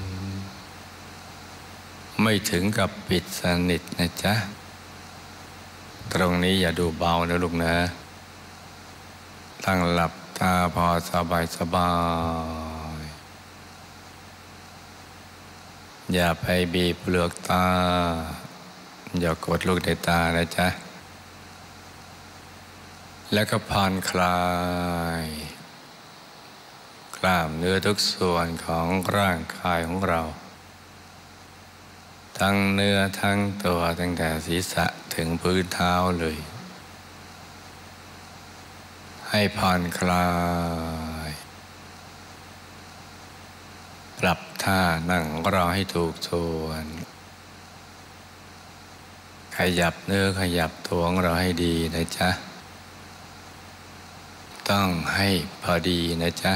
ๆไม่ถึงกับปิดสนิทนะจ๊ะตรงนี้อย่าดูเบานะลูกนะตั้งหลับตาพอสบายสบายอย่าไปบีบเปลือกตาอย่ากดลูกในตานะจ๊ะแล้วก็ผ่อนคลายกล้ามเนื้อทุกส่วนของร่างกายของเราทั้งเนื้อทั้งตัวตั้งแต่ศีรษะถึงพื้นเท้าเลยให้ผ่อนคลายปรับท่านั่งของเราให้ถูกส่วนขยับเนื้อขยับตัวของเราให้ดีนะจ๊ะต้องให้พอดีนะจ๊ะ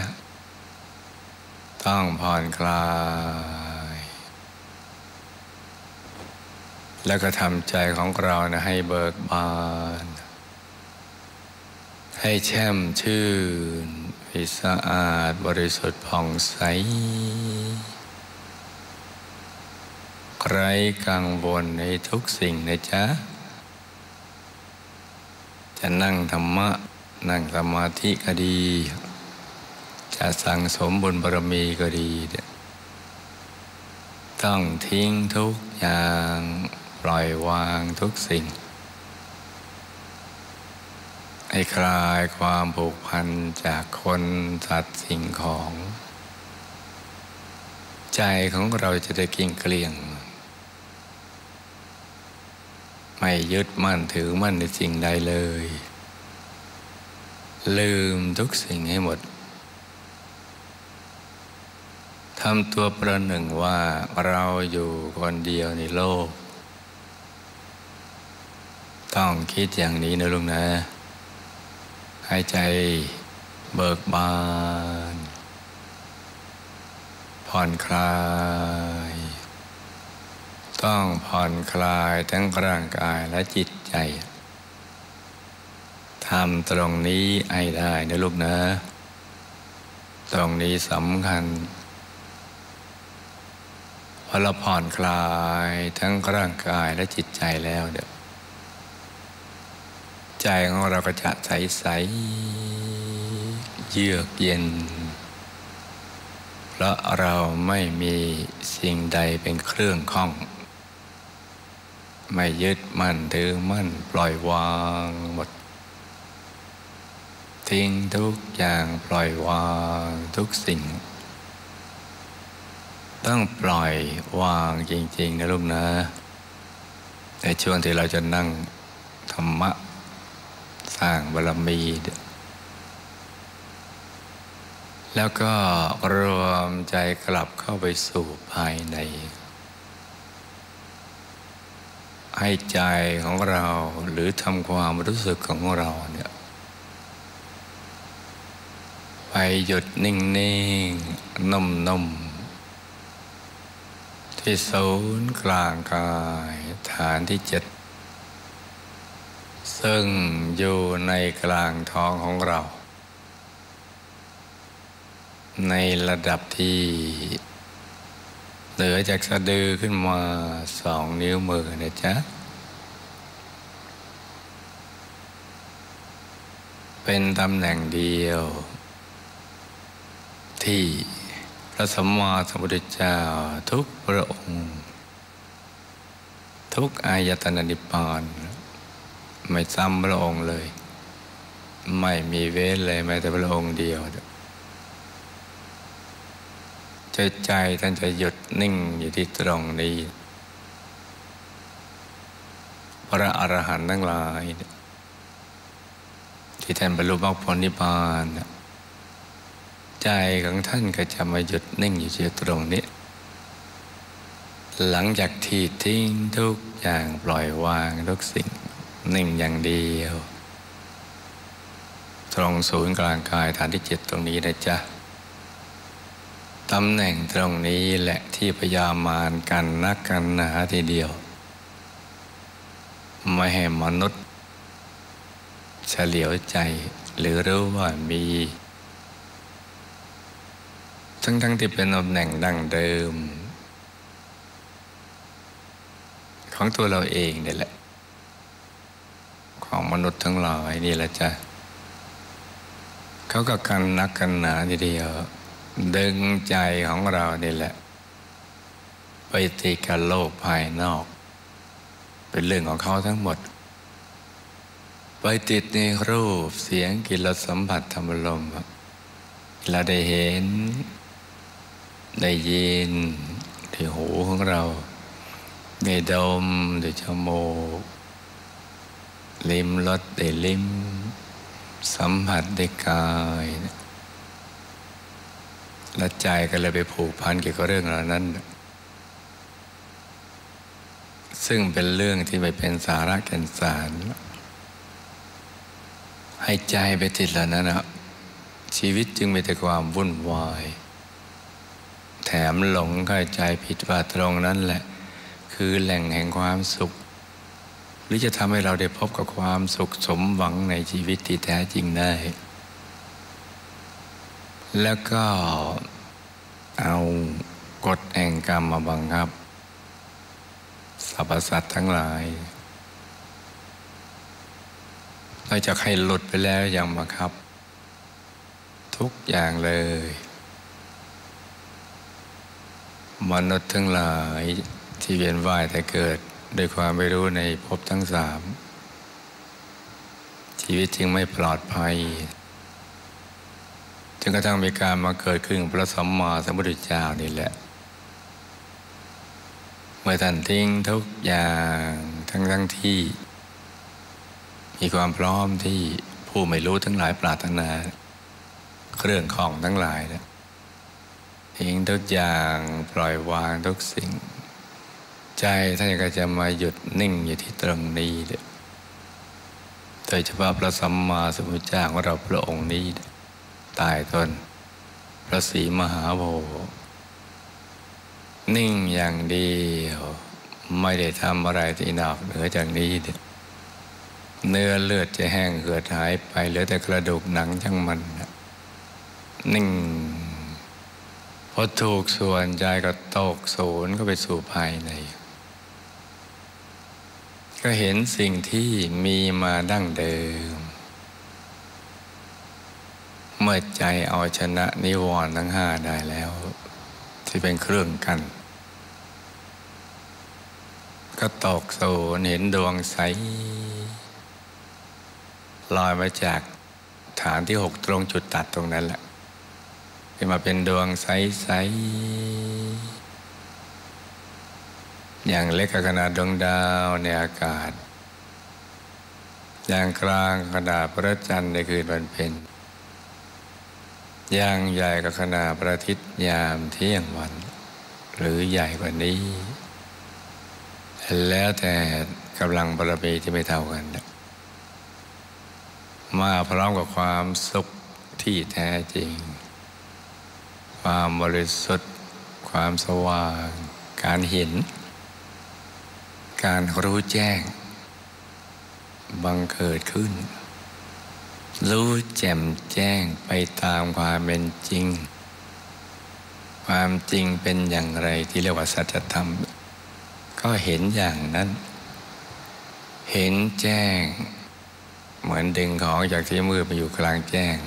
ต้องผ่อนคลายแล้วก็ทำใจของเรานะให้เบิกบานให้แช่มชื่นให้สะอาดบริสุทธิ์ผ่องใสไร้กังวลในทุกสิ่งนะจ๊ะจะนั่งธรรมะนั่งสมาธิก็ดีจะสั่งสมบุญบารมีก็ดีต้องทิ้งทุกอย่างปล่อยวางทุกสิ่งให้คลายความผูกพันจากคนสัตว์สิ่งของใจของเราจะได้เกลี้ยงเกลี้ยงไม่ยึดมั่นถือมั่นในสิ่งใดเลยลืมทุกสิ่งให้หมดทำตัวประหนึ่งว่าเราอยู่คนเดียวในโลกต้องคิดอย่างนี้นะลุงนะหายใจเบิกบานผ่อนคลายต้องผ่อนคลายทั้งร่างกายและจิตใจทำตรงนี้ให้ได้นะลูกนะตรงนี้สำคัญพอเราผ่อนคลายทั้งร่างกายและจิตใจแล้วเดี๋ยวใจของเราก็จะใสๆเยือกเย็นเพราะเราไม่มีสิ่งใดเป็นเครื่องข้องไม่ยึดมั่นถือมั่นปล่อยวางหมดทิ้งทุกอย่างปล่อยวางทุกสิ่งต้องปล่อยวางจริงๆนะลูกนะในช่วงที่เราจะนั่งธรรมะสร้างบารมีแล้วก็รวมใจกลับเข้าไปสู่ภายในให้ใจของเราหรือทำความรู้สึกของเราเนี่ยไปหยุดนิ่งๆนุ่มๆที่ศูนย์กลางกายฐานที่เจ็ดซึ่งอยู่ในกลางท้องของเราในระดับที่เหนือจากสะดือขึ้นมาสองนิ้วมือนะจ๊ะเป็นตำแหน่งเดียวที่พระสัมมาสัมพุทธเจ้าทุกพระองค์ทุกอายตนะนิพพานไม่ซ้ำพระองค์เลยไม่มีเว้นเลยแม้แต่พระองค์เดียวใจใจท่านจะหยุดนิ่งอยู่ที่ตรงนี้พระอรหันต์ทั้งหลายที่ท่านบรรลุมรรคผลนิพพานใจของท่านก็จะมาหยุดนิ่งอยู่ที่ตรงนี้หลังจากที่ทิ้งทุกอย่างปล่อยวางทุกสิ่งนิ่งอย่างเดียวตรงศูนย์กลางกายฐานที่เจ็ดตรงนี้นะจ๊ะตำแหน่งตรงนี้แหละที่พยามารกันนักกันหนาทีเดียวไม่ให้มนุษย์เฉลียวใจหรือรู้ว่ามีทั้งทั้งที่เป็นตำแหน่งดั้งเดิมของตัวเราเองนี่แหละของมนุษย์ทั้งหลายนี่แหละจ้ะเขาก็กันนักกันหนาทีเดียวดึงใจของเรานี่แหละไปติดกับโลกภายนอกเป็นเรื่องของเขาทั้งหมดไปติดในรูปเสียงกลิ่นรสสัมผัสธรรมลมเราได้เห็นได้ยินที่หูของเราได้ดมได้จมูกลิ้มรสได้ลิ้มสัมผัสได้กายและใจก็เลยไปผูกพันเกี่ยวกับเรื่องเหล่านั้นซึ่งเป็นเรื่องที่ไม่เป็นสาระแก่นสารให้ใจไปติดเหล่านั้นนะชีวิตจึงมีแต่ความวุ่นวายแถมหลงเข้าใจผิดว่าตรงนั้นแหละคือแหล่งแห่งความสุขหรือจะทำให้เราได้พบกับความสุขสมหวังในชีวิตที่แท้จริงได้แล้วก็เอากฎแห่งกรรมมาบังคับสรรพสัตว์ทั้งหลายเราจะให้หลุดไปแล้วยังบังคับทุกอย่างเลยมนุษย์ทั้งหลายที่เวียนว่ายแต่เกิดด้วยความไม่รู้ในภพทั้งสามชีวิตจึงไม่ปลอดภัยจนกระทั่งมีการมาเกิดขึ้นพระสัมมาสัมพุทธเจ้านี่แหละเมื่อท่านทิ้งทุกอย่างทั้งทั้งที่มีความพร้อมที่ผผู้ไม่รู้ทั้งหลายปรารถนาเครื่องของทั้งหลายนะทิ้งทุกอย่างปล่อยวางทุกสิ่งใจท่านก็จะมาหยุดนิ่งอยู่ที่ตรงนี้โดยเฉพาะพระสัมมาสัมพุทธเจ้าของเราพระองค์นี้ตายตนพระศรีมหาโพธิ์นิ่งอย่างเดียวไม่ได้ทำอะไรที่นอกเหนือจากนี้เนื้อเลือดจะแห้งเหือดหายไปเหลือแต่กระดูกหนังทั้งมันนิ่งพอถูกส่วนใจก็ตกศูนย์ก็ไปสู่ภายในก็เห็นสิ่งที่มีมาดั้งเดิมเมื่อใจเอาชนะนิวรณ์ทั้งห้าได้แล้วที่เป็นเครื่องกันก็ตกศูนย์เห็นดวงใสลอยมาจากฐานที่หกตรงจุดตัดตรงนั้นแหละขึ้นมาเป็นดวงใสๆอย่างเล็กขนาดดวงดาวในอากาศอย่างกลางขนาดพระจันทร์ในคืนวันเพ็ญอย่างใหญ่กับขนาดพระอาทิตย์ยามเที่ยงวันหรือใหญ่กว่านี้แล้วแต่กำลังบารมีที่ไม่เท่ากันมาพร้อมกับความสุขที่แท้จริงความบริสุทธิ์ความสว่างการเห็นการรู้แจ้งบังเกิดขึ้นรู้แจ่มแจ้งไปตามความเป็นจริงความจริงเป็นอย่างไรที่เรียกว่าสัจธรรมก็เห็นอย่างนั้นเห็นแจ้งเหมือนดึงของจากที่มืดมาอยู่กลางแจ้ง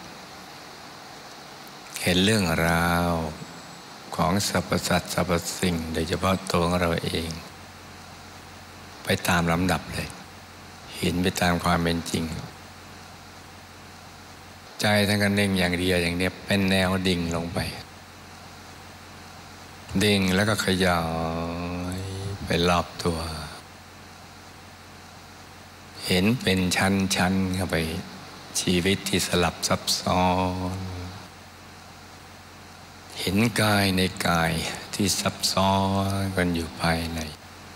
เห็นเรื่องราวของสรรพสัตว์สรรพสิ่งโดยเฉพาะตัวของเราเองไปตามลำดับเลยเห็นไปตามความเป็นจริงใจทั้งกันนิ่งอย่างเดียวอย่างนี้เป็นแนวดิ่งลงไปดิ่งแล้วก็ขยายไปรอบตัวเห็นเป็นชั้นๆเข้าไปชีวิตที่สลับซับซ้อนเห็นกายในกายที่ซับซ้อนกันอยู่ภายใน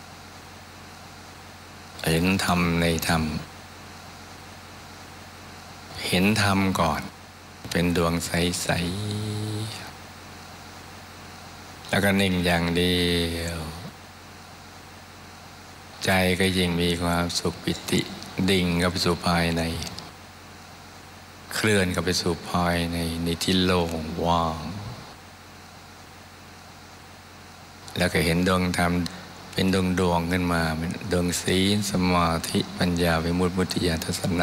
เห็นธรรมในธรรมเห็นธรรมก่อนเป็นดวงใสๆแล้วก็นิ่งอย่างเดียวใจก็ยิ่งมีความสุขปิติดิ่งเข้าไปสู่ภายในเคลื่อนเข้าไปสู่ภายในในที่โล่งว่างแล้วก็เห็นดวงธรรมเป็นดวงดวงขึ้นมาเป็นดวงศีลสมาธิปัญญาวิมุตติมุตติญาณทัศนะ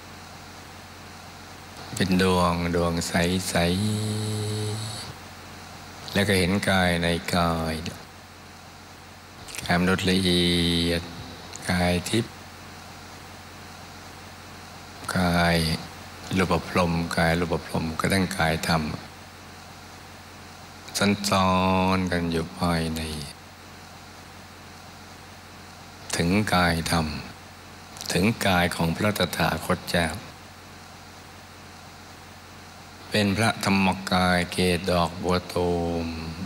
เป็นดวงดวงใสๆแล้วก็เห็นกายในกายกายมนุษย์ละเอียดกายทิพย์กายรูปพรหมกายรูปพรหมก็ตั้งกายธรรมซันซ้อนกันอยู่ภายในถึงกายธรรมถึงกายของพระตถาคตเจ้าเป็นพระธรรมกายเกศดอกบัวตูม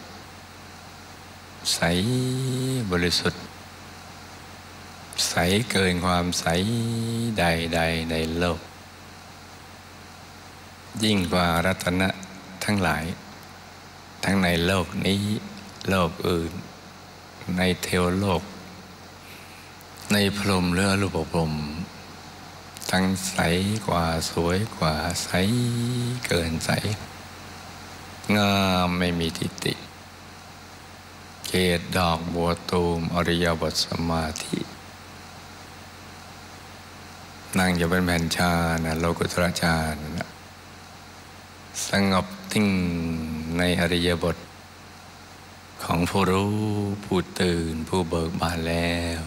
ใสบริสุทธิ์ใสเกินความใสใดๆในโลกยิ่งกว่ารัตนะทั้งหลายทั้งในโลกนี้โลกอื่นในเทวโลกในพรหมหรืออรูปพรหมทั้งใสกว่าสวยกว่าใสเกินใสงามไม่มีทิฏฐิเกศดอกบัวตูมอริยบทสมาธินั่งอยู่เป็นแผ่นชานะโลกุตระฌานนะสงบนิ่งในอริยบทของผู้รู้ผู้ตื่นผู้เบิกบานแล้ว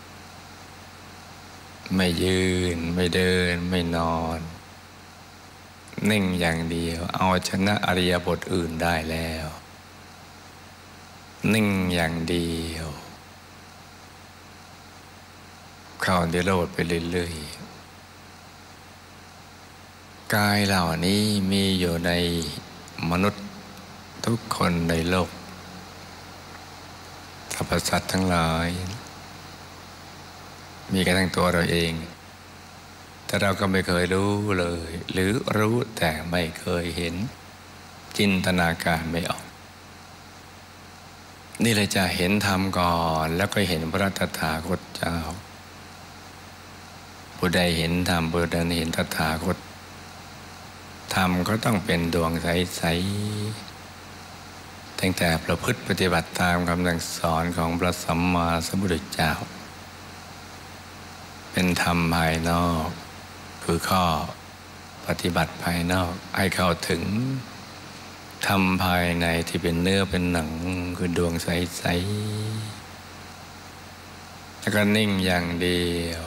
ไม่ยืนไม่เดินไม่นอนนิ่งอย่างเดียวเอาชนะอริยบทอื่นได้แล้วนิ่งอย่างเดียวเข้านิโรธไปเรื่อยกายเหล่านี้มีอยู่ในมนุษย์ทุกคนในโลกสรรพสัตว์ทั้งหลายมีกันทั้งตัวเราเองแต่เราก็ไม่เคยรู้เลยหรือรู้แต่ไม่เคยเห็นจินตนาการไม่ออกนี่เลยจะเห็นธรรมก่อนแล้วก็เห็นพระตถาคตเจ้าผู้ใดเห็นธรรมผู้ใดเห็นตถาคตธรรมก็ต้องเป็นดวงใสๆตั้งแต่ประพฤติปฏิบัติตามคำสั่งสอนของพระสัมมาสัมพุทธเจ้าเป็นธรรมภายนอกคือข้อปฏิบัติภายนอกให้เข้าถึงธรรมภายในที่เป็นเนื้อเป็นหนังคือดวงใสๆแล้วก็นิ่งอย่างเดียว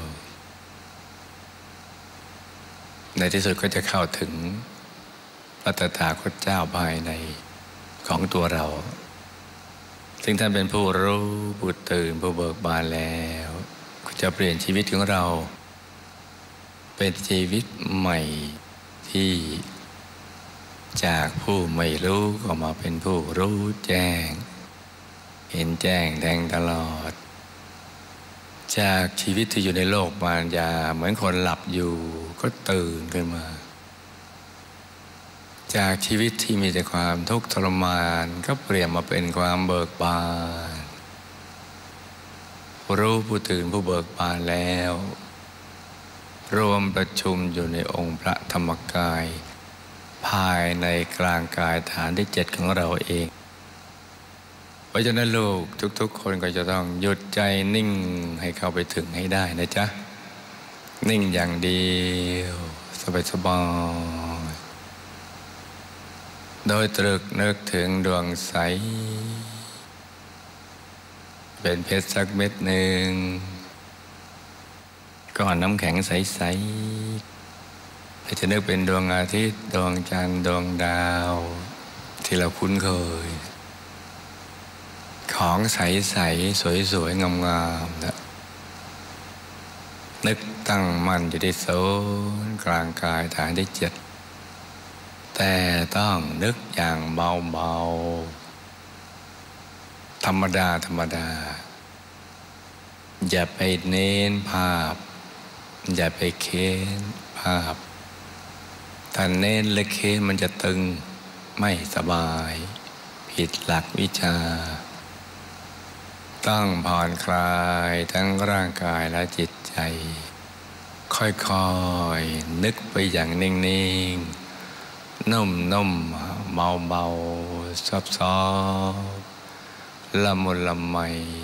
ในที่สุดก็จะเข้าถึงพระตถาคตเจ้าภายในของตัวเราซึ่งท่านเป็นผู้รู้ผู้ตื่นผู้เบิกบานแล้วก็จะเปลี่ยนชีวิตของเราเป็นชีวิตใหม่ที่จากผู้ไม่รู้ก็มาเป็นผู้รู้แจ้งเห็นแจ้งแทงตลอดจากชีวิตที่อยู่ในโลกมารยาเหมือนคนหลับอยู่ก็ตื่นขึ้นมาจากชีวิตที่มีแต่ความทุกข์ทรมานก็เปลี่ยนมาเป็นความเบิกบานผู้รู้ผู้ตื่นผู้เบิกบานแล้วรวมประชุมอยู่ในองค์พระธรรมกายภายในกลางกายฐานที่เจ็ดของเราเองเพราะฉะนั้นลูกทุกๆคนก็จะต้องหยุดใจนิ่งให้เข้าไปถึงให้ได้นะจ๊ะนิ่งอย่างเดียวสบายๆโดยตรึกนึกถึงดวงใสเป็นเพชรสักเม็ดหนึ่งก้อนน้ำแข็งใสๆจะนึกเป็นดวงอาทิตย์ดวงจันทร์ดวงดาวที่เราคุ้นเคยของใสๆสวยๆงามๆนะนึกตั้งมั่นอยู่ที่ศูนย์กลางกายฐานที่เจ็ดแต่ต้องนึกอย่างเบาๆธรรมดาธรรมดาอย่าไปเน้นภาพอย่าไปเค้นภาพถ้าเน้นและเค้นมันจะตึงไม่สบายผิดหลักวิชาต้องผ่อนคลายทั้งร่างกายและจิตใจค่อยๆนึกไปอย่างนิ่งๆนุ่มๆเบาๆซอบๆละมุนละไม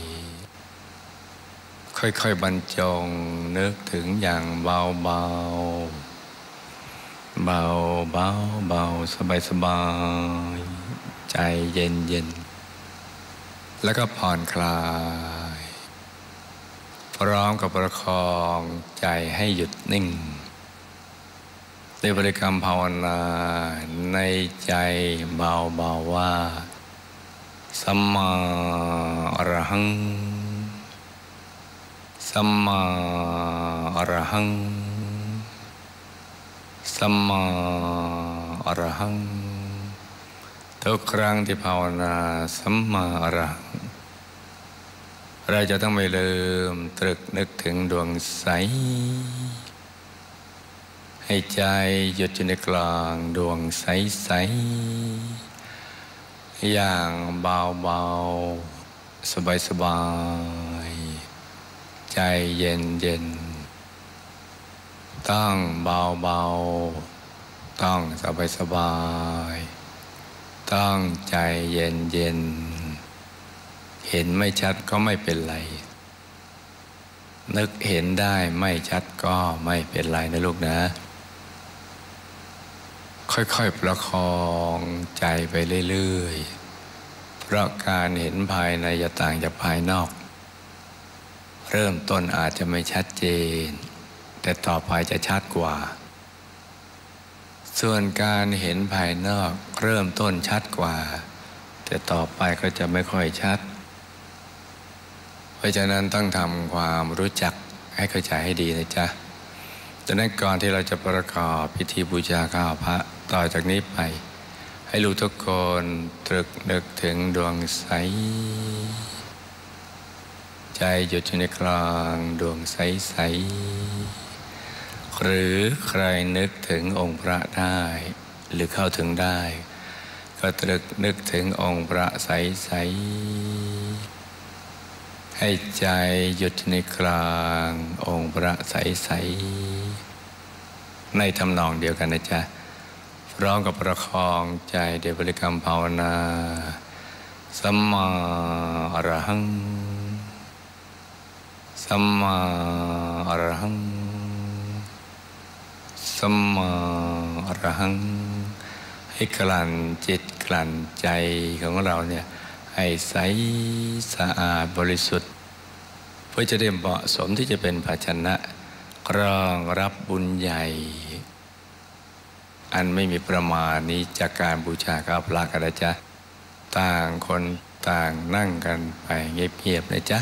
ค่อยๆบรรจงนึกถึงอย่างเบาๆเบาเบาเบาสบายสบายใจเย็นเย็นแล้วก็ผ่อนคลายพร้อมกับประคองใจให้หยุดนิ่งในบริกรรมภาวนาในใจเบาๆว่าสัมมาอรหังสัมมาอรหังสัมมาอรหังทุกครั้งที่ภาวนาสัมมาอรหังเราจะต้องไม่ลืมตรึกนึกถึงดวงใสให้ใจหยุดอยู่ในกลางดวงใสๆอย่างเบาๆสบายๆใจเย็นๆต้องเบาๆต้องสบายๆต้องใจเย็นๆเห็นไม่ชัดก็ไม่เป็นไรนึกเห็นได้ไม่ชัดก็ไม่เป็นไรนะลูกนะค่อยๆประคองใจไปเรื่อยๆเพราะการเห็นภายในจะต่างจากภายนอกเริ่มต้นอาจจะไม่ชัดเจนแต่ต่อไปจะชัดกว่าส่วนการเห็นภายนอกเริ่มต้นชัดกว่าแต่ต่อไปก็จะไม่ค่อยชัดเพราะฉะนั้นต้องทำความรู้จักให้เข้าใจให้ดีนะจ๊ะดังนั้นก่อนที่เราจะประกอบพิธีบูชาข้าวพระต่อจากนี้ไปให้ลูกทุกคนตรึกนึกถึงดวงใสใจหยุดอยู่ในกลางดวงใสๆหรือใครนึกถึงองค์พระได้หรือเข้าถึงได้ก็ตรึกนึกถึงองค์พระใสๆให้ใจหยุดในกลางองค์พระใสๆในทำนองเดียวกันนะจ๊ะพร้อมกับประคองใจเดบริกรรมภาวนาสัมมาอรหังสัมมาอรหังสัมมาอรหังให้กลั่นจิตกลั่นใจของเราเนี่ยให้ใสสะอาดบริสุทธิ์เพื่อจะได้เหมาะสมที่จะเป็นภาชนะรองรับบุญใหญ่อันไม่มีประมาณนี้จากการบูชาข้าวพระกันนะจ๊ะต่างคนต่างนั่งกันไปเงียบๆนะจ๊ะ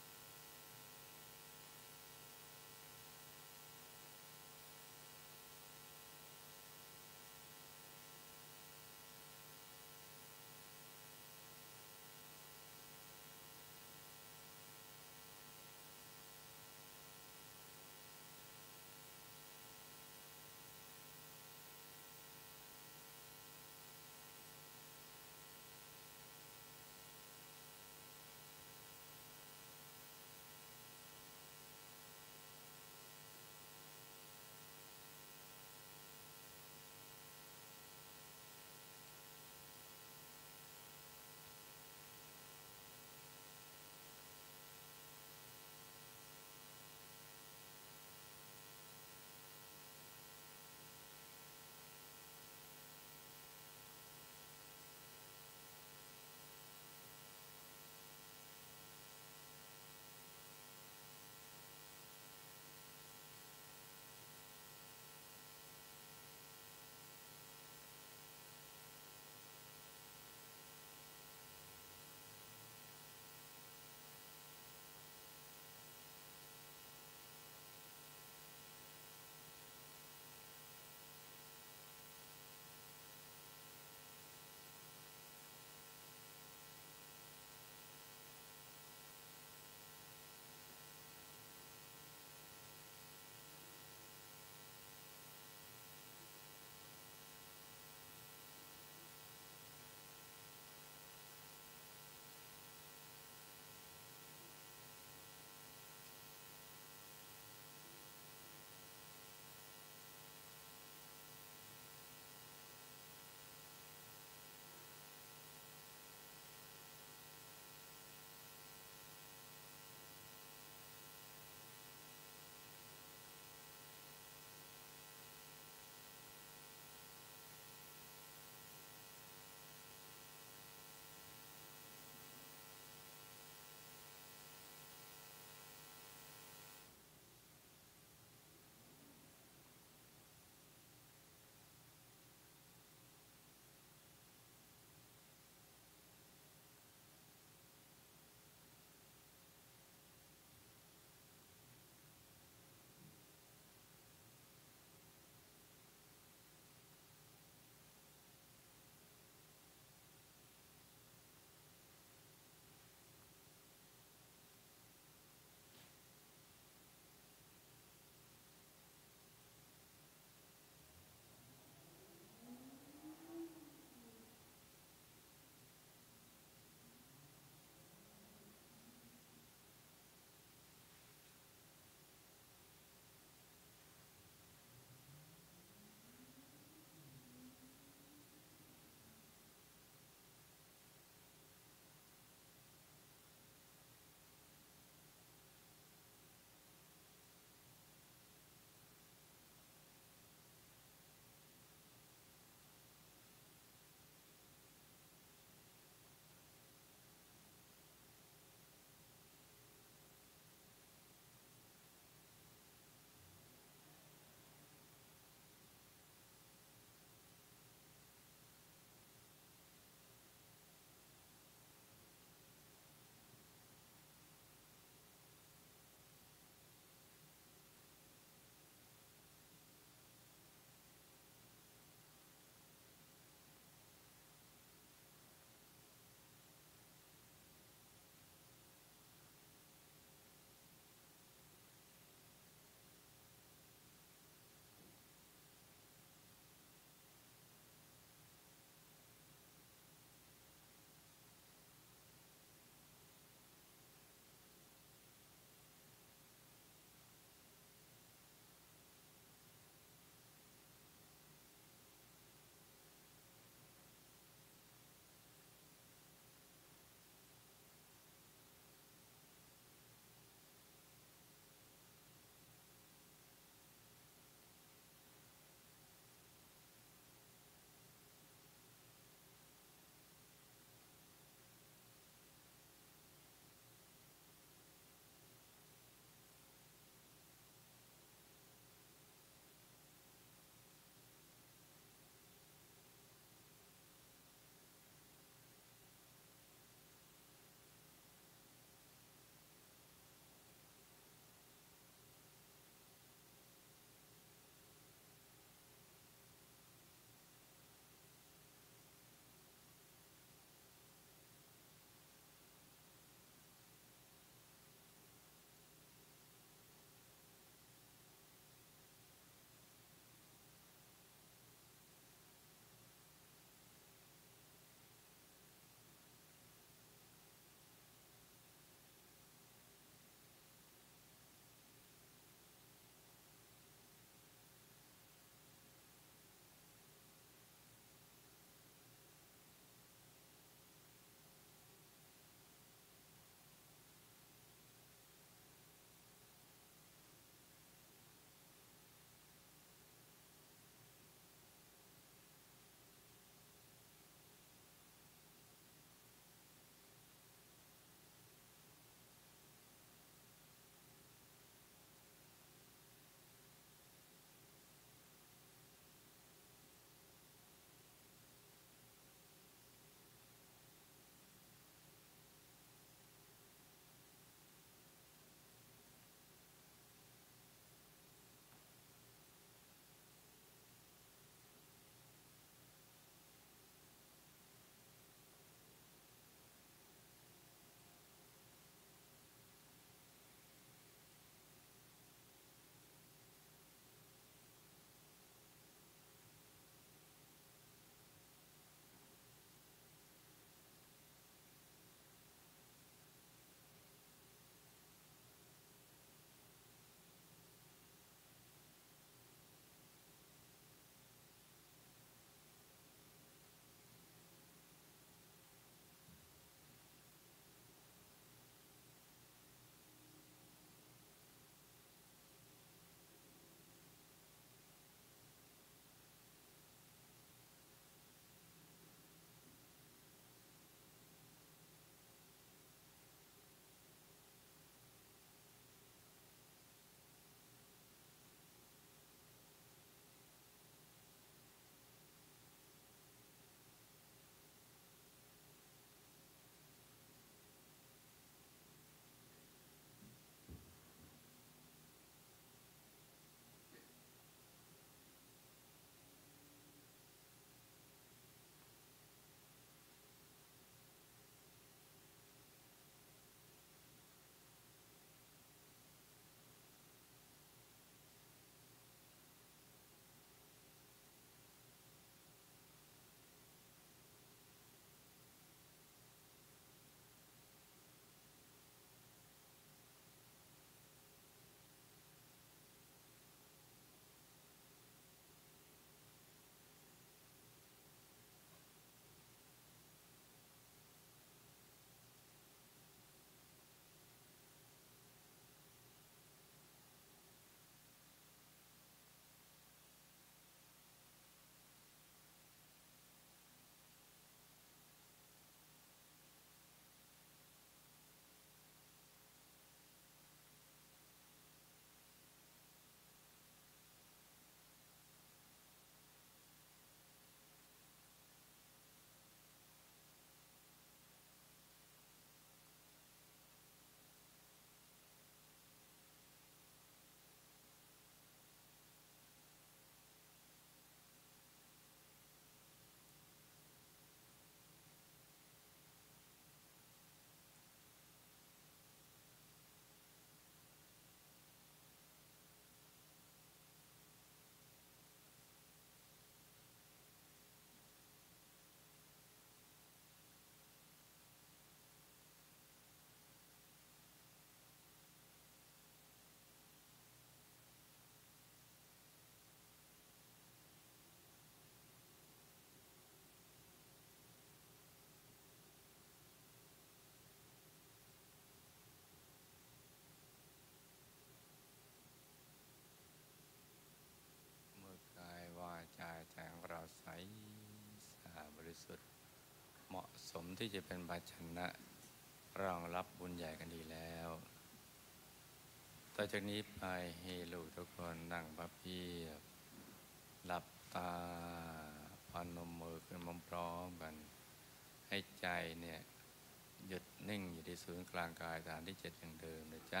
สุดเหมาะสมที่จะเป็นภาชนะรองรับบุญใหญ่กันดีแล้วต่อจากนี้ไปให้ลูกทุกคนนั่งพับเพียบหลับตาพนมมือขึ้นพร้อมๆกันให้ใจเนี่ยหยุดนิ่งอยู่ที่ศูนย์กลางกายฐานที่เจ็ดอย่างเดิมนะจ๊ะ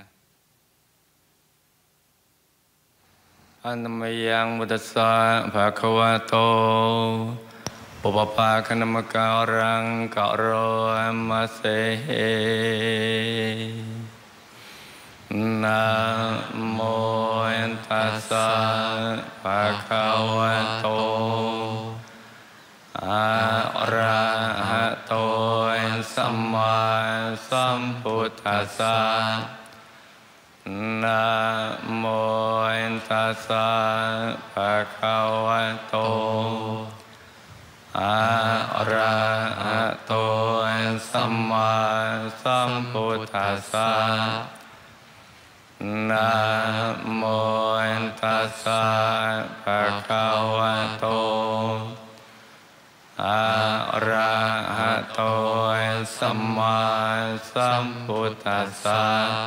อันมยังมุตสะภะคะวะโตปุปปาคณมการังกะโรมะเสนะโมตัสสะภะคะวะโตอะระหะโตสัมมาสัมพุทธัสสะนะโมตัสสะภะคะวะโตอะระหะโตสัมมาสัมพุทธัสสะนะโมตัสสะภะคะวะโตอะระหะโตสัมมาสัมพุทธัสสะ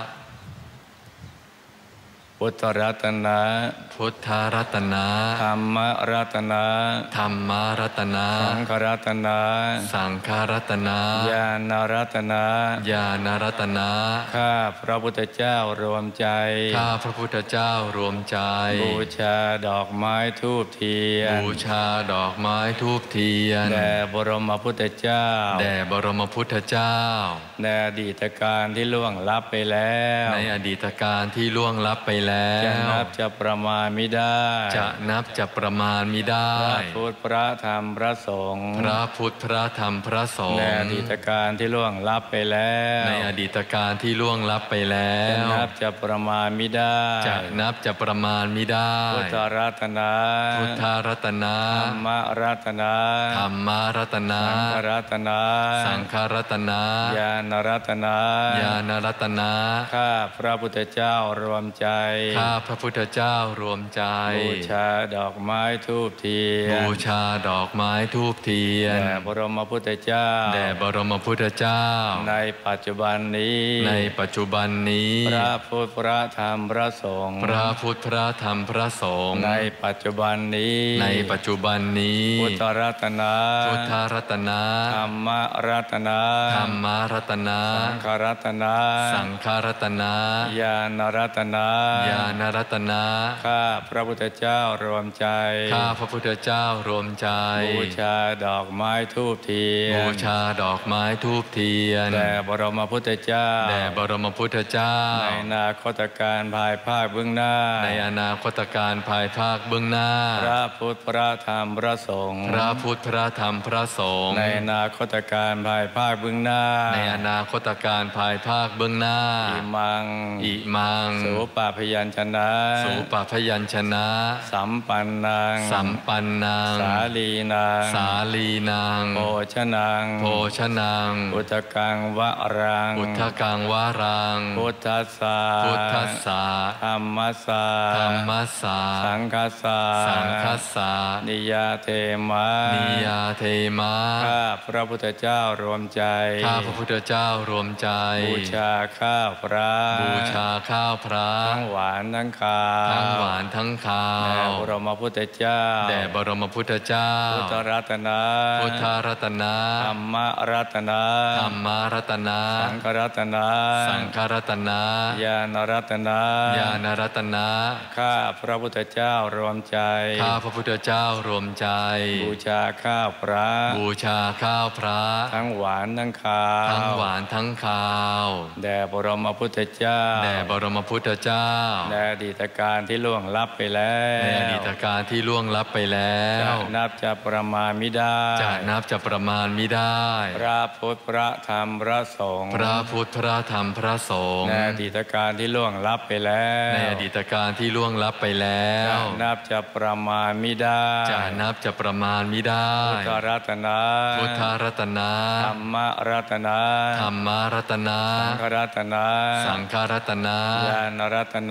พุทธรัตนะพุทธรัตนะธรรมรัตนะธรรมรัตนะสังฆรัตนะสังฆรัตนะญาณรัตนะญาณรัตนะข้าพระพุทธเจ้ารวมใจข้าพระพุทธเจ้ารวมใจบูชาดอกไม้ธูปเทียนบูชาดอกไม้ธูปเทียนแด่บรมพุทธเจ้าแด่บรมพุทธเจ้าในอดีตการที่ล่วงลับไปแล้วในอดีตการที่ล่วงลับไปแล้วจะนับจะประมาณไม่ได้จะนับจะประมาณไม่ได้พระพุทธพระธรรมพระสงฆ์พระพุทธพระธรรมพระสงฆ์ในอดีตการที่ล่วงลับไปแล้วในอดีตการที่ล่วงลับไปแล้วจะนับจะประมาณไม่ได้จะนับจะประมาณไม่ได้พุทธรัตนะพุทธรัตนะธรรมรัตนะธรรมรัตนะสังฆรัตนะสังฆรัตนะญาณรัตนะญาณรัตนะข้าพระพุทธเจ้ารวมใจข้าพระพุทธเจ้ารวมใจบูชาดอกไม้ธูปเทียนบูชาดอกไม้ธูปเทียนแด่บรมพุทธเจ้าแด่บรมพุทธเจ้าในปัจจุบันนี้ในปัจจุบันนี้พระพุทธพระธรรมพระสงฆ์พระพุทธพระธรรมพระสงฆ์ในปัจจุบันนี้ในปัจจุบันนี้พุทธรัตนะพุทธรัตนะธรรมรัตนะธรรมรัตนะสังฆรัตนะสังฆรัตนะญาณรัตนะญาณรัตนะข้าพระพุทธเจ้ารวมใจข้าพระพุทธเจ้ารวมใจบูชาดอกไม้ธูปเทียนบูชาดอกไม้ธูปเทียนแด่บรมพุทธเจ้าแด่บรมพุทธเจ้าในอนาคตการภายภาคเบื้องหน้าในอนาคตการภายภาคเบื้องหน้าพระพุทธพระธรรมพระสงฆ์พระพุทธพระธรรมพระสงฆ์ในอนาคตการภายภาคเบื้องหน้าในอนาคตการภายภาคเบื้องหน้าอิมังอิมังสุปาพยัญชนะสุปาพยัญชนะสัมปันนังสัมปันนังสาลีนังสาลีนังโภชนังโภชนังพุทธกังวรังพุทธกังวรังพุทธัสสะพุทธัสสะธรรมัสสะธรรมัสสะสังฆัสสะสังฆัสสะนิยาเทมะนิยาเทมะข้าพระพุทธเจ้ารวมใจข้าพระพุทธเจ้ารวมใจบูชาข้าวพระบูชาข้าวพระทั้งหวานทั้งคาวทั้งหวานทั้งคาวแด่บรมพุทธเจ้าแด่บรมพุทธเจ้าพุทธรัตนะพุทธรัตนะธรรมรัตนะธรรมรัตนะสังฆรัตนะสังฆรัตนะญาณรัตนะญาณรัตนะข้าพระพุทธเจ้ารวมใจข้าพระพุทธเจ้ารวมใจบูชาข้าวพระบูชาข้าวพระทั้งหวานทั้งคาวทั้งหวานทั้งคาวแด่บรมพุทธเจ้าแด่บรมพุทธเจ้าในอดีตการที่ล่วงลับไปแล้วในอดีตการที่ล่วงลับไปแล้วจะนับจะประมาณไม่ได้จะนับจะประมาณไม่ได้พระพุทธพระธรรมพระสงฆ์พระพุทธพระธรรมพระสงฆ์ในอดีตการที่ล่วงลับไปแล้วในอดีตการที่ล่วงลับไปแล้วจะนับจะประมาณไม่ได้จะนับจะประมาณไม่ได้พุทธรัตนะพุทธรัตนะธรรมรัตนะธรรมรัตนะสังฆรัตนะสังฆรัตนะญาณรัตนะ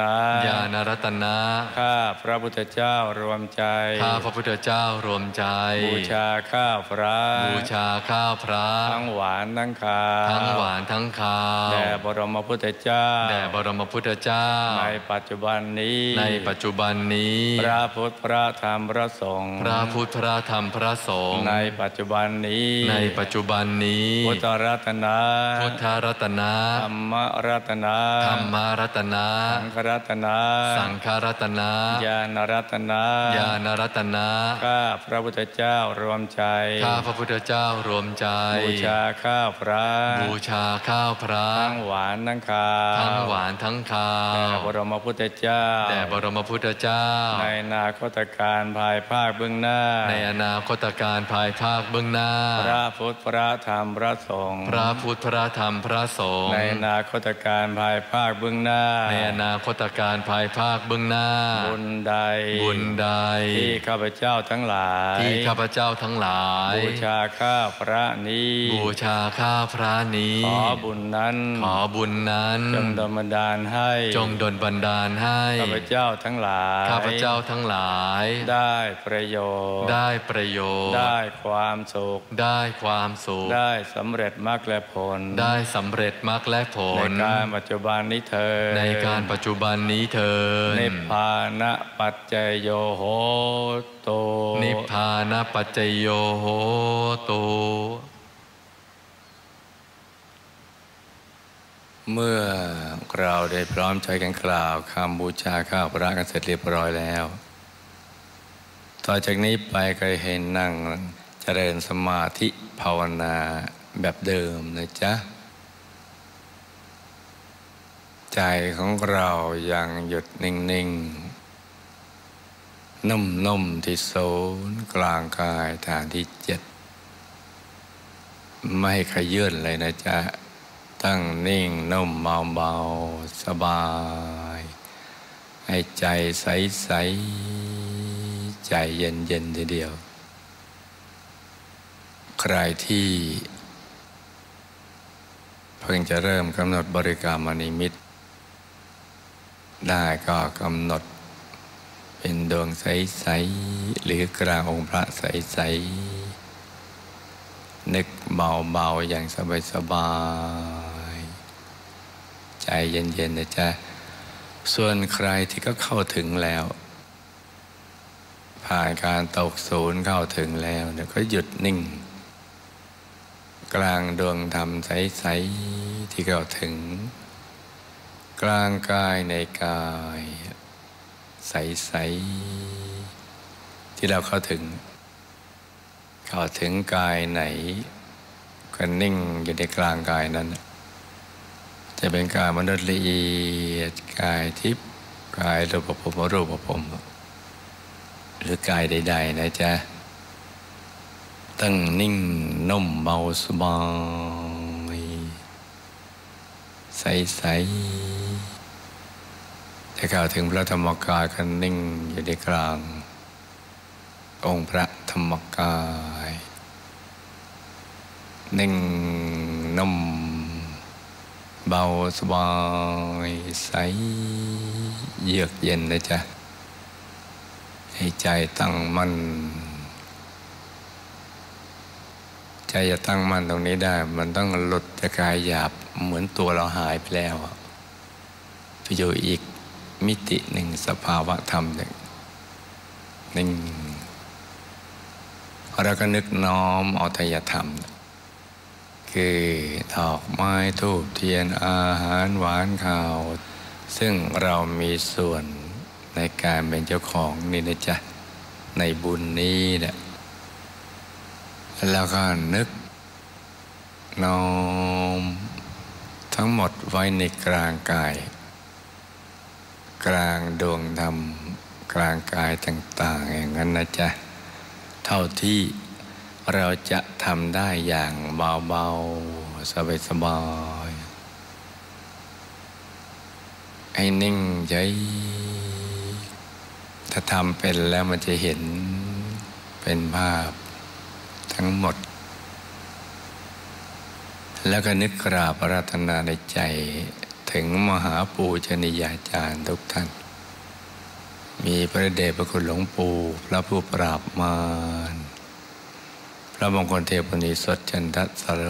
นะญาณรัตนะข้าพระพุทธเจ้ารวมใจข้าพระพุทธเจ้ารวมใจบูชาข้าวพระบูชาข้าวพระทั้งหวานทั้งข้าวทั้งหวานทั้งข้าวแด่บรมพุทธเจ้าแด่บรมพุทธเจ้าในปัจจุบันนี้ในปัจจุบันนี้พระพุทธพระธรรมพระสงฆ์พระพุทธพระธรรมพระสงฆ์ในปัจจุบันนี้ในปัจจุบันนี้พุทธรัตนะพุทธรัตนะธรรมรัตนะธรรมรัตนะสังฆรัตนะสังฆรัตนะญาณรัตนะญาณรัตนะข้าพระพุทธเจ้ารวมใจข้าพระพุทธเจ้ารวมใจบูชาข้าวพระบูชาข้าวพระทั้งหวานทั้งข้าวทั้งหวานทั้งข้าวแด่บรมพุทธเจ้าแด่บรมพุทธเจ้าในอนาคตการภายภาคเบื้องหน้าในอนาคตการภายภาคเบื้องหน้าพระพุทธพระธรรมพระสงฆ์พระพุทธพระธรรมพระสงฆ์ในอนาคตการภายภาคเบื้องหน้าในอนาคตการภายภาคเบื้องหน้าบุญใดบุญใดที่ข้าพเจ้าทั้งหลายที่ข้าพเจ้าทั้งหลายบูชาข้าพระนี้บูชาข้าพระนี้ขอบุญนั้นขอบุญนั้นจงดลบันดาลให้จงดลบันดาลให้ข้าพเจ้าทั้งหลายข้าพเจ้าทั้งหลายได้ประโยชน์ได้ประโยชน์ได้ความสุขได้ความสุขได้สำเร็จมรรคและผลได้สำเร็จมรรคและผลในการปัจจุบันนี้เธอในการปัจจุบันนี้เธอนิพพานะปัจจโยโหตุนิพพานะปัจจโยโหตุเมื่อเราได้พร้อมใจกันกล่าวคำบูชาข้าวพระกันเสร็จเรียบร้อยแล้วต่อจากนี้ไปก็เห็นนั่งเจริญสมาธิภาวนาแบบเดิมนะจ๊ะใจของเรายังหยุดนิ่งๆนุ่มๆที่ศูนย์กลางกายฐานที่เจ็ดไม่ขยื่นเลยนะจ๊ะตั้งนิ่งนุ่มเบาๆสบายให้ใจใสๆใจเย็นๆทีเดียวใครที่เพิ่งจะเริ่มกำหนดบริกรรมนิมิตได้ก็กำหนดเป็นดวงใสๆหรือกลางองค์พระใสๆนึกเบาๆอย่างสบายๆใจเย็นๆนะจ๊ะส่วนใครที่ก็เข้าถึงแล้วผ่านการตกศูนย์เข้าถึงแล้วเนี่ยก็หยุดนิ่งกลางดวงธรรมใสๆที่เข้าถึงกลางกายในกายใสๆที่เราเข้าถึงเข้าถึงกายไหนก็นิ่งอยู่ในกลางกายนั้นจะเป็นกายมนุษย์ละเอียดกายทิพย์กายรูปภพรูปภพหรือกายใดๆนะจ๊ะตั้งนิ่งนุ่มเบาสบายใสๆจะกล่าวถึงพระธรรมกายกันนิ่งอยู่ในกลางองค์พระธรรมกายนิ่งนุ่มเบาสบายใสเยือกเย็นนะจ๊ะให้ใจตั้งมั่นใจจะตั้งมั่นตรงนี้ได้มันต้องหลุดจากกายหยาบเหมือนตัวเราหายไปแล้วไปอยู่อีกมิติหนึ่งสภาวะธรรมหนึ่งนิ่งเราก็นึกน้อมเอาไตรธรรมคือดอกไม้ธูปเทียนอาหารหวานข้าวซึ่งเรามีส่วนในการเป็นเจ้าของนี่นะจ๊ะในบุญนี้เนี่ยแล้วก็นึกน้อมทั้งหมดไว้ในกลางกายกลางดวงธรรมกลางกายต่างๆอย่างนั้นนะจ๊ะเท่าที่เราจะทำได้อย่างเบาๆสบายๆให้นิ่งใจถ้าทำเป็นแล้วมันจะเห็นเป็นภาพทั้งหมดแล้วก็นึกกราบอาราธนาในใจถึงมหาปูชนียาจารย์ทุกท่านมีพระเดชพระคุณหลวงปู่พระผู้ปราบมารพระมงคลเทพนิสดจันทสโร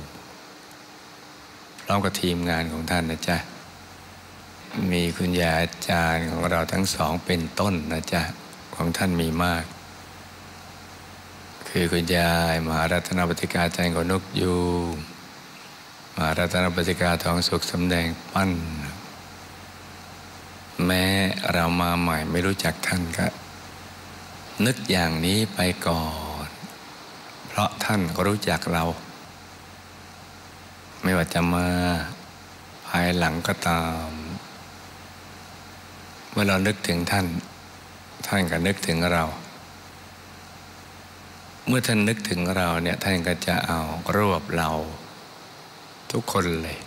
พร้อมกับทีมงานของท่านนะจ๊ะมีคุณยายอาจารย์ของเราทั้งสองเป็นต้นนะจ๊ะของท่านมีมากคือคุณยายมหารัตนปฏิกาจันทร์กนกยูงมหารัตนปฏิกาทองสุขสำแดงปั้นแม้เรามาใหม่ไม่รู้จักท่านก็นึกอย่างนี้ไปก่อนเพราะท่านก็รู้จักเราไม่ว่าจะมาภายหลังก็ตามเมื่อเรานึกถึงท่านท่านก็นึกถึงเราเมื่อท่านนึกถึงเราเนี่ยท่านก็จะเอารวบเราทุกคนเลย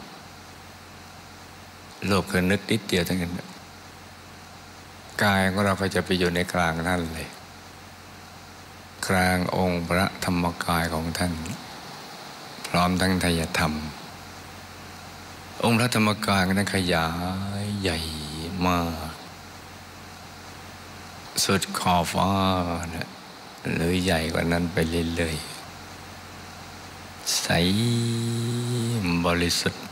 โลกคือนึกนิดเดียวทั้งนั้นกายของเราก็จะไปอยู่ในกลางท่านเลยกลางองค์พระธรรมกายของท่านพร้อมทั้งไตรธรรมองค์พระธรรมกายนั้นขยายใหญ่มากสุดขอบฟ้านะหรือใหญ่กว่านั้นไปเรื่อยๆใสบริสุทธิ์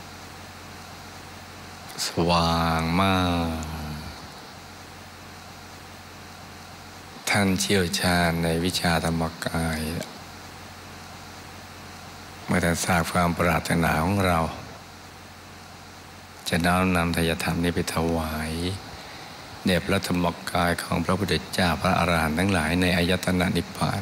สว่างมากท่านเชี่ยวชาญในวิชาธรรมกายเมื่อท่านทราบความปรารถนาของเราจะน้อมนำไตรธรรมนี้ไปถวายแด่พระธรรมกายของพระพุทธเจ้าพระอรหันต์ทั้งหลายในอายตนะนิพพาน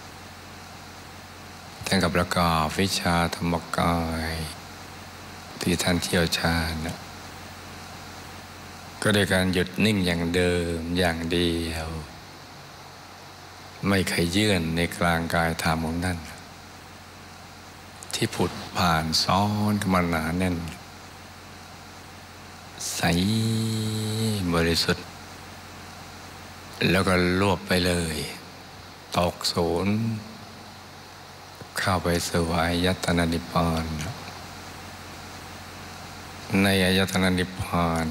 ท่านกับประกอบวิชาธรรมกายที่ท่านเชี่ยวชาญก็โดยการหยุดนิ่งอย่างเดิมอย่างเดียวไม่เคยยื่นในกลางกายธรรมของท่านที่ผุดผ่านซ้อนกันมาหนาแน่นใสบริสุทธิ์แล้วก็รวบไปเลยตกศูนย์เข้าไปสู่อายตนะนิพพานในอายตนะนิพพาน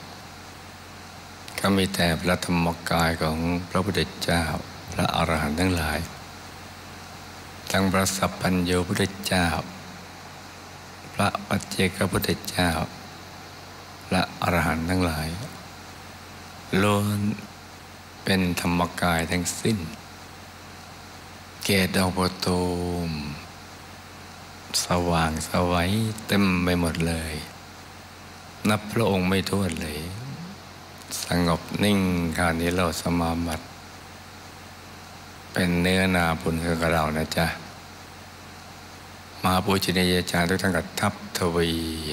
ก็มีแต่พระธรรมกายของพระพุทธเจ้าพระอรหันต์ทั้งหลายทั้งพระสัพพัญญูพุทธเจ้าพระปัจเจกพุทธเจ้าพระอรหันต์ทั้งหลายล้วนเป็นธรรมกายทั้งสิ้นเกศดอกโพธิ์ตูมสว่างสวัยเต็มไปหมดเลยนับพระองค์ไม่ถ้วนเลยสงบนิ่งขานิโรธสมาบัติเป็นเนื้อนาบุญของเรานะจ๊ะมหาปูชนียาจารย์ทุกท่านกับทัพทวี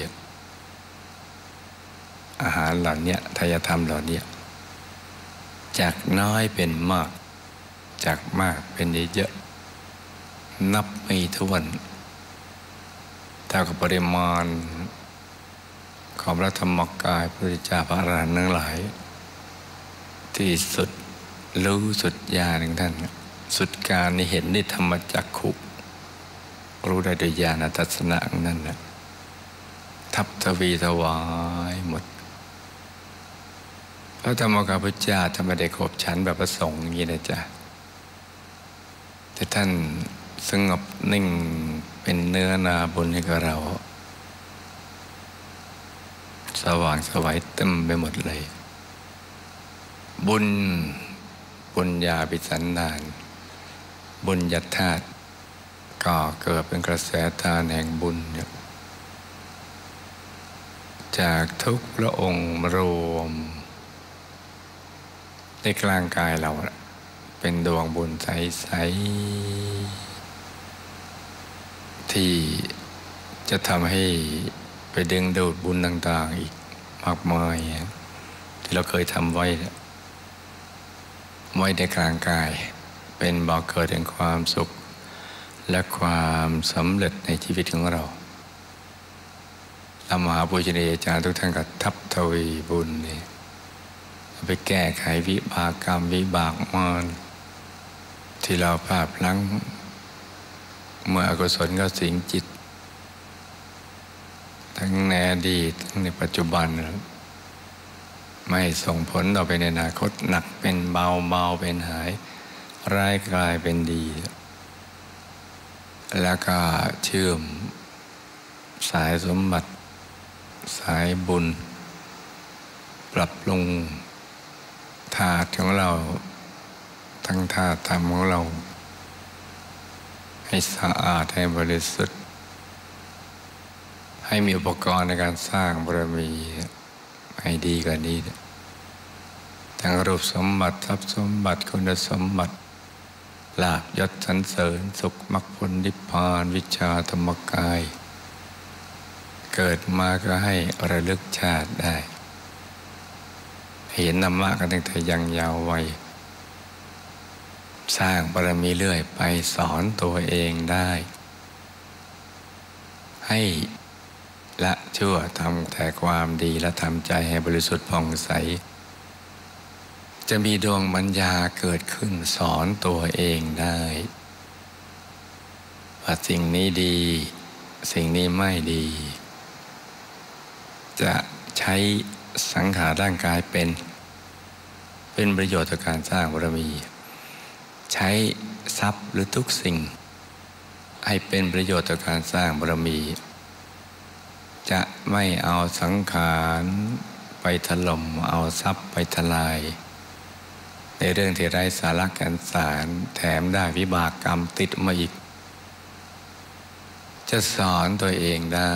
อาหารเหล่านี้ไตรธรรมเหล่านี้จากน้อยเป็นมากจากมากเป็นเยอะนับไม่ถ้วนเท่ากับปริมาณของพระธรรมกายพระพุทธเจ้าพระอรหันต์ทั้งหลายที่สุดรู้สุดญาณของท่านสุดการนี้เห็นได้ธรรมจักขุรู้ได้ด้วยญาณทัศนะนั่นนะทัพทวีถวายหมดพระธรรมกายพุทธเจ้าธรรมเดชขบฉันแบบประสงค์อย่างนี้นะจ๊ะแต่ท่านสงบนิ่งเป็นเนื้อนาบุญให้กับเราสว่างสวัยเต็มไปหมดเลยบุญบุญญาภิสันดานบุญญาธาตุก็เกิดเป็นกระแสทานแห่งบุญจากทุกพระองค์รวมในกลางกายเราเป็นดวงบุญใสๆที่จะทำให้ไปดึงดูดบุญต่างๆอีกมากมายที่เราเคยทำไว้ไว้ในกลางกายเป็นบ่อเกิดแห่งความสุขและความสำเร็จในชีวิตของเรามหาปูชนียาจารย์ทุกท่านกับทัพทวีบุญนี่ไปแก้ไขวิบากกรรมวิบากมารที่เราพลาดพลั้งเมื่ออกุศลก็สิงจิตททั้งในอดีตทั้งในปัจจุบันไม่ส่งผลต่อไปในอนาคตหนักเป็นเบาเบาเป็นหายร้ายกลายเป็นดีแล้วก็เชื่อมสายสมบัติสายบุญปรับปรุงธาตุของเราทั้งธาตุธรรมของเราให้สะอาดให้บริสุทธิ์ให้มีอุปกรณ์ในการสร้างบารมีให้ดีกว่านี้ทั้งรูปสมบัติทรัพย์สมบัติคุณสมบัติลาภยศสรรเสริญสุขมรรคผลนิพพานวิชาธรรมกายเกิดมาก็ให้ระลึกชาติได้เห็นธรรมะกันตั้งแต่ยังยาววัยสร้างบารมีเรื่อยไปสอนตัวเองได้ให้ละชั่วทำแต่ความดีและทำใจให้บริสุทธิ์ผ่องใสจะมีดวงปัญญาเกิดขึ้นสอนตัวเองได้ว่าสิ่งนี้ดีสิ่งนี้ไม่ดีจะใช้สังขารร่างกายเป็นเป็นประโยชน์ต่อการสร้างบารมีใช้ทรัพย์หรือทุกสิ่งให้เป็นประโยชน์ต่อการสร้างบารมีจะไม่เอาสังขารไปถล่มเอาทรัพย์ไปทลายในเรื่องที่ไร้สาระแก่นสารแถมได้วิบากกรรมติดมาอีกจะสอนตัวเองได้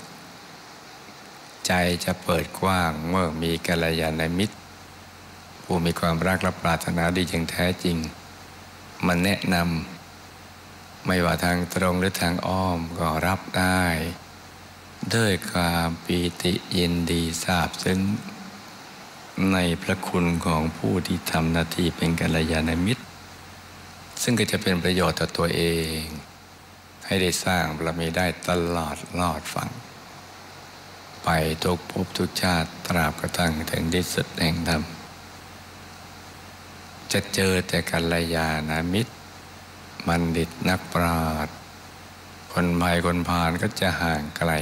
ใจจะเปิดกว้างเมื่อมีกัลยาณมิตรผู้มีความรักและปรารถนาดีอย่างแท้จริงมันแนะนำไม่ว่าทางตรงหรือทางอ้อมก็รับได้ด้วยความปีติยินดีซาบซึ้งในพระคุณของผู้ที่ทำหน้าที่เป็นกัลยาณมิตรซึ่งก็จะเป็นประโยชน์ต่อตัวเองให้ได้สร้างบารมีได้ตลอดรอดฝั่งไปทุกภพทุกชาติตราบกระทั่งถึงที่สุดแห่งธรรมจะเจอแต่กัลยาณมิตรบัณฑิตนักปราชญ์คนภัยคนพาลก็จะห่างไกล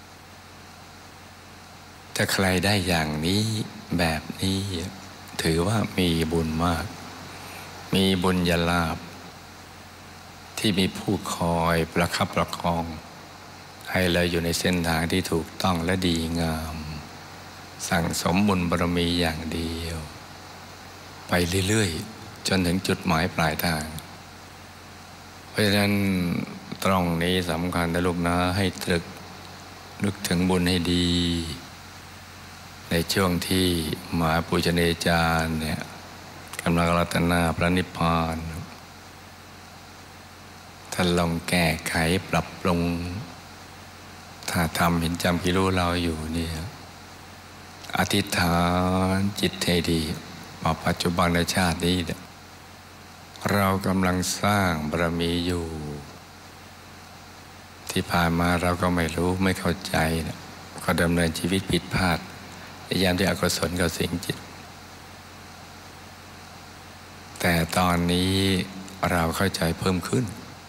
ถ้าใครได้อย่างนี้แบบนี้ถือว่ามีบุญมากมีบุญญาลาภที่มีผู้คอยประคับประคองให้เราอยู่ในเส้นทางที่ถูกต้องและดีงามสั่งสมบุญบารมีอย่างเดียวไปเรื่อยๆจนถึงจุดหมายปลายทางเพราะฉะนั้นตรงนี้สำคัญนะลูกนะให้ตรึกนึกถึงบุญให้ดีในช่วงที่มหาปุจเนจารย์เนี่ยกำลังรัตนาพระนิพพานท่านลองแก้ไขปรับปรุงถ้าทำเห็นจำกิรู้เราอยู่เนี่ยอธิษฐานจิตให้ดีว่าปัจจุบันในชาตินี้เรากำลังสร้างบารมีอยู่ที่ผ่านมาเราก็ไม่รู้ไม่เข้าใจนะก็ดำเนินชีวิตผิดพลาดในยามที่อกุศลเข้าสิงจิตแต่ตอนนี้เราเข้าใจเพิ่มขึ้น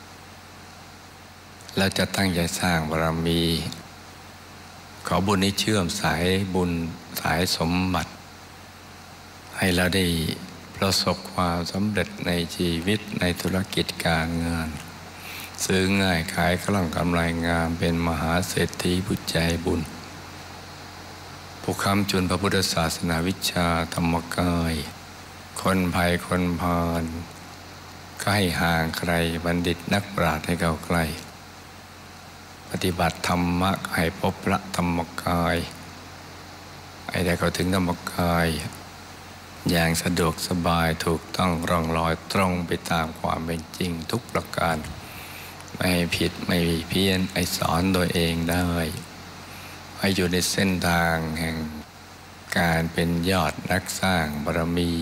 เราจะตั้งใจสร้างบารมีขอบุญนี้เชื่อมสายบุญสายสมบัติให้เราได้ประสบความสำเร็จในชีวิตในธุรกิจการงานซื้อง่ายขายคล่องกำไรงามเป็นมหาเศรษฐีผู้ใจบุญผู้ค้ำจุนพระพุทธศาสนาวิชาธรรมกายคนภัยคนพาลก็ให้ห่างไกลบัณฑิตนักปราชญ์ให้เข้าใกล้ปฏิบัติธรรมะให้พบพระธรรมกายให้ได้เข้าถึงธรรมกายอย่างสะดวกสบายถูกต้องร่องรอยตรงไปตามความเป็นจริงทุกประการไม่ผิดไม่เพี้ยนให้สอนตัวเองได้ให้อยู่ในเส้นทางแห่งการเป็นยอดนักสร้างบารมี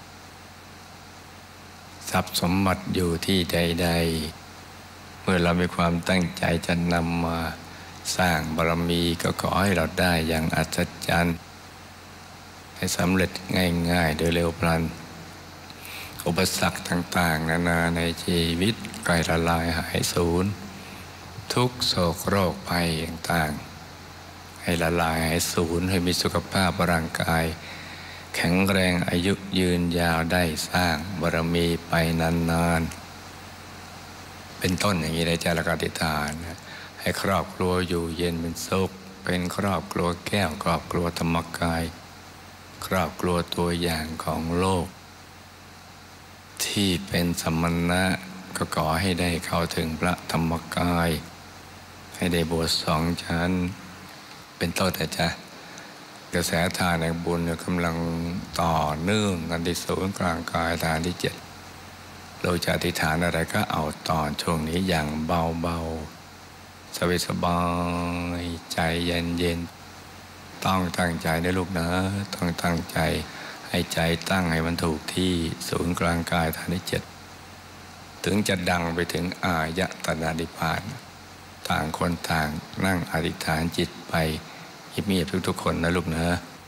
ทรัพย์สมบัติอยู่ที่ใดๆเมื่อเรามีความตั้งใจจะนำมาสร้างบารมีก็ขอให้เราได้อย่างอัศจรรย์ให้สำเร็จง่ายๆโดยเร็วพลันอุปสรรคต่างๆนานาในชีวิตไกลละลายหายสูญทุกโศกโรคภัยต่างๆให้ละลายให้สูญให้มีสุขภาพร่างกายแข็งแรงอายุยืนยาวได้สร้างบารมีไปนานๆเป็นต้นอย่างนี้ได้ใจละกอธิษฐานให้ครอบครัวอยู่เย็นเป็นสุขเป็นครอบครัวแก้วครอบครัวธรรมกายครอบครัวตัวอย่างของโลกที่เป็นสมณะก็ขอให้ได้เข้าถึงพระธรรมกายให้ได้บวชสองชั้นเป็นต้นแต่จ้ะกระแสทานแห่งบุญกำลังต่อเนื่องกันที่ศูนย์กลางกายฐานที่เจ็ดเราจะอธิษฐานอะไรก็เอาตอนช่วงนี้อย่างเบาๆสบายๆใจเย็นๆต้องตั้งใจนะลูกนะต้องตั้งใจให้ใจตั้งให้มันถูกที่ศูนย์กลางกายฐานที่เจ็ดถึงจะดังไปถึงอายตนะนิพพานต่างคนต่างนั่งอธิษฐานจิตไปเงียบๆทุกๆคนนะลูกนะ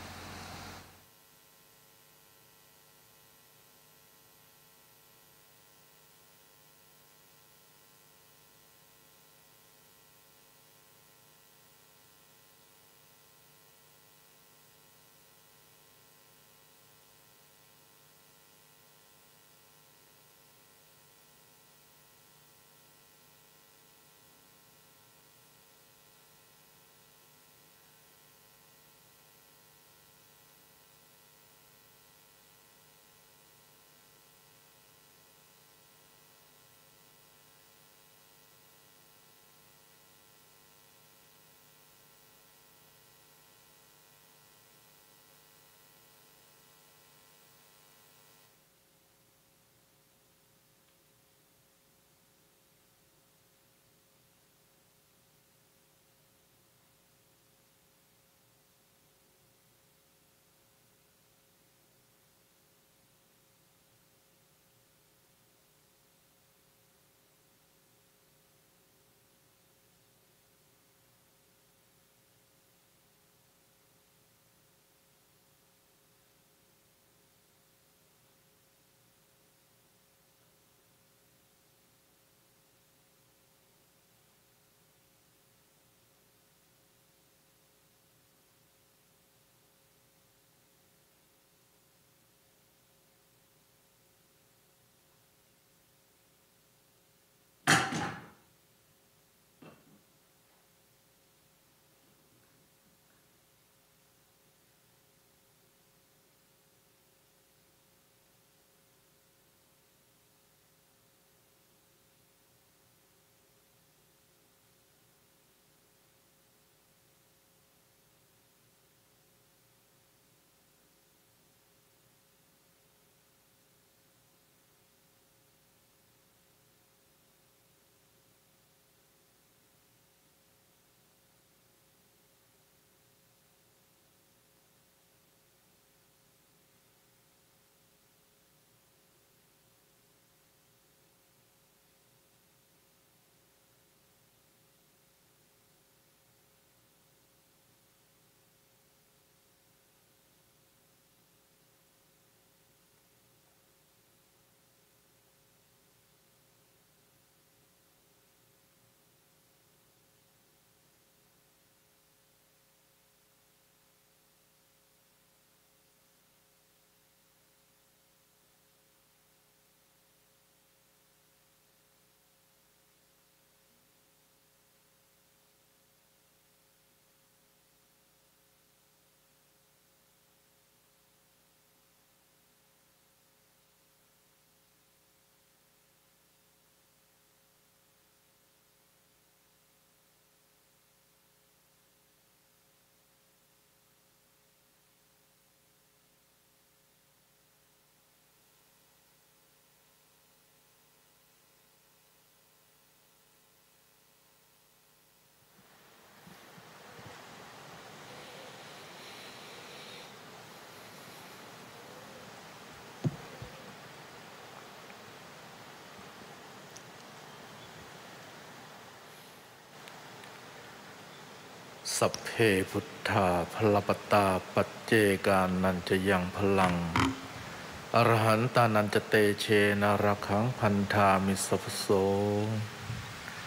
สัพเพพุทธาพลปตาปัจเจกานันจะยังพลังอรหันตานันจะเตเชนารักขังพันธามิสัพโสเต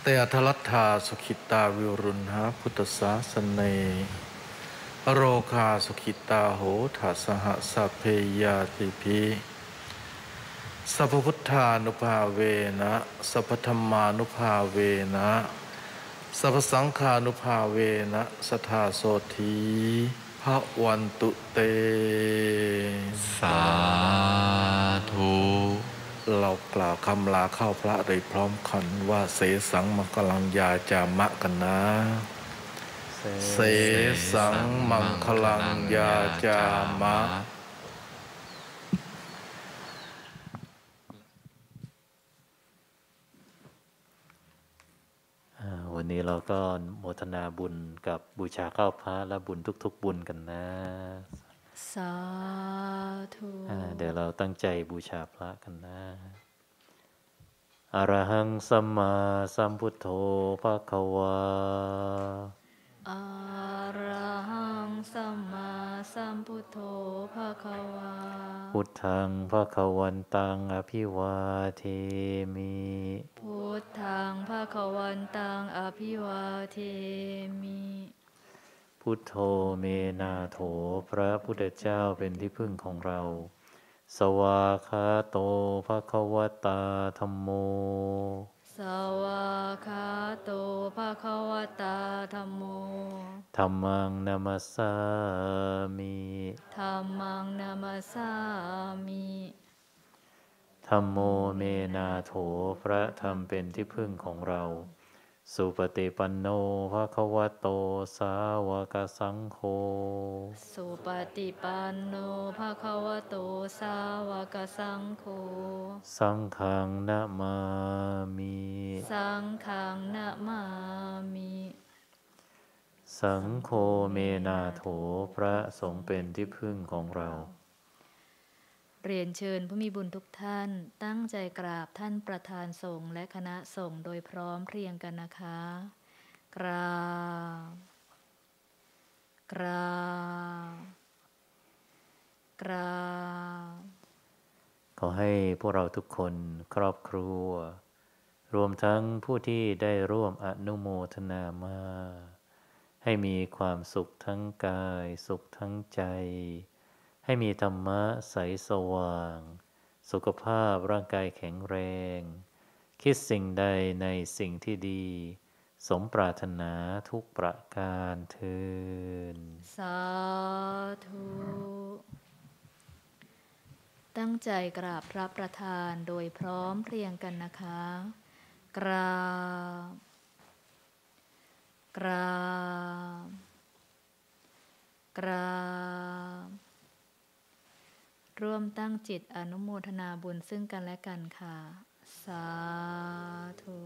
ตอัทลัทธาสุขิตาวิรุณหาพุทธศาสเนอโรคาสุขิตาโหทัสหะสัพเพยาติภิสัพพุทธานุภาเวนะสัพพธรรมานุภาเวนะสัพพสังฆานุภาเวนะสัทธาโสธีภวันตุเตสาธุเรากล่าวคำลาเข้าพระโดยพร้อมกันว่าเสสังมังคลังยาจามะกันนะเสสังมังคลังยาจามะวันนี้เราก็โมทนาบุญกับบูชาข้าวพระและบุญทุกๆบุญกันนะสาธุเดี๋ยวเราตั้งใจบูชาพระกันนะอะระหังสัมมาสัมพุทโธภควาอะระหังสัมมาสัมพุทโธภควาพุทธังภควันตังอภิวาเทมิพุทธังภควันตังอภิวาเทมิพุทโธเมนาโถพระพุทธเจ้าเป็นที่พึ่งของเราสวากขาโตภควตาธัมโมสวากขาโตภควตาธัมโมธัมมังนามัสสามิธัมมังนามัสสามิธัมโมเมนาโถพระธรรมเป็นที่พึ่งของเราสุปฏิปันโนภควโตสาวกสังโฆสุปฏิปันโนภควโตสาวกสังโฆสังฆังนะมามิสังฆังนะมามิสังโฆเมนาโถพระสงฆ์เป็นที่พึ่งของเราเรียนเชิญผู้มีบุญทุกท่านตั้งใจกราบท่านประธานสงฆ์และคณะสงฆ์โดยพร้อมเพรียงกันนะคะกราบกราบกราบขอให้พวกเราทุกคนครอบครัวรวมทั้งผู้ที่ได้ร่วมอนุโมทนามาให้มีความสุขทั้งกายสุขทั้งใจให้มีธรรมะใสสว่างสุขภาพร่างกายแข็งแรงคิดสิ่งใดในสิ่งที่ดีสมปรารถนาทุกประการเทอญสาธุตั้งใจกราบพระประธานโดยพร้อมเพรียงกันนะคะกราบกราบกราบร่วมตั้งจิตอนุโมทนาบุญซึ่งกันและกันค่ะสาธุ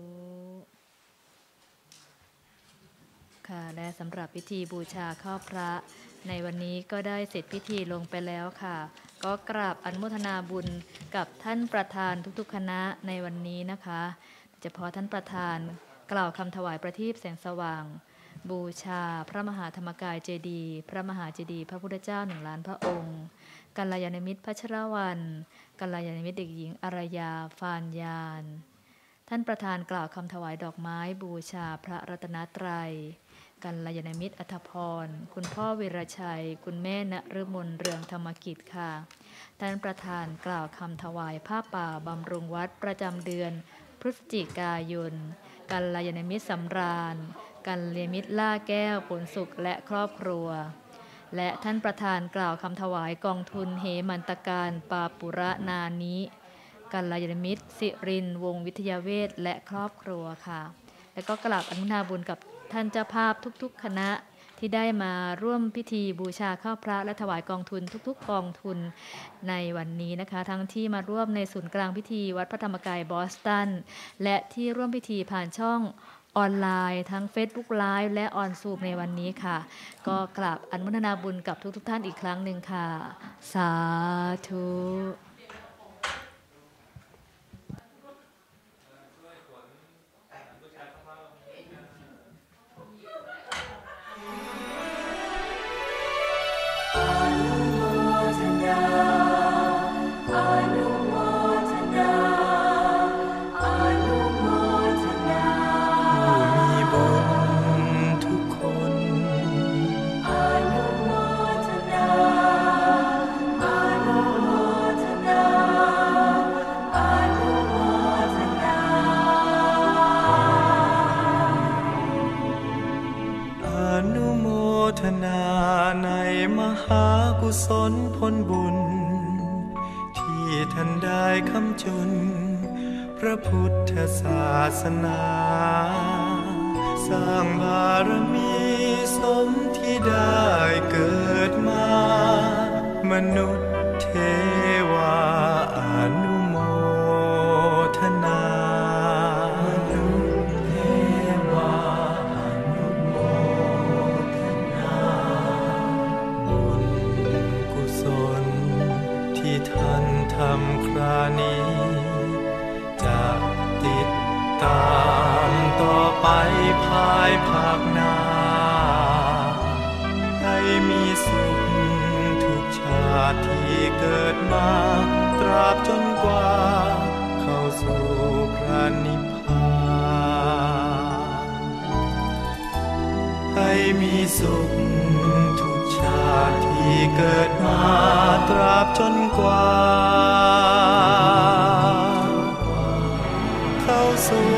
ค่ะและสำหรับพิธีบูชาข้าวพระในวันนี้ก็ได้เสร็จพิธีลงไปแล้วค่ะก็กราบอนุโมทนาบุญกับท่านประธานทุกๆคณะในวันนี้นะคะเฉพาะท่านประธานกล่าวคำถวายประทีปแสงสว่างบูชาพระมหาธรรมกายเจดีย์พระมหาเจดีย์พระพุทธเจ้าหนึ่งล้านพระองค์กัลยาณมิตรพัชรวรรณกัลยาณมิตรเด็กหญิงอารยาฟานยานท่านประธานกล่าวคำถวายดอกไม้บูชาพระรัตนตรัยกัลยาณมิตรอัธพรคุณพ่อวีรชัยคุณแม่ณฤมลเรืองธรรมกิจค่ะท่านประธานกล่าวคำถวายผ้าป่าบำรุงวัดประจำเดือนพฤศจิกายนกัลยาณมิตรสำราญกัลยาณมิตรล่าแก้วผลสุขและครอบครัวและท่านประธานกล่าวคำถวายกองทุนเหมันตการปาปุระนานิกัลยาณมิตรสิรินวงวิทยาเวชและครอบครัวค่ะและก็กราบอนุโมทนาบุญกับท่านเจ้าภาพทุกๆคณะที่ได้มาร่วมพิธีบูชาข้าวพระและถวายกองทุนทุกๆกองทุนในวันนี้นะคะทั้งที่มาร่วมในศูนย์กลางพิธีวัดพระธรรมกายบอสตันและที่ร่วมพิธีผ่านช่องออนไลน์ทั้ง Facebook Live และออนซูมในวันนี้ค่ะก็กราบอนุโมทนาบุญกับทุกๆท่านอีกครั้งหนึ่งค่ะสาธุอนุโมทนาทนาในมหากุศลผลบุญที่ท่านได้คำจุนพระพุทธศาสนาสร้างบารมีสมที่ได้เกิดมามนุษย์เทวาอนุโมทนามนุษย์เทวาอนุโมทนาบุญกุศลที่ท่านทำครานี้จะติดตามต่อไปภายภาคหน้าให้มีสุขทุกชาติที่เกิดมาตราบจนกว่าเข้าสู่พระนิพพานให้มีสุขทุกชาติที่เกิดมาตราบจนกว่าเข้าสู่